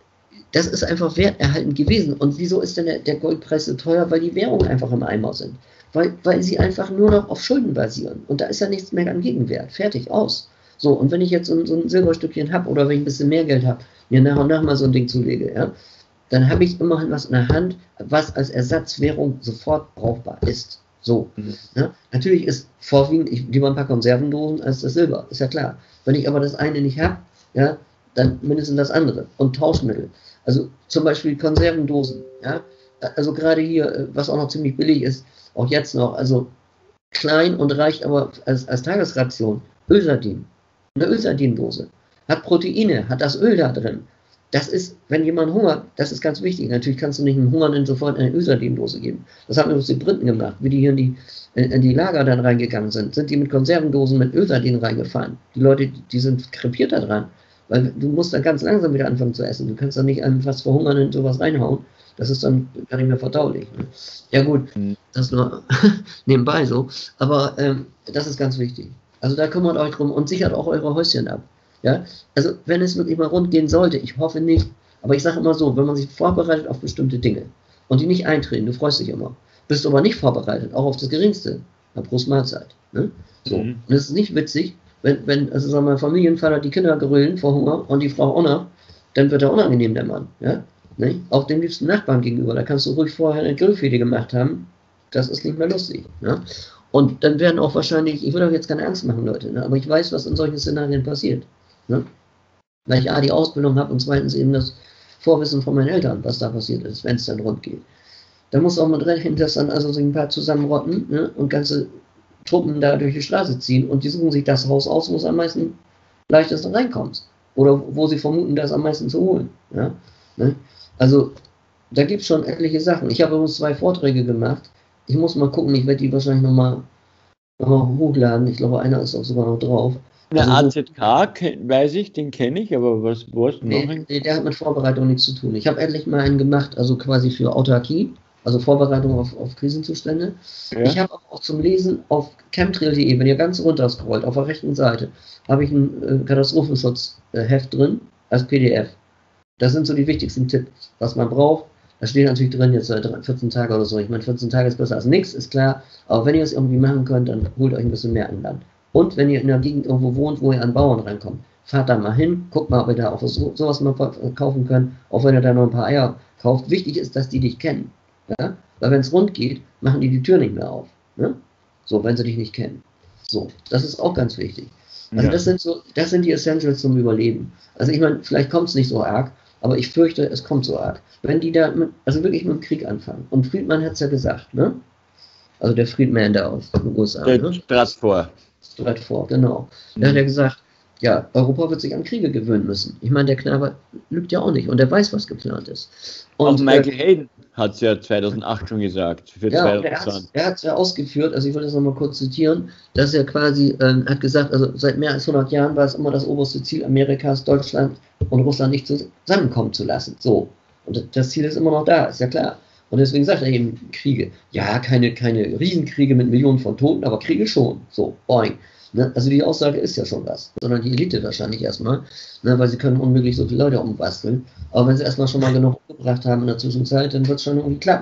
das ist einfach werterhaltend gewesen. Und wieso ist denn der, der Goldpreis so teuer? Weil die Währungen einfach im Eimer sind. Weil, weil sie einfach nur noch auf Schulden basieren. Und da ist ja nichts mehr an Gegenwert. Fertig, aus. So, und wenn ich jetzt so, so ein Silberstückchen habe oder wenn ich ein bisschen mehr Geld habe, mir nach und nach mal so ein Ding zulege, ja, dann habe ich immerhin was in der Hand, was als Ersatzwährung sofort brauchbar ist. So. Mhm. Ja. Natürlich ist vorwiegend ich, lieber ein paar Konservendosen als das Silber, ist ja klar. Wenn ich aber das eine nicht habe, ja, dann mindestens das andere. Und Tauschmittel. Also zum Beispiel Konservendosen, ja. Also gerade hier, was auch noch ziemlich billig ist, auch jetzt noch, also klein und reicht aber als, als Tagesration, Ölsardinen. Eine Ölsardinendose. Hat Proteine, hat das Öl da drin. Das ist, wenn jemand hungert, das ist ganz wichtig. Natürlich kannst du nicht einem Hungernden sofort eine Ölsardinendose geben. Das haben übrigens die Briten gemacht, wie die hier in die, in die Lager dann reingegangen sind. Sind die mit Konservendosen mit Ölsardinen reingefahren. Die Leute, die sind krepiert da dran. Weil du musst dann ganz langsam wieder anfangen zu essen. Du kannst dann nicht einem fast Verhungernden sowas reinhauen. Das ist dann gar nicht mehr verdaulich. Ne? Ja gut, mhm. das nur nebenbei so. Aber ähm, das ist ganz wichtig. Also da kümmert euch drum und sichert auch eure Häuschen ab. Ja? Also wenn es wirklich mal rund gehen sollte, ich hoffe nicht, aber ich sage immer so, wenn man sich vorbereitet auf bestimmte Dinge und die nicht eintreten, du freust dich immer, bist du aber nicht vorbereitet, auch auf das Geringste, na Prost Mahlzeit. Ne? So. Mhm. Und es ist nicht witzig, wenn, wenn also sagen wir, Familienvater die Kinder grölen vor Hunger und die Frau auch noch, dann wird er unangenehm, der Mann. Ja? Ne? Auch dem liebsten Nachbarn gegenüber, da kannst du ruhig vorher eine Grillfede gemacht haben, das ist nicht mehr lustig. Ne? Und dann werden auch wahrscheinlich, ich will euch jetzt keine Angst machen, Leute, ne? aber ich weiß, was in solchen Szenarien passiert. Ne? Weil ich A, die Ausbildung habe und zweitens eben das Vorwissen von meinen Eltern, was da passiert ist, wenn es dann rund geht. Da muss auch mit rechnen, dass dann also sich ein paar zusammenrotten, ne? und ganze Truppen da durch die Straße ziehen und die suchen sich das Haus aus, wo es am meisten leichtesten reinkommt. Oder wo sie vermuten, das am meisten zu holen. Ja? Ne? Also da gibt es schon etliche Sachen. Ich habe übrigens zwei Vorträge gemacht. Ich muss mal gucken, ich werde die wahrscheinlich nochmal noch mal hochladen. Ich glaube, einer ist auch sogar noch drauf. Der also, A Z K, weiß ich, den kenne ich, aber was was nee, noch? Nee, der hat mit Vorbereitung nichts zu tun. Ich habe endlich mal einen gemacht, also quasi für Autarkie, also Vorbereitung auf, auf Krisenzustände. Ja. Ich habe auch zum Lesen auf chemtrail punkt de, wenn ihr ganz runter scrollt, auf der rechten Seite, habe ich ein äh, Katastrophenschutzheft drin, als P D F. Das sind so die wichtigsten Tipps, was man braucht. Da steht natürlich drin, jetzt vierzehn Tage oder so. Ich meine, vierzehn Tage ist besser als nichts, ist klar. Aber wenn ihr es irgendwie machen könnt, dann holt euch ein bisschen mehr an Land. Und wenn ihr in der Gegend irgendwo wohnt, wo ihr an Bauern reinkommt, fahrt da mal hin, guckt mal, ob ihr da auch so, sowas mal kaufen könnt, auch wenn ihr da noch ein paar Eier kauft. Wichtig ist, dass die dich kennen. Ja? Weil wenn es rund geht, machen die die Tür nicht mehr auf. Ne? So, wenn sie dich nicht kennen. So, das ist auch ganz wichtig. Also ja. das sind so, das sind die Essentials zum Überleben. Also ich meine, vielleicht kommt es nicht so arg, aber ich fürchte, es kommt so arg. Wenn die da, mit, also wirklich mit dem Krieg anfangen. Und Friedman hat es ja gesagt, ne? Also der Friedman da aus den U S A. Der ne? Stratfor. Stratfor, genau. Mhm. Da hat er gesagt, ja, Europa wird sich an Kriege gewöhnen müssen. Ich meine, der Knabe lügt ja auch nicht und der weiß, was geplant ist. Und auch Michael äh, Hayden hat es ja zweitausendacht schon gesagt. Für ja, zweitausendzwanzig. Er hat es ja ausgeführt, also ich will das nochmal kurz zitieren, dass er quasi ähm, hat gesagt, also seit mehr als hundert Jahren war es immer das oberste Ziel Amerikas, Deutschland und Russland nicht zusammenkommen zu lassen. So. Und das Ziel ist immer noch da, ist ja klar. Und deswegen sagt er eben Kriege. Ja, keine, keine Riesenkriege mit Millionen von Toten, aber Kriege schon. So, boing. Ne? Also die Aussage ist ja schon was. Sondern die Elite wahrscheinlich erstmal, ne? Weil sie können unmöglich so viele Leute umbasteln. Aber wenn sie erstmal schon mal genug umgebracht haben in der Zwischenzeit, dann wird es schon irgendwie klappen.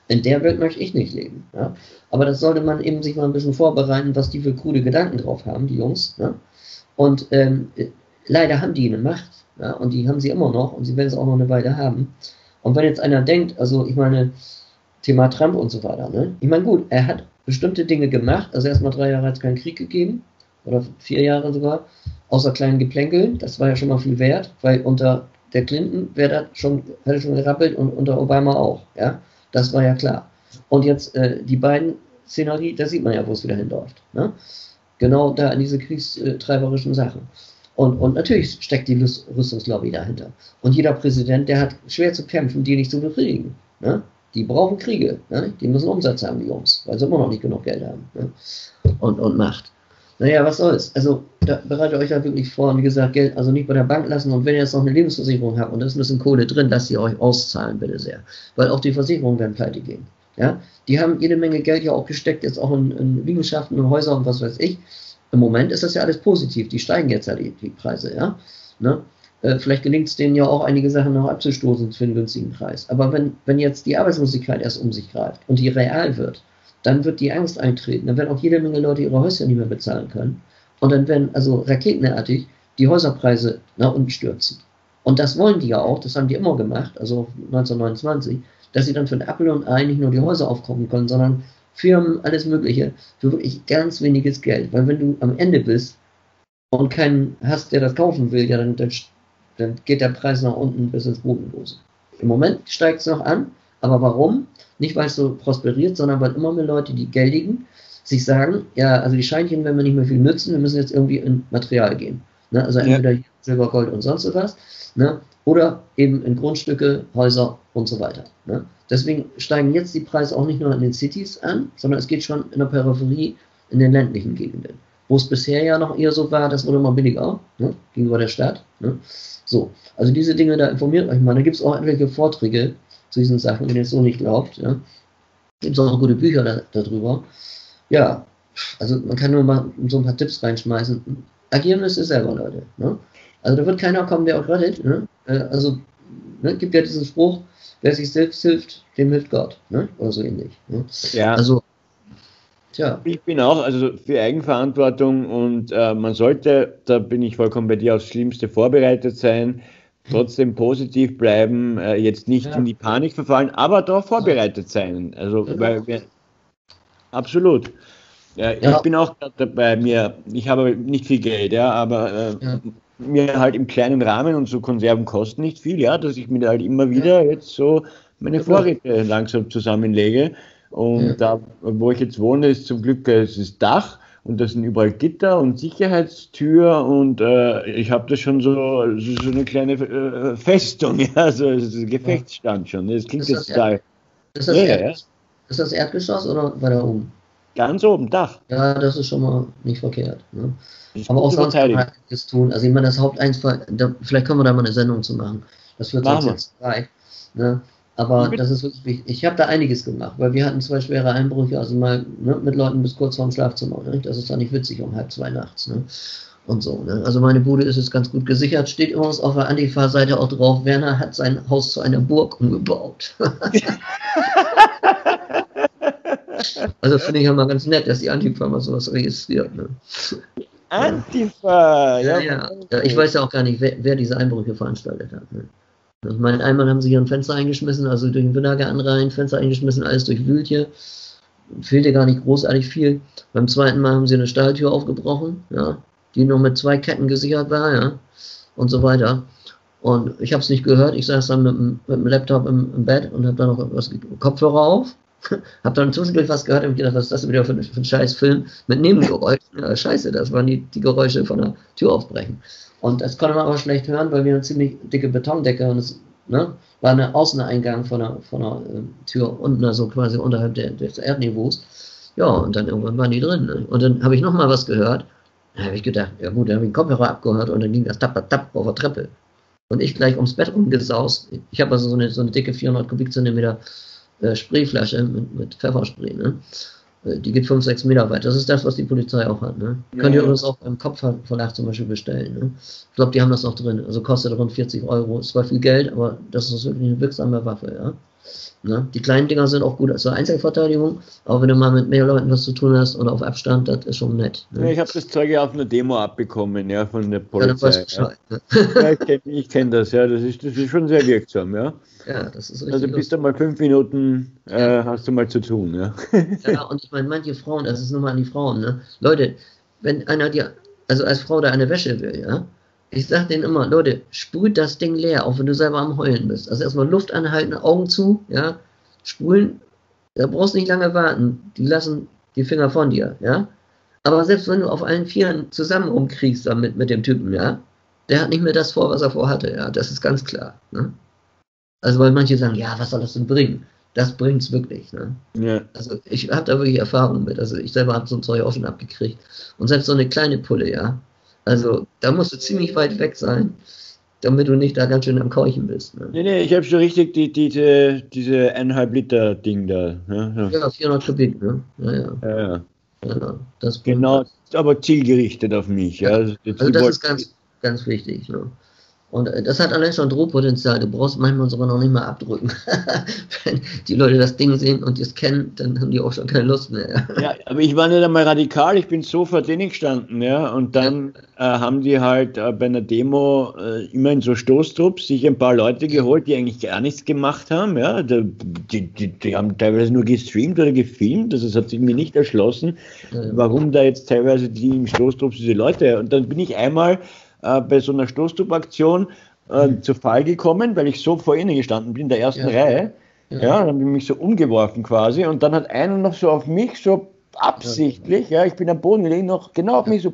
In der Welt möchte ich nicht leben. Ja? Aber das sollte man eben sich mal ein bisschen vorbereiten, was die für krude Gedanken drauf haben, die Jungs. Ja? Und ähm, leider haben die eine Macht. Ja? Und die haben sie immer noch und sie werden es auch noch eine Weile haben. Und wenn jetzt einer denkt, also ich meine, Thema Trump und so weiter. Ne? Ich meine, gut, er hat bestimmte Dinge gemacht. Also erstmal drei Jahre hat es keinen Krieg gegeben. Oder vier Jahre sogar. Außer kleinen Geplänkeln. Das war ja schon mal viel wert. Weil unter der Clinton wäre das schon, hätte schon gerappelt und unter Obama auch. Ja? Das war ja klar. Und jetzt äh, die beiden Szenerie, da sieht man ja, wo es wieder hinläuft. Ne? Genau da in diese kriegstreiberischen Sachen. Und, und natürlich steckt die Rüstungslobby dahinter. Und jeder Präsident, der hat schwer zu kämpfen, die nicht zu befriedigen. Ne? Die brauchen Kriege. Ne? Die müssen Umsatz haben, die Jungs, weil sie immer noch nicht genug Geld haben. Ne? Und, und Macht. Naja, was soll's? Also da bereitet euch da wirklich vor, und wie gesagt, Geld also nicht bei der Bank lassen, und wenn ihr jetzt noch eine Lebensversicherung habt und da ist ein bisschen Kohle drin, lasst sie euch auszahlen, bitte sehr. Weil auch die Versicherungen werden pleite gehen. Ja? Die haben jede Menge Geld ja auch gesteckt, jetzt auch in, in Liegenschaften und Häuser und was weiß ich. Im Moment ist das ja alles positiv, die steigen jetzt ja die, die Preise, ja. Ne? Äh, vielleicht gelingt es denen ja auch, einige Sachen noch abzustoßen für einen günstigen Preis. Aber wenn, wenn jetzt die Arbeitslosigkeit erst um sich greift und die real wird, dann wird die Angst eintreten. Dann werden auch jede Menge Leute ihre Häuser nicht mehr bezahlen können. Und dann werden also raketenartig die Häuserpreise nach unten stürzen. Und das wollen die ja auch, das haben die immer gemacht, also neunzehnhundertneunundzwanzig, dass sie dann für ein Apfel und Ei nicht nur die Häuser aufkaufen können, sondern Firmen, alles Mögliche, für wirklich ganz weniges Geld. Weil wenn du am Ende bist und keinen hast, der das kaufen will, ja, dann, dann, dann geht der Preis nach unten bis ins Bodenlose. Im Moment steigt es noch an, aber warum? Nicht, weil es so prosperiert, sondern weil immer mehr Leute, die Geldigen, sich sagen, ja, also die Scheinchen werden wir nicht mehr viel nützen, wir müssen jetzt irgendwie in Material gehen. Ne? Also entweder ja. Silber, Gold und sonst was, ne? Oder eben in Grundstücke, Häuser und so weiter. Ne? Deswegen steigen jetzt die Preise auch nicht nur in den Cities an, sondern es geht schon in der Peripherie, in den ländlichen Gegenden. Wo es bisher ja noch eher so war, das wurde immer billiger, ne? Gegenüber der Stadt. Ne? So, also diese Dinge, da informiert euch mal. Da gibt es auch etliche Vorträge zu diesen Sachen, wenn ihr es so nicht glaubt. Ja? Gibt es auch gute Bücher da, darüber. Ja, also man kann nur mal so ein paar Tipps reinschmeißen. Agieren müsst ihr selber, Leute. Ne? Also da wird keiner kommen, der euch rettet. Ne? Also ne, gibt ja diesen Spruch, wer sich selbst hilft, dem hilft Gott. Ne? Oder so ähnlich. Ne? Ja. Also, tja. Ich bin auch also für Eigenverantwortung, und äh, man sollte, da bin ich vollkommen bei dir, aufs Schlimmste vorbereitet sein, trotzdem positiv bleiben, äh, jetzt nicht ja. in die Panik verfallen, aber darauf vorbereitet sein. Also, ja. weil wir, absolut. Ja, ja. Ich bin auch dabei, mir, ich habe nicht viel Geld, ja, aber äh, ja. mir halt im kleinen Rahmen, und so Konserven kosten nicht viel, ja, dass ich mir halt immer wieder ja. jetzt so meine Vorräte langsam zusammenlege. Und ja. da, wo ich jetzt wohne, ist zum Glück das ist Dach, und das sind überall Gitter und Sicherheitstür, und äh, ich habe das schon so, so eine kleine äh, Festung, ja, so also, ein Gefechtsstand schon. Das klingt ist jetzt das total. Ist das, ja, ja. ist das Erdgeschoss oder weiter oben? Ganz oben, Dach. Ja, das ist schon mal nicht verkehrt. Ne? Aber auch sonst kann man einiges tun. Also ich meine, das Haupteinfall, da, vielleicht können wir da mal eine Sendung zu machen. Das wird sonst jetzt frei. Ne? Aber das ist wirklich wichtig. Ich habe da einiges gemacht, weil wir hatten zwei schwere Einbrüche, also mal ne, mit Leuten bis kurz vorm Schlafzimmer. Ne? Das ist doch nicht witzig um halb zwei nachts. Ne? Und so. Ne? Also meine Bude ist jetzt ganz gut gesichert. Steht übrigens auf der Antifa-Seite auch drauf, Werner hat sein Haus zu einer Burg umgebaut. Also finde ich ja mal ganz nett, dass die Antifa mal sowas registriert. Ne? Antifa! Ja, ja, ja. Ich weiß ja auch gar nicht, wer, wer diese Einbrüche veranstaltet hat. Ne? Ich meine, einmal haben sie hier ein Fenster eingeschmissen, also durch den Wintergarten rein, Fenster eingeschmissen, alles durchwühlt hier. Fehlte gar nicht großartig viel. Beim zweiten Mal haben sie eine Stahltür aufgebrochen, ja, die noch mit zwei Ketten gesichert war, ja, und so weiter. Und ich habe es nicht gehört, ich saß dann mit, mit dem Laptop im, im Bett und habe dann noch was, Kopfhörer auf. Hab dann zwischendurch was gehört und gedacht, was ist das wieder für ein, für ein scheiß Film mit Nebengeräuschen? Ja, scheiße, das waren die, die Geräusche von der Tür aufbrechen. Und das konnte man aber schlecht hören, weil wir eine ziemlich dicke Betondecke und es ne, war ein Außeneingang von der, von der äh, Tür unten, also quasi unterhalb der, des Erdniveaus. Ja, und dann irgendwann waren die drin. Ne? Und dann habe ich nochmal was gehört. Da habe ich gedacht, ja gut, dann habe ich den Kopfhörer abgehört und dann ging das tapp, tapp, tapp auf der Treppe. Und ich gleich ums Bett rumgesaust. Ich habe also so eine, so eine dicke vierhundert Kubikzentimeter Äh, Sprayflasche mit, mit Pfefferspray, ne? Die geht fünf, sechs Meter weit. Das ist das, was die Polizei auch hat, ne? Ja, könnt ihr übrigens auch beim Kopfverlag zum Beispiel bestellen, ne? Ich glaube, die haben das noch drin. Also kostet rund vierzig Euro. Ist zwar viel Geld, aber das ist wirklich eine wirksame Waffe, ja? Ne? Die kleinen Dinger sind auch gut zur Einzelverteidigung, aber wenn du mal mit mehr Leuten was zu tun hast oder auf Abstand, das ist schon nett. Ne? Ja, ich habe das Zeug ja auf einer Demo abbekommen, ja, von der Ja, dann Polizei. weißt du Bescheid, Ja, ne? ja ich kenne ich kenn das, ja, das ist, das ist schon sehr wirksam, ja. Ja, das ist richtig. Also bist du mal fünf Minuten, äh, Ja. hast du mal zu tun, ja. Ja, und ich meine, manche Frauen, das ist nur mal an die Frauen, ne? Leute, wenn einer dir, also als Frau da eine Wäsche will, ja, ich sag denen immer, Leute, sprüht das Ding leer, auch wenn du selber am Heulen bist. Also erstmal Luft anhalten, Augen zu, ja, spulen, da brauchst du nicht lange warten, die lassen die Finger von dir, ja. Aber selbst wenn du auf allen Vieren zusammen rumkriegst damit mit dem Typen, ja, der hat nicht mehr das vor, was er vorhatte, ja, das ist ganz klar, ne? Also weil manche sagen, ja, was soll das denn bringen? Das bringt's wirklich, ne? Ja. Also ich habe da wirklich Erfahrung mit. Also ich selber habe so ein Zeug auch schon abgekriegt. Und selbst so eine kleine Pulle, ja. Also da musst du ziemlich weit weg sein, damit du nicht da ganz schön am Keuchen bist. Ne? Nee, nee, ich habe schon richtig die, diese, diese eineinhalb Liter Ding da. Ja, Ja, vierhundert Kubik, ne? Ja, ja. ja, ja. ja das Genau, aber zielgerichtet auf mich. Ja. Ja. Also, Also das ist ganz, ganz wichtig. Ne? Und das hat allein schon Drohpotenzial. Du brauchst manchmal sogar noch nicht mal abdrücken. Wenn die Leute das Ding sehen und es kennen, dann haben die auch schon keine Lust mehr. Ja, aber ich war nicht einmal radikal, ich bin so vor denen gestanden, ja, und dann ja. äh, haben die halt äh, bei einer Demo äh, immer in so Stoßtrupps sich ein paar Leute geholt, die eigentlich gar nichts gemacht haben, ja, die, die, die, die haben teilweise nur gestreamt oder gefilmt, also es hat sich mir nicht erschlossen, ja, ja. warum da jetzt teilweise die im Stoßtrupps diese Leute, und dann bin ich einmal äh, bei so einer Stoßtrupp-Aktion äh, mhm. zu Fall gekommen, weil ich so vor ihnen gestanden bin, in der ersten ja. Reihe. Ja, ja, dann habe ich mich so umgeworfen quasi und dann hat einer noch so auf mich so absichtlich, ja, ich bin am Boden gelegen, noch genau auf mich so.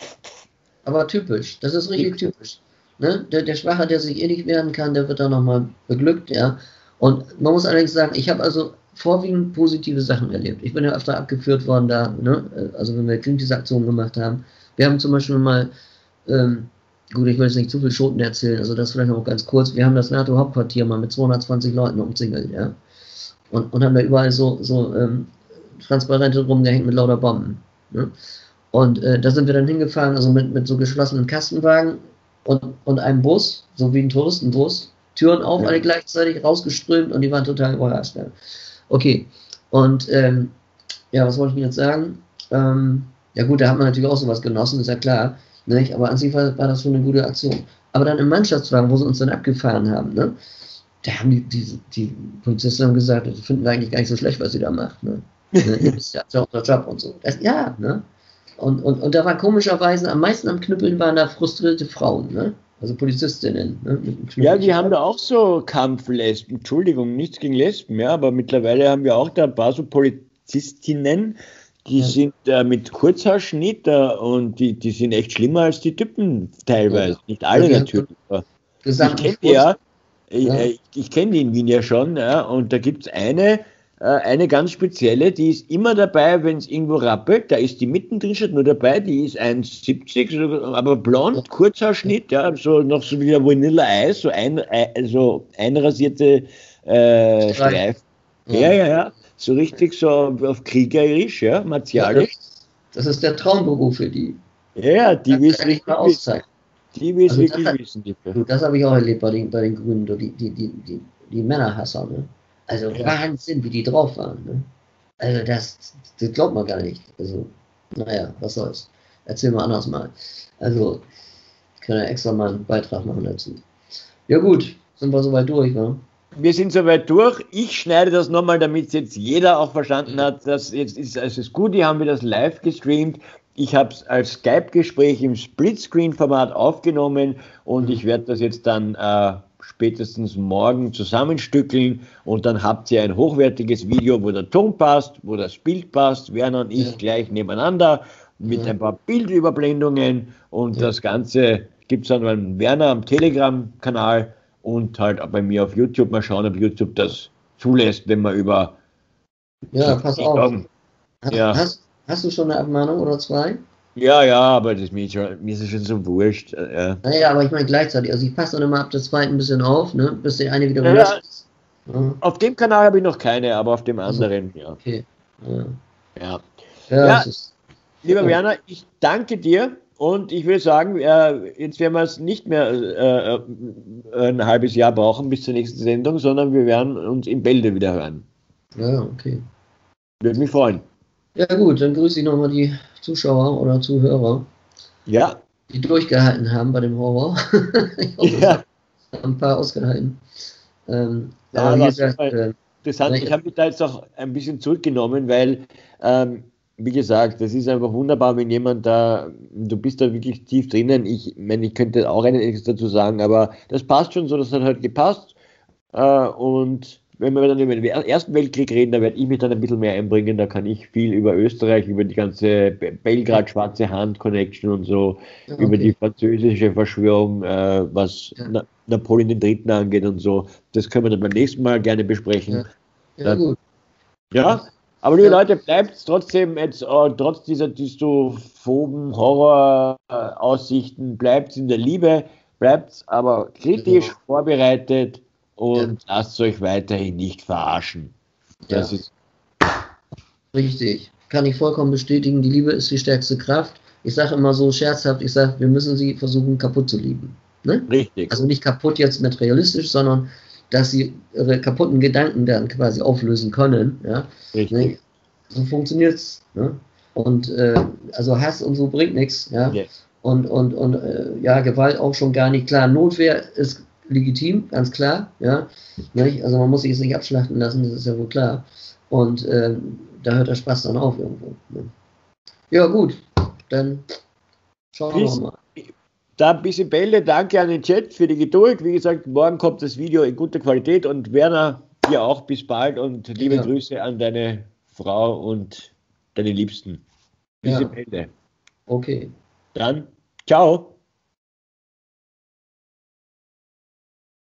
Aber typisch, das ist richtig typisch. Ne? Der, der Schwache, der sich eh nicht wehren kann, der wird dann nochmal beglückt, ja. Und man muss allerdings sagen, ich habe also vorwiegend positive Sachen erlebt. Ich bin ja öfter abgeführt worden da, ne? Also wenn wir Greenpeace-Aktionen gemacht haben. Wir haben zum Beispiel mal, ähm, gut, ich will jetzt nicht zu viel Schoten erzählen, also das vielleicht noch ganz kurz. Wir haben das NATO-Hauptquartier mal mit zweihundertzwanzig Leuten umzingelt, ja. Und, und haben da überall so, so ähm, Transparente rumgehängt mit lauter Bomben. Ne? Und äh, da sind wir dann hingefahren, also mit, mit so geschlossenen Kastenwagen und, und einem Bus, so wie ein Touristenbus, Türen auf, ja. alle gleichzeitig rausgeströmt und die waren total überrascht. Ja. Okay, und ähm, ja, was wollte ich jetzt sagen? Ähm, ja gut, da hat man natürlich auch sowas genossen, ist ja klar. Nicht? Aber an sich war, war das schon eine gute Aktion. Aber dann im Mannschaftswagen, wo sie uns dann abgefahren haben, ne, da haben die, die, die Polizisten haben gesagt, das finden wir eigentlich gar nicht so schlecht, was sie da macht. Ne? Ihr wisst ja, auch der Job und so. Das, ja, ne? Und, und, und da war komischerweise, am meisten am Knüppeln waren da frustrierte Frauen, ne? Also Polizistinnen. Ne? Ja, die haben da auch so Kampflesben, Entschuldigung, nichts gegen Lesben, ja, aber mittlerweile haben wir auch da ein paar so Polizistinnen, die ja. sind äh, mit Kurzhaarschnitt äh, und die, die sind echt schlimmer als die Typen teilweise. Ja. Nicht alle ja, natürlich. Ich kenne die ja, ich, ja. ich, ich kenne die in Wien ja schon, ja, und da gibt es eine, äh, eine ganz spezielle, die ist immer dabei, wenn es irgendwo rappelt, da ist die mittendrin schon nur dabei, die ist eins siebzig, so, aber blond, Kurzhaarschnitt, ja, so noch so wie ein Vanilla Eis, so, ein, so einrasierte äh, Streifen. Ja, ja, ja. So richtig so auf kriegerisch, ja, martialisch. Ja, das, das ist der Traumberuf für die. Ja, die will es wirklich wissen. Die will es also wirklich das, wissen. Die das habe ich auch erlebt bei den, bei den Grünen, die, die, die, die, die Männerhasser. Ne? Also ja. Wahnsinn, wie die drauf waren. Ne? Also das, das glaubt man gar nicht. Also, naja, was soll's. Erzähl mal anders mal. Also, ich kann ja extra mal einen Beitrag machen dazu. Ja gut, sind wir soweit durch, ne? Wir sind soweit durch. Ich schneide das nochmal, damit jetzt jeder auch verstanden hat, dass jetzt ist es ist gut, die haben wir das live gestreamt. Ich habe es als Skype-Gespräch im Splitscreen-Format aufgenommen und ich werde das jetzt dann äh, spätestens morgen zusammenstückeln und dann habt ihr ein hochwertiges Video, wo der Ton passt, wo das Bild passt, Werner und ich ja. gleich nebeneinander mit ja. ein paar Bildüberblendungen und ja. das Ganze gibt es dann beim Werner am Telegram-Kanal und halt auch bei mir auf YouTube. Mal schauen, ob YouTube das zulässt, wenn man über... Ja, pass auf. Hast, ja. hast, hast du schon eine Abmahnung oder zwei? Ja, ja, aber das, mir, ist schon, mir ist es schon so wurscht. Ja. Naja, aber ich meine gleichzeitig, also ich passe dann immer ab der zweiten ein bisschen auf, ne, bis der eine wieder ja, gelöscht ist. Ja. Auf dem Kanal habe ich noch keine, aber auf dem anderen, also, ja. Okay. Ja. Ja. ja, ja ist, lieber ja. Werner, ich danke dir Und ich würde sagen, äh, jetzt werden wir es nicht mehr äh, ein halbes Jahr brauchen bis zur nächsten Sendung, sondern wir werden uns in Bälde wieder hören. Ja, okay. Würde mich freuen. Ja gut, dann grüße ich nochmal die Zuschauer oder Zuhörer, ja. die durchgehalten haben bei dem Horror. Ich hoffe, ja. ein paar ausgehalten. Ähm, ja, aber wie das gesagt, ist äh, interessant. Ich habe mich da jetzt auch ein bisschen zurückgenommen, weil, ähm, wie gesagt, das ist einfach wunderbar, wenn jemand da, du bist da wirklich tief drinnen. Ich meine, ich könnte auch einiges dazu sagen, aber das passt schon so, das hat halt gepasst. Äh, und wenn wir dann über den Ersten Weltkrieg reden, da werde ich mich dann ein bisschen mehr einbringen. Da kann ich viel über Österreich, über die ganze Belgrad-Schwarze Hand-Connection und so, okay. über die französische Verschwörung, äh, was ja. Na Napoleon den Dritten angeht und so. Das können wir dann beim nächsten Mal gerne besprechen. Ja, ja gut. Ja, aber liebe ja. Leute, bleibt trotzdem jetzt, äh, trotz dieser dystophoben Horror-Aussichten, bleibt in der Liebe, bleibt aber kritisch genau. vorbereitet. Und ja. lasst euch weiterhin nicht verarschen. Das ja. ist richtig. Kann ich vollkommen bestätigen. Die Liebe ist die stärkste Kraft. Ich sage immer so scherzhaft, ich sage, wir müssen sie versuchen kaputt zu lieben. Ne? Richtig. Also nicht kaputt jetzt materialistisch, sondern dass sie ihre kaputten Gedanken dann quasi auflösen können. Ja? Richtig. Ne? So funktioniert es. Ne? Und äh, also Hass und so bringt nichts. Ja? Yes. Und, und, und äh, ja, Gewalt auch schon gar nicht. Klar, Notwehr ist legitim, ganz klar, ja, nicht? Also man muss sich es nicht abschlachten lassen, das ist ja wohl klar. Und äh, da hört der Spaß dann auf irgendwo. Ne? Ja gut, dann schauen wir mal. Da ein bisschen Bälle, danke an den Chat für die Geduld. Wie gesagt, morgen kommt das Video in guter Qualität und Werner, dir auch bis bald und liebe ja. Grüße an deine Frau und deine Liebsten. Bis ja. Bälle. Okay. Dann, ciao.